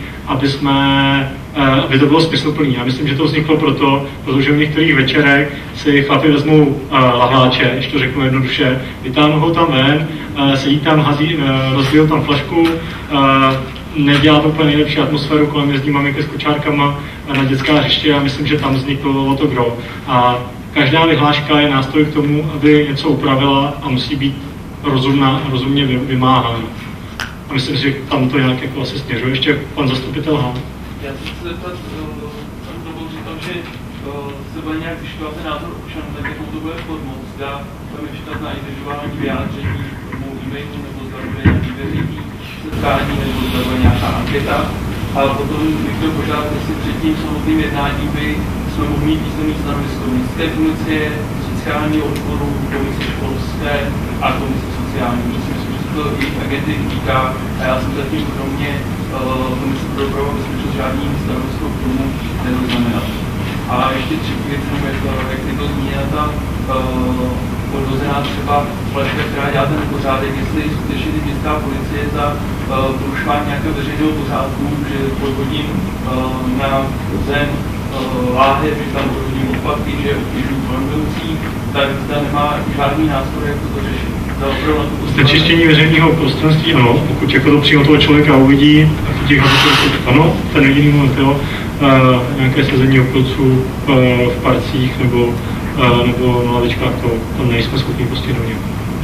aby to bylo smysluplný. Já myslím, že to vzniklo protože v některých večerech si chlapi vezmou lahváče, když to řeknu jednoduše, vytáhnou ho tam ven, sedí tam, rozbijou tam flašku, nedělá to úplně nejlepší atmosféru, kolem jezdí maminky s kočárkama na dětská hřiště a myslím, že tam vzniklo to gro. A každá vyhláška je nástroj k tomu, aby něco upravila a musí být rozumně vymáhán. A myslím si, že tam to nějak jako asi směřuje. Ještě pan zastupitel Hán. Já se chci zeptat, pan Dobou říkal, že se bude nějak vyškovat ten názor občanů, tak jak to bude formou. Zda tam je vyškat na individuální vyjádření, formou e-mailu, nebo zda bude nějaký veřejný setkání, nebo zda bude nějaká anketa. Ale potom bych chtěl požádat, jestli před tím samotným jednáním by jsme mohli mít významný stanovisko městské policie, sociálního odboru, komise školské a komise sociální. Protože si myslím, že se to jejich agendy týká a já jsem zatím kromě komise pro dopravu a bezpečnost žádný stanovisko k tomu nezaznamenal. A ještě třetí věc, jak je to zmíněna ta odvozená třeba flaška, která dělá ten pořádek, jestli skutečně městská policie za porušování nějakého veřejného pořádku, že podvodím na zem láhev, že tam podvodím odpadky, že obtěžují kolem, tak zda nemá žádný nástroj, jak to řešit. Znečištění veřejného prostranství, ano, pokud jako to přímo toho člověka uvidí, tak těch ano, ten jediný moment, jo, nějaké sezení okolců v parcích nebo na lavičkách, to nejsme schopni postihnout nějak.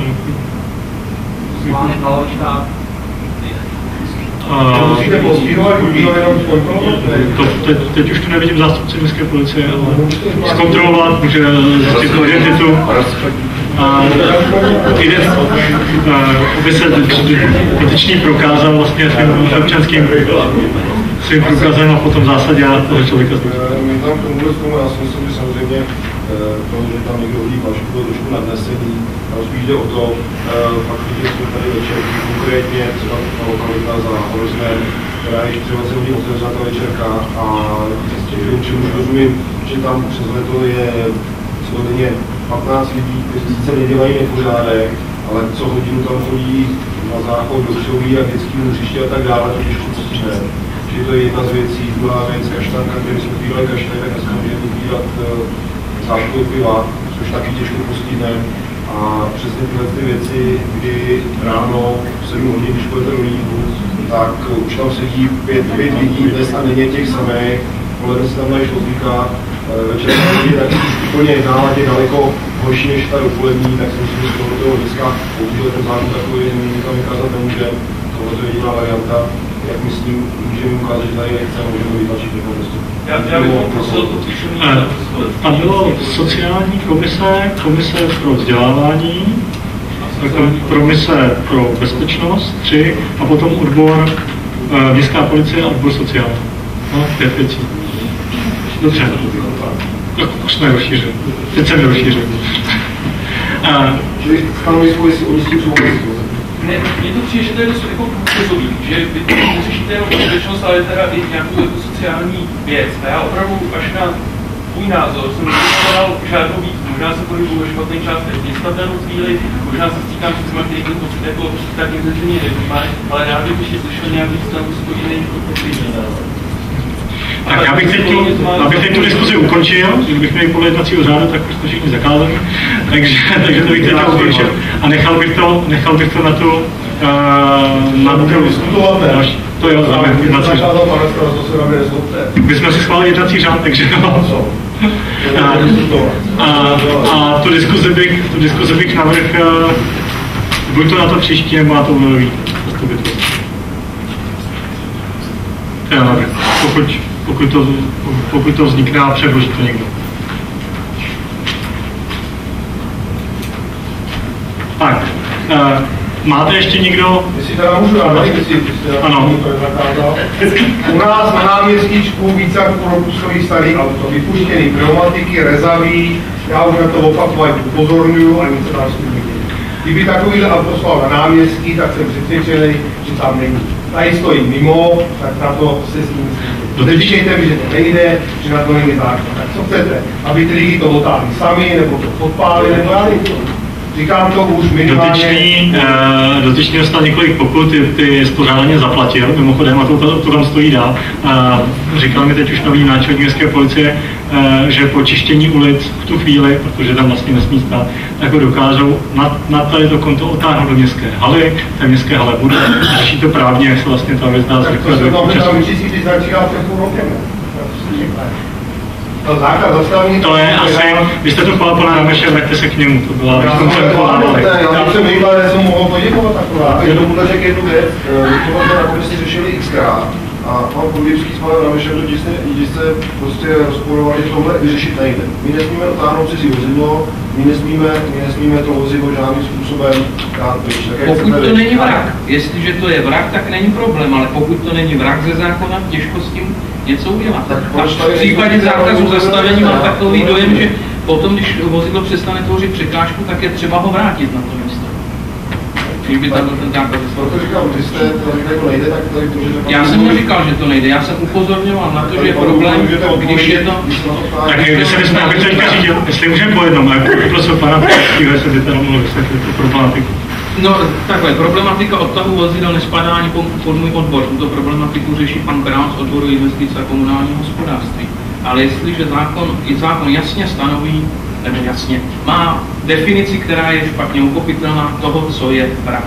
Svánek na lavičkách. Musíte postihovat, jenom zkontrolovat? Teď už tu nevidím zástupce městské policie, ale zkontrolovat, může zjistit identitu. Aby se dotyčný prokázal vlastně svým občanským svým průkazem a potom v zásadě toho člověka zbyt. My tam k tomu, já si myslím, že samozřejmě to, že tam někdo hodí flašku, bylo trošku nadnesený, ale spíš jde o to, fakt, že jsme tady večerky, konkrétně třeba ta lokalita za Horoznem, která je 23 hodin otevřená ta večerka a čemu už rozumím, že tam přes leto je celodenně 15 lidí, kteří sice nedělají nepořádek, ale co hodinu tam chodí na záchod do křoví a dětským hřiště a tak dále, to těžko postihne. Že to je jedna z věcí, druhá věc, kaštanka, který jsme pílali kaštany, tak dneska můžeme popírat zášku piva, což taky těžko postihne. A přesně tyhle ty věci, kdy ráno v 7 hodin, když půjdete do líbu, tak už tam sedí 5 lidí dnes a denně těch samých, poledne si tam dají šlotvíka, večer je tak úplně náladě daleko horší než ta dopolední, tak si myslím, že z toho dneska bohužel ten zákon takový nikam vykázat nemůže. Tohle je jediná varianta, jak myslím, můžeme ukázat, že tady nechce a můžeme vytlačit jako prostě. A bylo sociální komise pro vzdělávání, komise pro bezpečnost 3 a potom odbor městská policie a odbor sociální. No, 5 věcí. Dobře. Už jsme rozšířili. Teď jsem rozšířil. Čili stanovisko, jestli oni s tím souhlasí. Ne, mně to přijde, že to je dost jako průzový, že vy to neřešíte jenom bezpečnost, ale teda i nějakou jako sociální věc. A já opravdu až na můj názor jsem nedostal žádnou výtku, možná se pohybuji ve špatných částech města v danou chvíli, možná se stýkám s těma, který to jako tak intenzivně nevnímají, ale rád bych ještě slyšel nějaký stanovisko jiný jako pokrývný. Tak abych teď tu diskuzi ukončil, kdybych měl podle jednacího řádu, tak už to všichni zakázali, takže to bych teď ukončil a nechal bych to na tu to jo, závěr jednací řád. My jsme si schválili jednací řád, takže a tu diskuzi bych navrhl buď to na to příští, nebo na to únorový zastupitelství. To je navrh, pokud to vznikne a předloží to někdo. Tak, máte ještě někdo? Jestli teda můžu rád, ano. U nás na náměstíčku více jak půl roku stojí starý auto, vypuštěný pneumatiky, rezaví, já už na to opakovat upozorňuju a nic se tam s tím neděje. Kdyby takovýhle auto stál na náměstí, tak jsem přesvědčený, že tam není. Tady stojí mimo, tak na to se s ním myslíte. Neříkejte mi, že to nejde, že na to není zákon. Tak co chcete? Aby ty lidi to otáhli sami, nebo to podpálili, nebo já nevím. Říkám to už minimálně. Dotyčný dostal několik pokut, ty spořádaně zaplatil, mimochodem, a to tam stojí dál. Říkal mi teď už nový náčelník městské policie, že po čištění ulic v tu chvíli, protože tam vlastně nesmí stát, tak ho dokážou na tady to konto otáhnout do městské haly, té městské hale bude, řeší to právně, jak se vlastně ta věc dá zrychle do času. To základ zastavení... To je asi, vy jste to chvál pana Rameše, vraťte se k němu, to byla... Já jsem hýbal, že jsem mohl poděkovat taková. Jenom mu řekl jednu věc, tohle jsme na komisi řešili xkrát a pan Podlivský s panem Ramešem totiž se prostě rozporovali, že tohle vyřešit nejde. My nesmíme otáhnout cizí vozidlo, my nesmíme to vozidlo žádným způsobem dát pryč. Pokud to není vrak, jestliže to je vrak, tak není problém, ale pokud to není vrak ze zákona, těžko s tím něco udělat. A v případě zákazu zastavení mám takový dojem, že potom, když vozidlo přestane tvořit překážku, tak je třeba ho vrátit na to místo. Když by tam ten zákaz Já jsem neříkal, že to nejde, já jsem upozorňoval na to, že je problém, když je to... Tak když se bychom opět teďka řídil, jestli můžeme po jednom, jako poprosil pana Pěstýho, jestli by teda mohl vysvětlit tu problematiku. No takhle, problematika odtahu vozidel nespadá ani pod můj odbor. Tuto problematiku řeší pan Král z odboru investice a komunálního hospodářství. Ale jestliže zákon jasně stanoví, nebo jasně, má definici, která je špatně uchopitelná toho, co je vrak.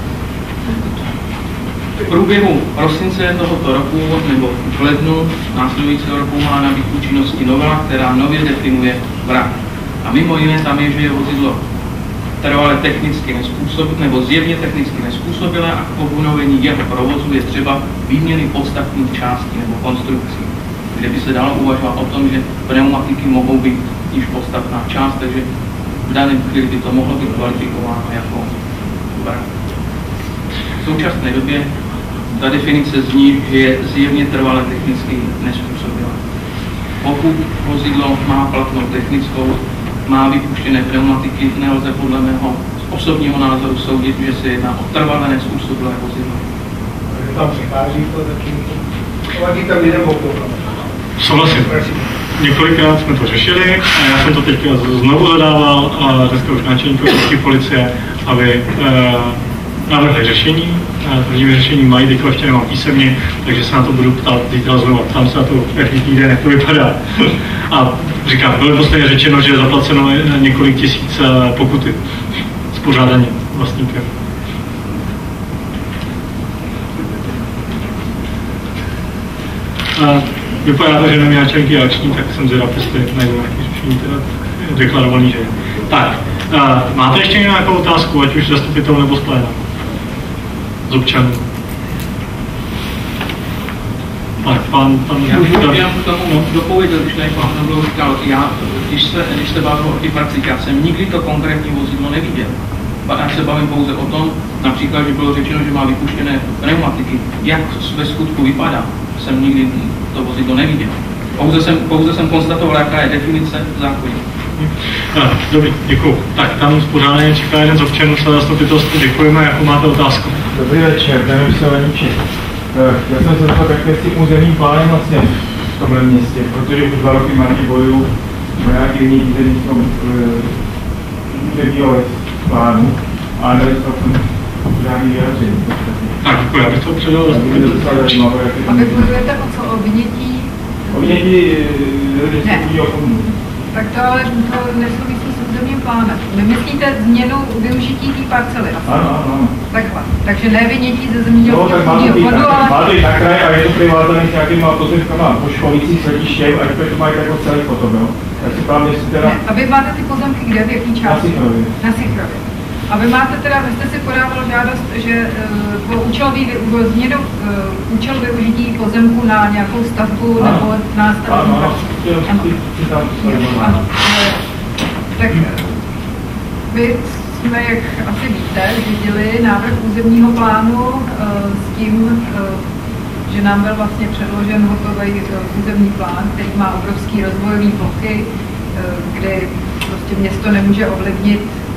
V průběhu prosince tohoto roku nebo v lednu následujícího roku má nabýt účinnosti novela, která nově definuje vrak. A mimo jiné tam je, že je vozidlo trvale technicky nezpůsobilé nebo zjevně technicky nezpůsobilé a k obnovení jeho provozu je třeba výměny podstatných částí nebo konstrukcí, kde by se dalo uvažovat o tom, že pneumatiky mohou být již podstatná část, takže v daném chvíli by to mohlo být kvalifikováno jako vrak. V současné době ta definice zní, že je zjevně trvale technicky nezpůsobilé. Pokud vozidlo má platnou technickou, má vypuštěné pneumatiky, nelze podle mého osobního názoru soudit, že se jedná o trvalé nezpůsobilé vozidlo. Takže tam přichází to zatím. Vadí tam jeden okolo. Souhlasím. Několikrát jsme to řešili a já jsem to teďka znovu zadával a dneska už náčelník policie, aby navrhli řešení. Tvrdíme řešení mají, teďka ještě nemám písemně, takže se na to budu ptát zítra znovu. Ptám se na to každý týden, jak to vypadá. A říkám, bylo posledně řečeno, že je zaplaceno několik tisíc pokuty s pořádáním vlastníkem. Vypadá to, že nevím náčelník je akční, tak jsem zvědav, jestli najdu nějaké řešení teda deklarovaný, že je. Tak, máte ještě nějakou otázku, ať už zastupitel nebo z pléna? Z občanů. Tak, pan já bych k tomu dopověděl, když tady pan Neblou říkal, když se bavil o těch pracích, já jsem nikdy to konkrétní vozidlo neviděl. Já se bavím pouze o tom, například, že bylo řečeno, že má vypuštěné pneumatiky. Jak ve skutku vypadá, jsem nikdy to vozidlo neviděl. Pouze jsem konstatoval, jaká je definice v zákoně. Dobrý, děkuji. Tak tam spořádání čeká jeden z občanů se zastupitelství. Děkujeme, jakou máte otázku. Dobrý večer, jmenuji se Leniči. Já jsem se zeptal, jak je s tím územním plánem vlastně v tomhle městě, protože už 2 roky marně bojuju o nějaký jiný řízení v tom územního plánu a nedostal jsem žádný vyjádření. Tak, děkuji, já bych to předal zastupitelství. A vy bojujete o co? O vynětí? O vynětí restitučního fondu. Tak to ale to nesouvisí s územním plánem. Nemyslíte změnu využití té parcely? Ano. Takhle. Takže ne vynětí ze zemědělského fondu, ale... Má to jít na kraj a je to privátně s nějakýma pozemkama po školících središtěm a to mají jako celý potom, jo? Tak si právě si teda... Ne, a vy máte ty pozemky kde, v jaký části? Na Sichrově. A vy máte teda, vy jste si podával žádost, že po změnu účel využití pozemku na nějakou stavbu nebo na stavbu. Ano. Tak my jsme, jak asi víte, viděli návrh územního plánu s tím, že nám byl vlastně předložen hotový územní plán, který má obrovský rozvojový bloky, kdy prostě město nemůže ovlivnit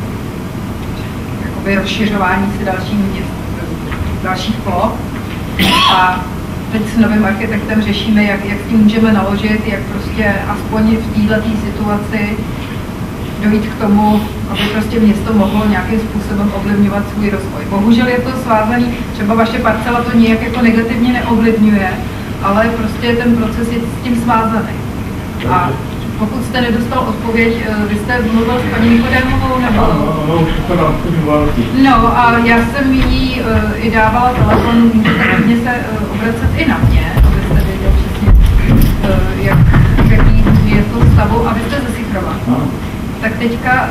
rozšiřování se dalších ploch. A teď s novým architektem řešíme, jak s tím můžeme naložit, jak prostě aspoň v této situaci dojít k tomu, aby prostě město mohlo nějakým způsobem ovlivňovat svůj rozvoj. Bohužel je to svázaný, třeba vaše parcela to nijak jako negativně neovlivňuje, ale prostě ten proces je s tím svázaný. A pokud jste nedostal odpověď, vy jste mluvil s paní Nikodémovou, nebo... No a já jsem jí i dávala telefon, můžete hodně se obracet i na mě, abyste věděl přesně, jaký je ústavu a vy jste ze Sichrova. Tak teďka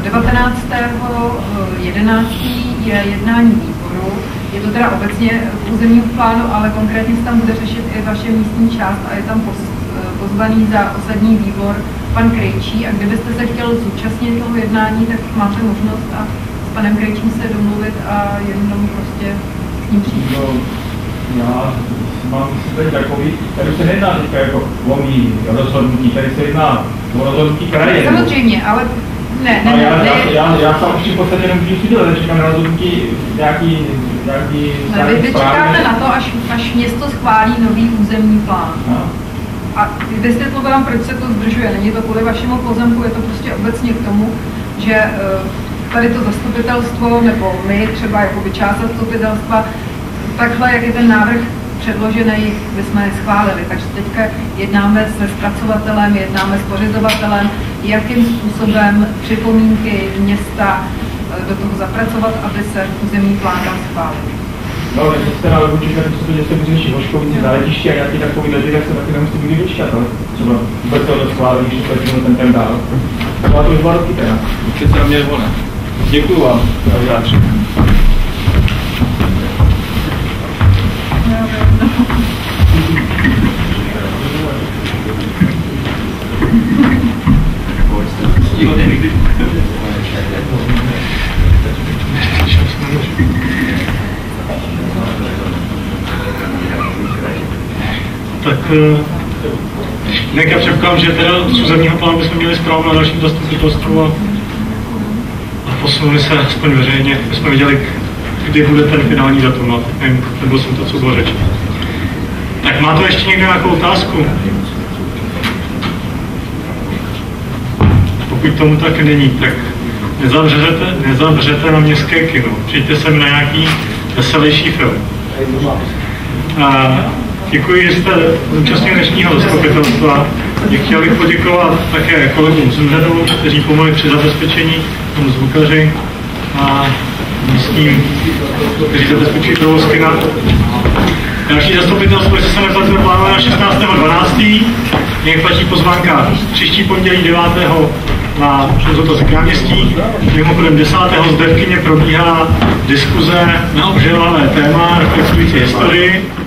19.11. je jednání výboru. Je to teda obecně v územním plánu, ale konkrétně se tam bude řešit i vaše místní část a je tam pozvaný za osadní výbor pan Krejčí. A kdybyste se chtěl zúčastnit toho jednání, tak máte možnost a s panem Krejčím se domluvit a jenom prostě s ním přijít. Já mám tady takový, tady se nejedná teďka jako o mý rozhodnutí, tady se jedná o rozhodnutí kraje. Samozřejmě, ale ne. Já sám už v podstatě nemůžu si dělat, čekám na rozhodnutí nějaký vy čekáte na to, až město schválí nový územní plán. A vysvětlu vám, proč se to zdržuje. Není to kvůli vašemu pozemku, je to prostě obecně k tomu, že tady to zastupitelstvo, nebo my třeba jako část zastupitelstva, takhle, jak je ten návrh předložený, bychom je schválili. Takže teďka jednáme se zpracovatelem, jednáme s pořizovatelem, jakým způsobem připomínky města do toho zapracovat, aby se územní plán dal schválit. No, ale jste na webu čekat, že se může řešit Hoškovice na letiště a nějaký takový lety, tak se taky nemusí nikdy vyčkat, ale třeba vůbec to schválení, když to ten ten dál. To už 2 roky teda. Určitě na mě je volné. Děkuju vám za vyjádření. Tak já předpokládám, že teda z územního plánu bychom měli zprávu na dalším zastupitelstvu a posunuli se aspoň veřejně, aby jsme viděli, kdy bude ten finální datum. Nevím, nebyl jsem to, co bylo řečeno. Tak má to ještě někdo nějakou otázku? Pokud tomu tak není, tak nezavřete na městské kino. Přijďte sem na nějaký veselější film. Děkuji, že jste zúčastnili dnešního zastupitelstva. Chtěl bych poděkovat také kolegům z úřadu, kteří pomohli při zabezpečení, tomu zvukaři a místním, kteří zabezpečují provoz kina. Další zastupitelstvo, jestli se neplatí, plánuje na 16.12. Jak platí pozvánka příští pondělí 9. na Zlatořské náměstí. Mimochodem 10. zde v kině probíhá diskuze na obžalované téma reflektující historii.